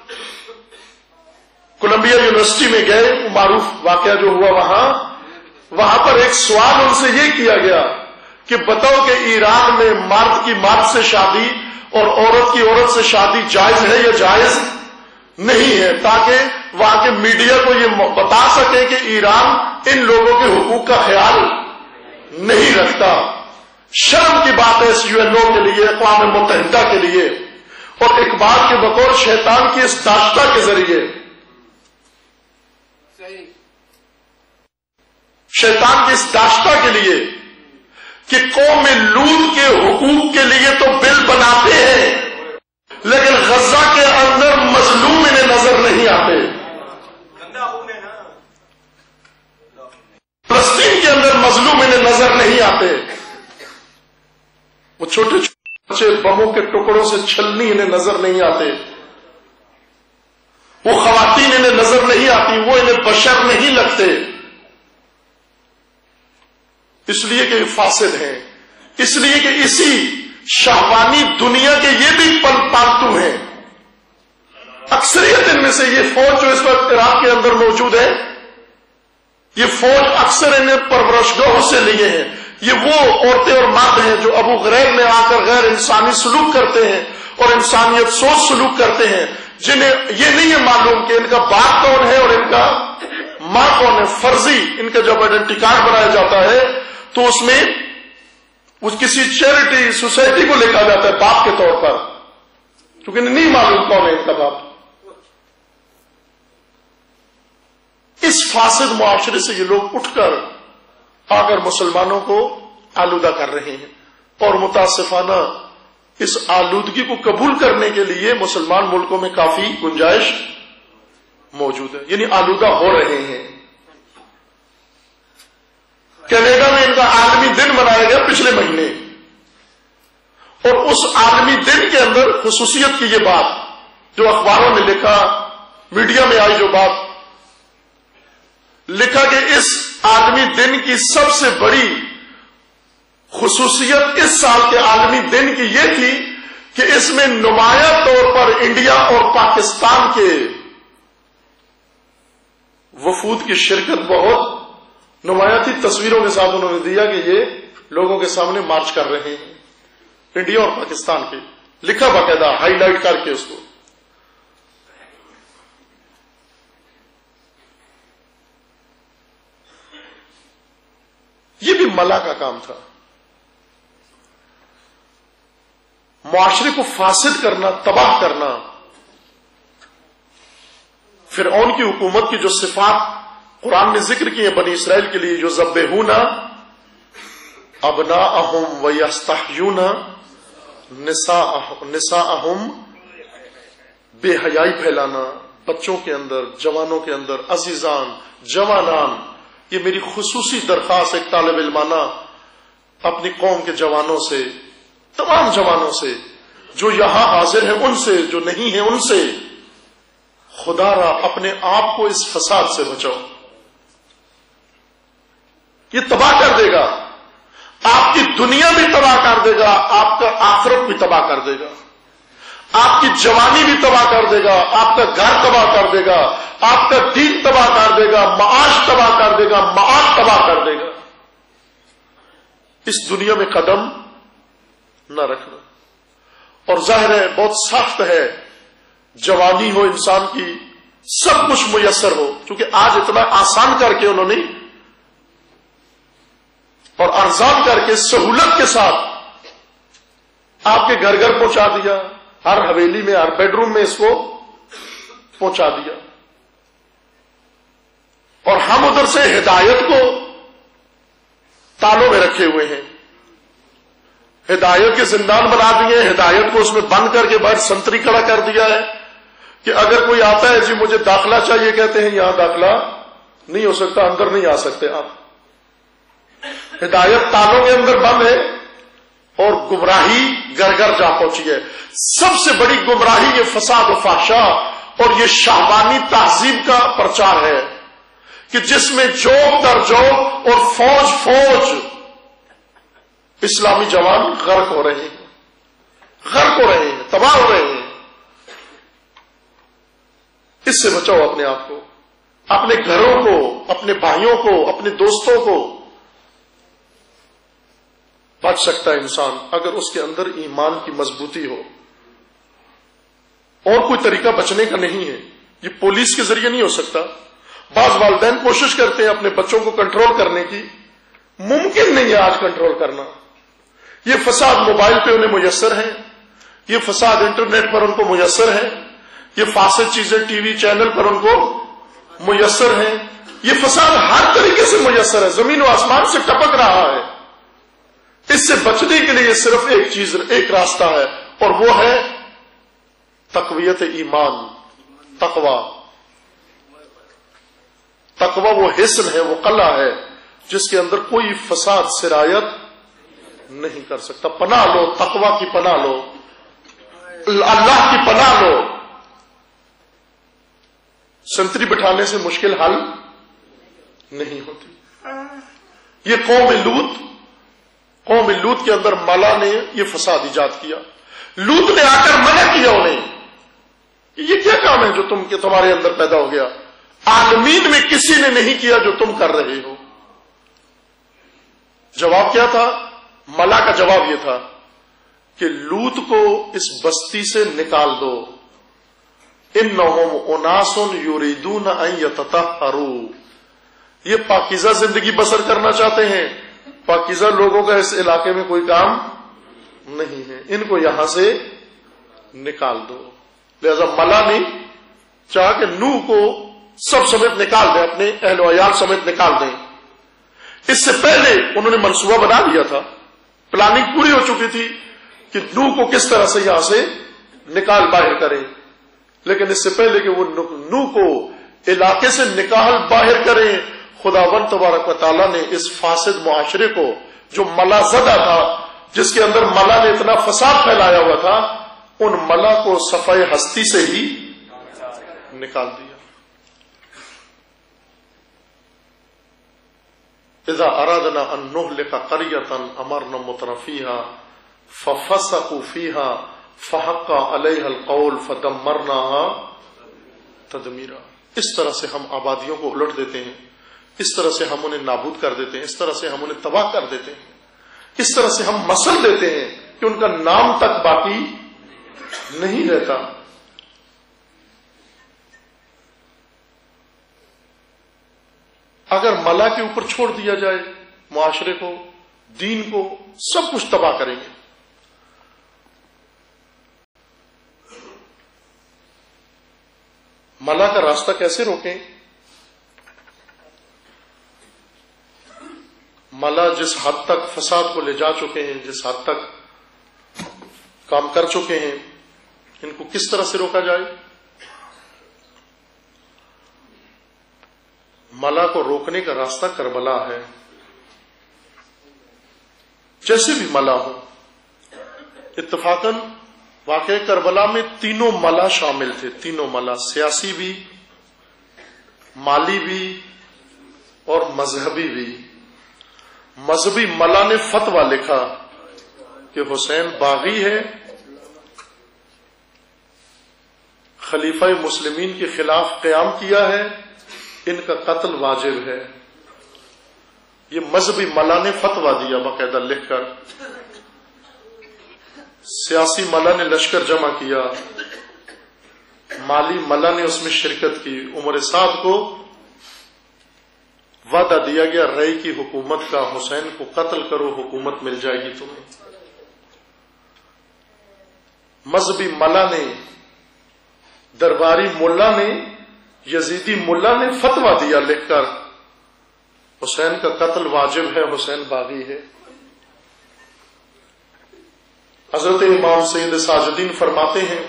کولمبیا یونیورسٹی میں گئے، معروف واقعہ جو ہوا وہاں پر ایک سوال ان سے یہ کیا گیا کہ بتاؤ کہ ایران میں مرد کی مرد سے شادی اور عورت کی عورت سے شادی جائز ہے یا جائز نہیں ہے، تاکہ وہاں کے میڈیا کو یہ بتا سکے کہ ایران ان لوگوں کے حقوق کا خیال نہیں رکھتا. شرم کی بات ہے اس UNO کے لیے، اقوام متحدہ کے لیے، اور اقبال کے بطور شیطان کی اس داشتہ کے ذریعے، شیطان کی اس داشتہ کے لیے کہ قوم لوط کے حقوق کے لیے تو بل بناتے ہیں لیکن غزہ کے اندر مظلوم انہیں نظر نہیں آتے، فلسطین کے اندر مظلوم انہیں نظر نہیں آتے، وہ چھوٹے چھوٹے بموں کے ٹکڑوں سے چھلنی انہیں نظر نہیں آتے، وہ خواتین انہیں نظر نہیں آتی، وہ انہیں بشر نہیں لگتے، اس لیے کہ فاسد ہیں، اس لیے کہ اسی شہوانی دنیا کے یہ بھی پالتو ہیں. اکثریت ان میں سے یہ فوج جو اس وقت عراق کے اندر موجود ہے، یہ فوج اکثر انہیں پرورش گاہوں سے لیے ہیں، یہ وہ عورتیں اور مرد ہیں جو ابو غریب میں آ کر غیر انسانی سلوک کرتے ہیں اور انسانیت سوچ سلوک کرتے ہیں، جنہیں یہ نہیں ہے معلوم کہ ان کا باپ کون ہے اور ان کا ماں کون ہے۔ فرضی ان کا جب آئیڈینٹی کارڈ بنایا جاتا ہے تو اس میں کسی چیریٹی سوسائٹی کو لکھا جاتا ہے باپ کے طور پر، کیونکہ انہیں نہیں معلوم کون ہے ان کا باپ۔ اس فاسد معاشرے سے یہ لوگ اٹھ کر آ کر مسلمانوں کو آلودہ کر رہے ہیں، اور متاسفانہ اس آلودگی کو قبول کرنے کے لیے مسلمان ملکوں میں کافی گنجائش موجود ہے، یعنی آلودہ ہو رہے ہیں۔ کینیڈا میں ان کا عالمی دن منایا گیا پچھلے مہینے، اور اس عالمی دن کے اندر خصوصیت کی یہ بات جو اخباروں میں لکھا، میڈیا میں آئی جو بات لکھا کہ اس عالمی دن کی سب سے بڑی خصوصیت اس سال کے عالمی دن کی یہ تھی کہ اس میں نمایاں طور پر انڈیا اور پاکستان کے وفود کی شرکت بہت نمایاں تھی۔ تصویروں کے ساتھ انہوں نے دیا کہ یہ لوگوں کے سامنے مارچ کر رہے ہیں، انڈیا اور پاکستان کے، لکھا باقاعدہ ہائی لائٹ کر کے اس کو۔ یہ بھی ملا کا کام تھا، معاشرے کو فاسد کرنا، تباہ کرنا۔ فرعون کی حکومت کی جو صفات قرآن نے ذکر کی ہیں بنی اسرائیل کے لیے، جو ذبحون ابناءہم ویستحیون نساءہم، بے حیائی پھیلانا بچوں کے اندر، جوانوں کے اندر، عزیزان، جوانان۔ یہ میری خصوصی درخواست ایک طالب علمانہ اپنی قوم کے جوانوں سے، تمام جوانوں سے، جو یہاں حاضر ہیں ان سے، جو نہیں ہیں ان سے، خدا را اپنے آپ کو اس فساد سے بچاؤ۔ یہ تباہ کر دے گا، آپ کی دنیا بھی تباہ کر دے گا، آپ کا آخرت بھی تباہ کر دے گا، آپ کی جوانی بھی تباہ کر دے گا، آپ کا گھر تباہ کر دے گا، آپ کا دین تباہ کر دے گا، معاش تباہ کر دے گا، معاش تباہ کر دے گا۔ اس دنیا میں قدم نہ رکھنا۔ اور ظاہر ہے بہت سخت ہے، جوانی ہو انسان کی، سب کچھ میسر ہو، کیونکہ آج اتنا آسان کر کے انہوں نے اور ارزان کر کے سہولت کے ساتھ آپ کے گھر گھر پہنچا دیا، ہر حویلی میں، ہر بیڈ روم میں اس کو پہنچا دیا، اور ہم ادھر سے ہدایت کو تالوں میں رکھے ہوئے ہیں، ہدایت کے زندان بنا دیے، ہدایت کو اس میں بند کر کے باہر سنتری کھڑا کر دیا ہے کہ اگر کوئی آتا ہے جی مجھے داخلہ چاہیے، کہتے ہیں یہاں داخلہ نہیں ہو سکتا، اندر نہیں آ سکتے آپ۔ ہدایت تالوں کے اندر بند ہے اور گمراہی گھر گھر جا پہنچی ہے۔ سب سے بڑی گمراہی یہ فساد و فحشا اور یہ شہوانی تہذیب کا پرچار ہے کہ جس میں جوک در جوک اور فوج فوج اسلامی جوان غرق ہو رہے ہیں، غرق ہو رہے ہیں، تباہ ہو رہے ہیں۔ اس سے بچاؤ اپنے آپ کو، اپنے گھروں کو، اپنے بھائیوں کو، اپنے دوستوں کو۔ بچ سکتا ہے انسان اگر اس کے اندر ایمان کی مضبوطی ہو، اور کوئی طریقہ بچنے کا نہیں ہے، یہ پولیس کے ذریعے نہیں ہو سکتا۔ بعض والدین کوشش کرتے ہیں اپنے بچوں کو کنٹرول کرنے کی، ممکن نہیں ہے آج کنٹرول کرنا۔ یہ فساد موبائل پہ انہیں میسر ہے، یہ فساد انٹرنیٹ پر ان کو میسر ہے، یہ فاسد چیزیں ٹی وی چینل پر ان کو میسر ہیں، یہ فساد ہر طریقے سے میسر ہے، زمین و آسمان سے ٹپک رہا ہے۔ اس سے بچنے کے لیے صرف ایک چیز، ایک راستہ ہے، اور وہ ہے تقویت ایمان، تقوی۔ تقوی وہ حصن ہے، وہ قلعہ ہے جس کے اندر کوئی فساد سرایت نہیں کر سکتا۔ پناہ لو، تقوی کی پناہ لو، اللہ کی پناہ لو۔ سنتری بٹھانے سے مشکل حل نہیں ہوتی۔ یہ قوم لوط کے اندر مالا نے یہ فساد ایجاد کیا، لوط نے آ کر منع کیا انہیں، یہ کیا کام ہے جو تمہارے اندر پیدا ہو گیا، عالمین میں کسی نے نہیں کیا جو تم کر رہے ہو۔ جواب کیا تھا؟ ملا کا جواب یہ تھا کہ لوط کو اس بستی سے نکال دو، انہم اناس یریدون ان یتطہروا، یہ پاکیزہ زندگی بسر کرنا چاہتے ہیں، پاکیزہ لوگوں کا اس علاقے میں کوئی کام نہیں ہے، ان کو یہاں سے نکال دو۔ لہذا ملا نے چاہا کہ نوح کو سب سمیت نکال دیں، اپنے اہل و عیال سمیت نکال دیں۔ اس سے پہلے انہوں نے منصوبہ بنا لیا تھا، پلاننگ پوری ہو چکی تھی کہ نوح کو کس طرح سے یہاں سے نکال باہر کریں، لیکن اس سے پہلے کہ وہ نوح کو علاقے سے نکال باہر کریں، خداوند تبارک و تعالیٰ نے اس فاسد معاشرے کو جو ملا زدہ تھا، جس کے اندر ملا نے اتنا فساد پھیلایا ہوا تھا، ان ملا کو صفحہ ہستی سے ہی نکال دیا۔ اذا ارادنا ان نهلك قرية امرنا مترفيها ففسقوا فيها فحق عليها القول فدمرناها تدمیرا۔ اس طرح سے ہم آبادیوں کو الٹ دیتے ہیں، اس طرح سے ہم انہیں نابود کر دیتے ہیں، اس طرح سے ہم انہیں تباہ کر دیتے ہیں، اس طرح سے ہم مسل دیتے ہیں کہ ان کا نام تک باقی نہیں رہتا۔ اگر ملا کے اوپر چھوڑ دیا جائے معاشرے کو، دین کو، سب کچھ تباہ کریں گے۔ ملا کا راستہ کیسے روکیں؟ ملا جس حد تک فساد کو لے جا چکے ہیں، جس حد تک کام کر چکے ہیں، ان کو کس طرح سے روکا جائے؟ ملا کو روکنے کا راستہ کربلا ہے۔ جیسے بھی ملا ہو، اتفاقاً واقعہ کربلا میں تینوں ملا شامل تھے، تینوں ملا، سیاسی بھی، مالی بھی اور مذہبی بھی۔ مذہبی ملا نے فتویٰ لکھا کہ حسین باغی ہے، خلیفہ مسلمین کے خلاف قیام کیا ہے، ان کا قتل واجب ہے۔ یہ مذہبی ملا نے فتویٰ دیا باقاعدہ لکھ کر۔ سیاسی ملا نے لشکر جمع کیا، مالی ملا نے اس میں شرکت کی۔ عمر سعد کو وعدہ دیا گیا رئی کی حکومت کا، حسین کو قتل کرو، حکومت مل جائے گی تمہیں۔ مذہبی ملا نے، درباری ملا نے، یزیدی ملا نے فتویٰ دیا لکھ کر، حسین کا قتل واجب ہے، حسین باغی ہے۔ حضرت امام سید ساجدین فرماتے ہیں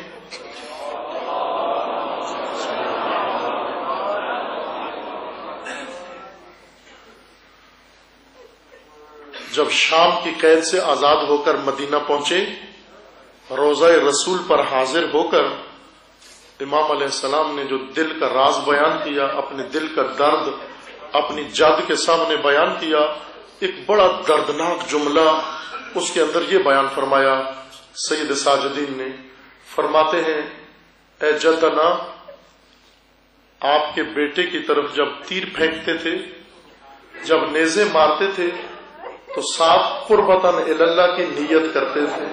جب شام کی قید سے آزاد ہو کر مدینہ پہنچے، روضہ رسول پر حاضر ہو کر امام علیہ السلام نے جو دل کا راز بیان کیا، اپنے دل کا درد اپنی جد کے سامنے بیان کیا، ایک بڑا دردناک جملہ اس کے اندر یہ بیان فرمایا سید ساجدین نے، فرماتے ہیں اے جدنا، آپ کے بیٹے کی طرف جب تیر پھینکتے تھے، جب نیزے مارتے تھے تو ساتھ قربتاً اللہ کی نیت کرتے تھے۔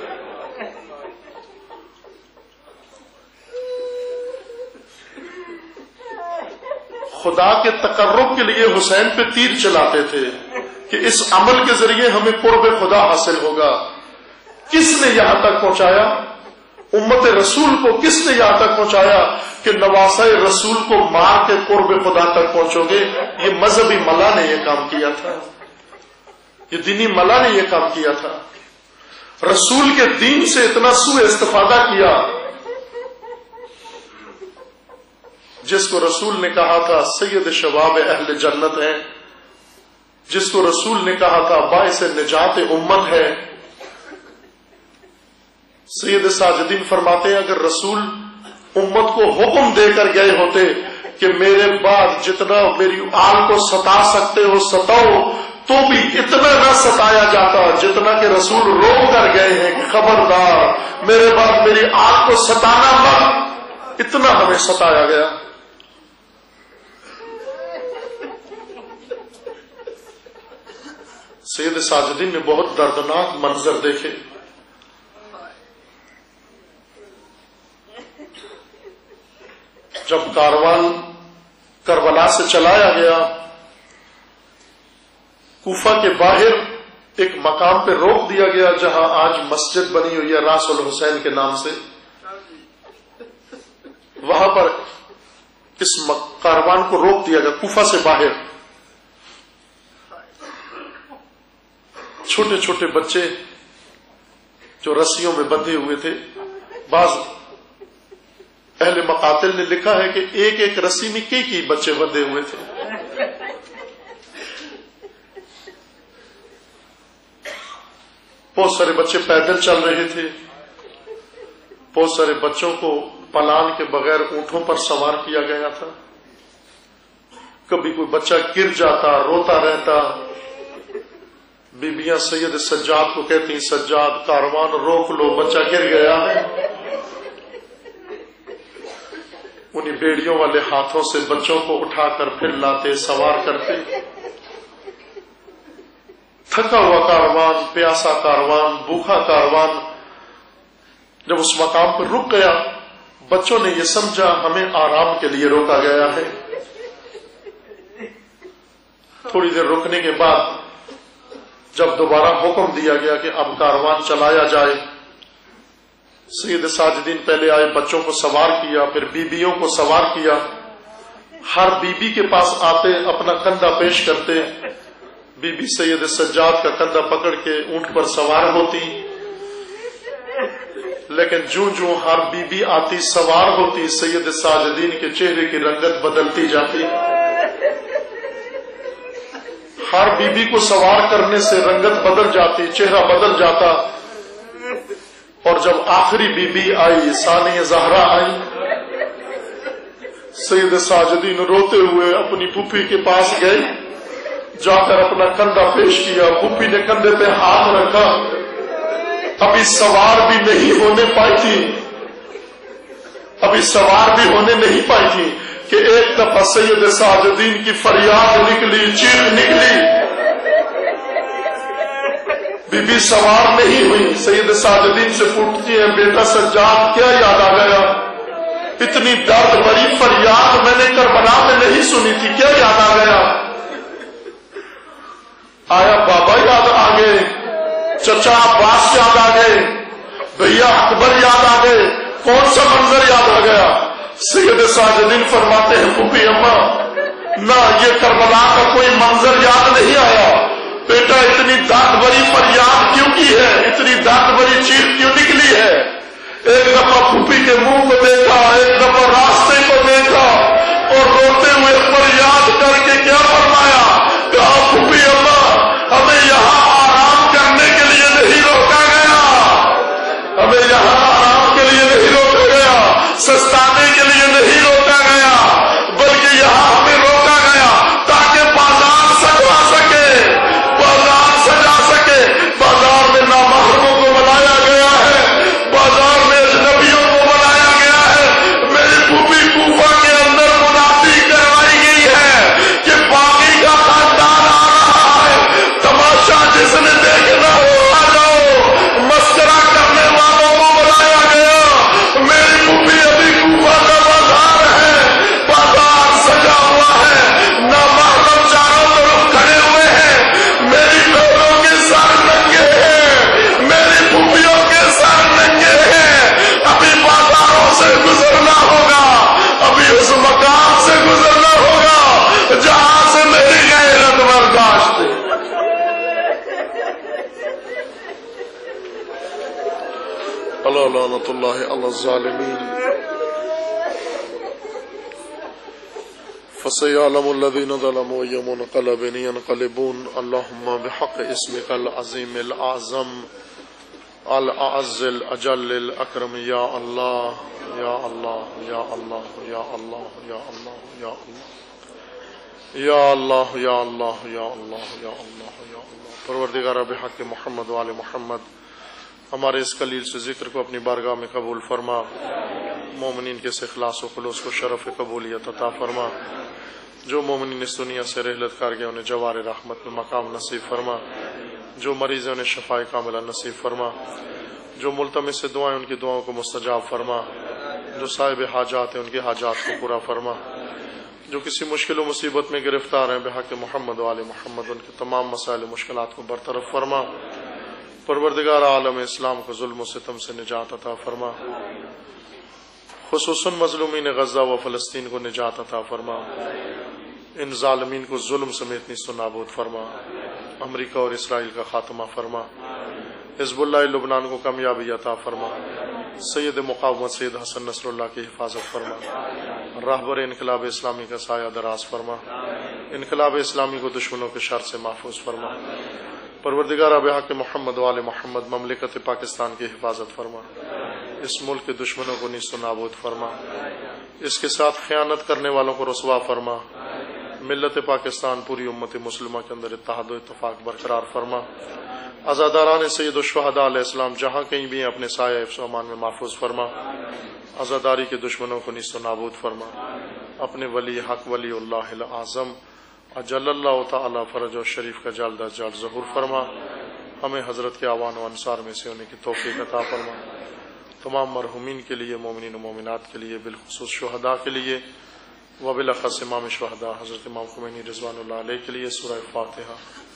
خدا کے تقرب کے لیے حسین پہ تیر چلاتے تھے کہ اس عمل کے ذریعے ہمیں قرب خدا حاصل ہوگا۔ کس نے یہاں تک پہنچایا؟ امت رسول کو کس نے یہاں تک پہنچایا کہ نواسہ رسول کو مار کے قرب خدا تک پہنچو گے؟ یہ مذہبی ملا نے یہ کام کیا تھا، یہ دینی ملا نے یہ کام کیا تھا۔ رسول کے دین سے اتنا سوء استفادہ کیا، جس کو رسول نے کہا تھا سید شباب اہل جنت ہے، جس کو رسول نے کہا تھا باعث نجات امت ہے۔ سید ساجدین فرماتے ہیں اگر رسول امت کو حکم دے کر گئے ہوتے کہ میرے بعد جتنا میری آل کو ستا سکتے ہو ستاؤ، تو بھی اتنا نہ ستایا جاتا جتنا کہ رسول روک کر گئے ہیں کہ خبردار میرے بعد میری آل کو ستانا مت، اتنا ہمیں ستایا گیا۔ سید ساجدین نے بہت دردناک منظر دیکھے. جب کاروان کربلا سے چلایا گیا، کوفہ کے باہر ایک مقام پہ روک دیا گیا جہاں آج مسجد بنی ہوئی ہے راس الحسین کے نام سے. وہاں پر اس کاروان کو روک دیا گیا کوفہ سے باہر. چھوٹے چھوٹے بچے جو رسیوں میں بندھے ہوئے تھے. بعض اہل مقاتل نے لکھا ہے کہ ایک ایک رسی میں کئی بچے بندھے ہوئے تھے. بہت سارے بچے پیدل چل رہے تھے. بہت سارے بچوں کو پلان کے بغیر اونٹوں پر سوار کیا گیا تھا. کبھی کوئی بچہ گر جاتا، روتا رہتا. بیبیاں سید سجاد کو کہتی، سجاد کاروان روک لو، بچہ گر گیا ہے. انہیں بیڑیوں والے ہاتھوں سے بچوں کو اٹھا کر پھر لاتے، سوار کرتے. تھکا ہوا کاروان، پیاسا کاروان، بھوکا کاروان جب اس مقام پر رک گیا، بچوں نے یہ سمجھا ہمیں آرام کے لیے روکا گیا ہے. تھوڑی دیر رکنے کے بعد جب دوبارہ حکم دیا گیا کہ اب کاروان چلایا جائے، سید ساجدین پہلے آئے، بچوں کو سوار کیا، پھر بیبیوں کو سوار کیا. ہر بیبی کے پاس آتے، اپنا کندھا پیش کرتے. بی بی سید سجاد کا کندھا پکڑ کے اونٹ پر سوار ہوتی. لیکن جوں ہر بی بی آتی، سوار ہوتی، سید ساجدین کے چہرے کی رنگت بدلتی جاتی. ہر بی بی کو سوار کرنے سے رنگت بدل جاتی، چہرہ بدل جاتا. اور جب آخری بی بی آئی، ثانیہ زہرا آئی، سید ساجدین روتے ہوئے اپنی پھوپھی کے پاس گئے. جا کر اپنا کندھا پیش کیا. پھوپھی نے کندھے پہ ہاتھ رکھا. ابھی سوار بھی نہیں ہونے پائی تھی، ابھی سوار بھی ہونے نہیں پائی تھی کہ ایک دفعہ سید ساجدین کی فریاد نکلی، چیخ نکلی. بی بی سوار نہیں ہوئی. سید ساجدین سے پوچھتی ہے، بیٹا سجاد کیا یاد آ گیا؟ اتنی درد بھری فریاد میں نے کربلا میں نہیں سنی تھی، کیا یاد آ گیا؟ آیا بابا یاد آ گئے، چچا عباس یاد آ گئے، بھیا اکبر یاد آ گئے، کون سا منظر یاد آ گیا؟ سید ساجدین فرماتے ہیں، پھوپھی اماں نہ یہ کربلا کا کوئی منظر یاد نہیں آیا. بیٹا اتنی درد بھری فریاد کیوں کی ہے، اتنی درد بھری چیخ کیوں نکلی ہے؟ ایک دفعہ پھوپھی کے منہ کو دیکھا، ایک دفعہ راستے کو دیکھا، اور روتے ہوئے فریاد کر کے کیا فرمایا؟ کہا پھوپھی اماں ہمیں یہاں آرام کرنے کے لیے نہیں روکا گیا، ہمیں یہاں آرام کے لیے نہیں روکا گیا، سستانے کے لیے نہیں روکا گیا، بلکہ یہاں ہمیں روکا گیا تاکہ بازار سجا سکے، بازار سجا سکے. بازار میں نامحرموں کو بلایا گیا ہے، بازار میں اجنبیوں کو بلایا گیا ہے. میری پھوپھی کوفہ کے اندر منادی کروائی گئی ہے کہ باقی کا خاندان آ رہا ہے، تماشا جس نے دیکھنا ہو آ جاؤ. مسکرا کرنے والوں کو بلایا گیا. میری پھوپھی ابھی کوفہ کا بازار ہے، بازار سجا ہوا ہے، نامحرم چاروں طرف کھڑے ہوئے ہیں. میری بہنوں کے سر ننگے ہیں، میری پھوپھیوں کے سر ننگے ہیں. ابھی بازاروں سے گزرنا ہوگا، ابھی اس مقام سے گزرنا ہوگا جہاں سے میری غیرت برداشت ہے. اللہ لعنت اللہ علی الظالمین. فسيعلم الذين ظلموا أي منقلب ينقلبون. اللهم بحق اسمك العظيم الأعظم الأعز الأجل الأكرم يا الله يا الله يا الله يا الله يا الله يا الله يا الله يا الله يا الله يا الله يا الله. پروردگار بحق محمد و آل محمد ہمارے اس قلیل سے ذکر کو اپنی بارگاہ میں قبول فرما. مومنین کے اخلاص و خلوص کو شرف قبولیت عطا فرما. جو مومنین اس دنیا سے رحلت کر گئے انہیں جوار رحمت میں مقام نصیب فرما. جو مریض ہیں انہیں شفائے کاملہ نصیب فرما، جو ملتمس سے دعائیں ان کی دعاؤں کو مستجاب فرما، جو صاحب حاجات ہیں ان کی حاجات کو پورا فرما، جو کسی مشکل و مصیبت میں گرفتار ہیں بحق محمد و آل محمد ان کے تمام مسائل و مشکلات کو برطرف فرما۔ پروردگار عالم اسلام کو ظلم و ستم سے نجات عطا فرما، خصوصاً مظلومین غزہ و فلسطین کو نجات عطا فرما، ان ظالمین کو ظلم سمیت نیست و نابود فرما، امریکہ اور اسرائیل کا خاتمہ فرما، حزب اللہ لبنان کو کامیابی عطا فرما، سید مقاومت سید حسن نصر اللہ کی حفاظت فرما، راہبر انقلاب اسلامی کا سایہ دراز فرما، انقلاب اسلامی کو دشمنوں کے شر سے محفوظ فرما۔ پروردگار بحق محمد و آل محمد مملکت پاکستان کی حفاظت فرما، اس ملک کے دشمنوں کو نیست و نابود فرما، اس کے ساتھ خیانت کرنے والوں کو رسوا فرما، ملت پاکستان پوری امت مسلمہ کے اندر اتحاد و اتفاق برقرار فرما، عزاداران سید الشہداء علیہ السلام جہاں کہیں بھی ہیں اپنے سایہ حفظ و امان میں محفوظ فرما، عزاداری کے دشمنوں کو نیست و نابود فرما، اپنے ولی حق ولی اللہ الاعظم اجل اللہ تعالی فرج و شریف کا جلد از جلد ظہور فرما، ہمیں حضرت کے اعوان و انصار میں سے ہونے کی توفیق عطا فرما، تمام مرحومین کے لیے، مومنین و مومنات کے لیے، بالخصوص شہداء کے لیے، وبالاخص امام شہداء حضرت امام خمینی رضوان اللہ علیہ کے لیے سورہ فاتحہ۔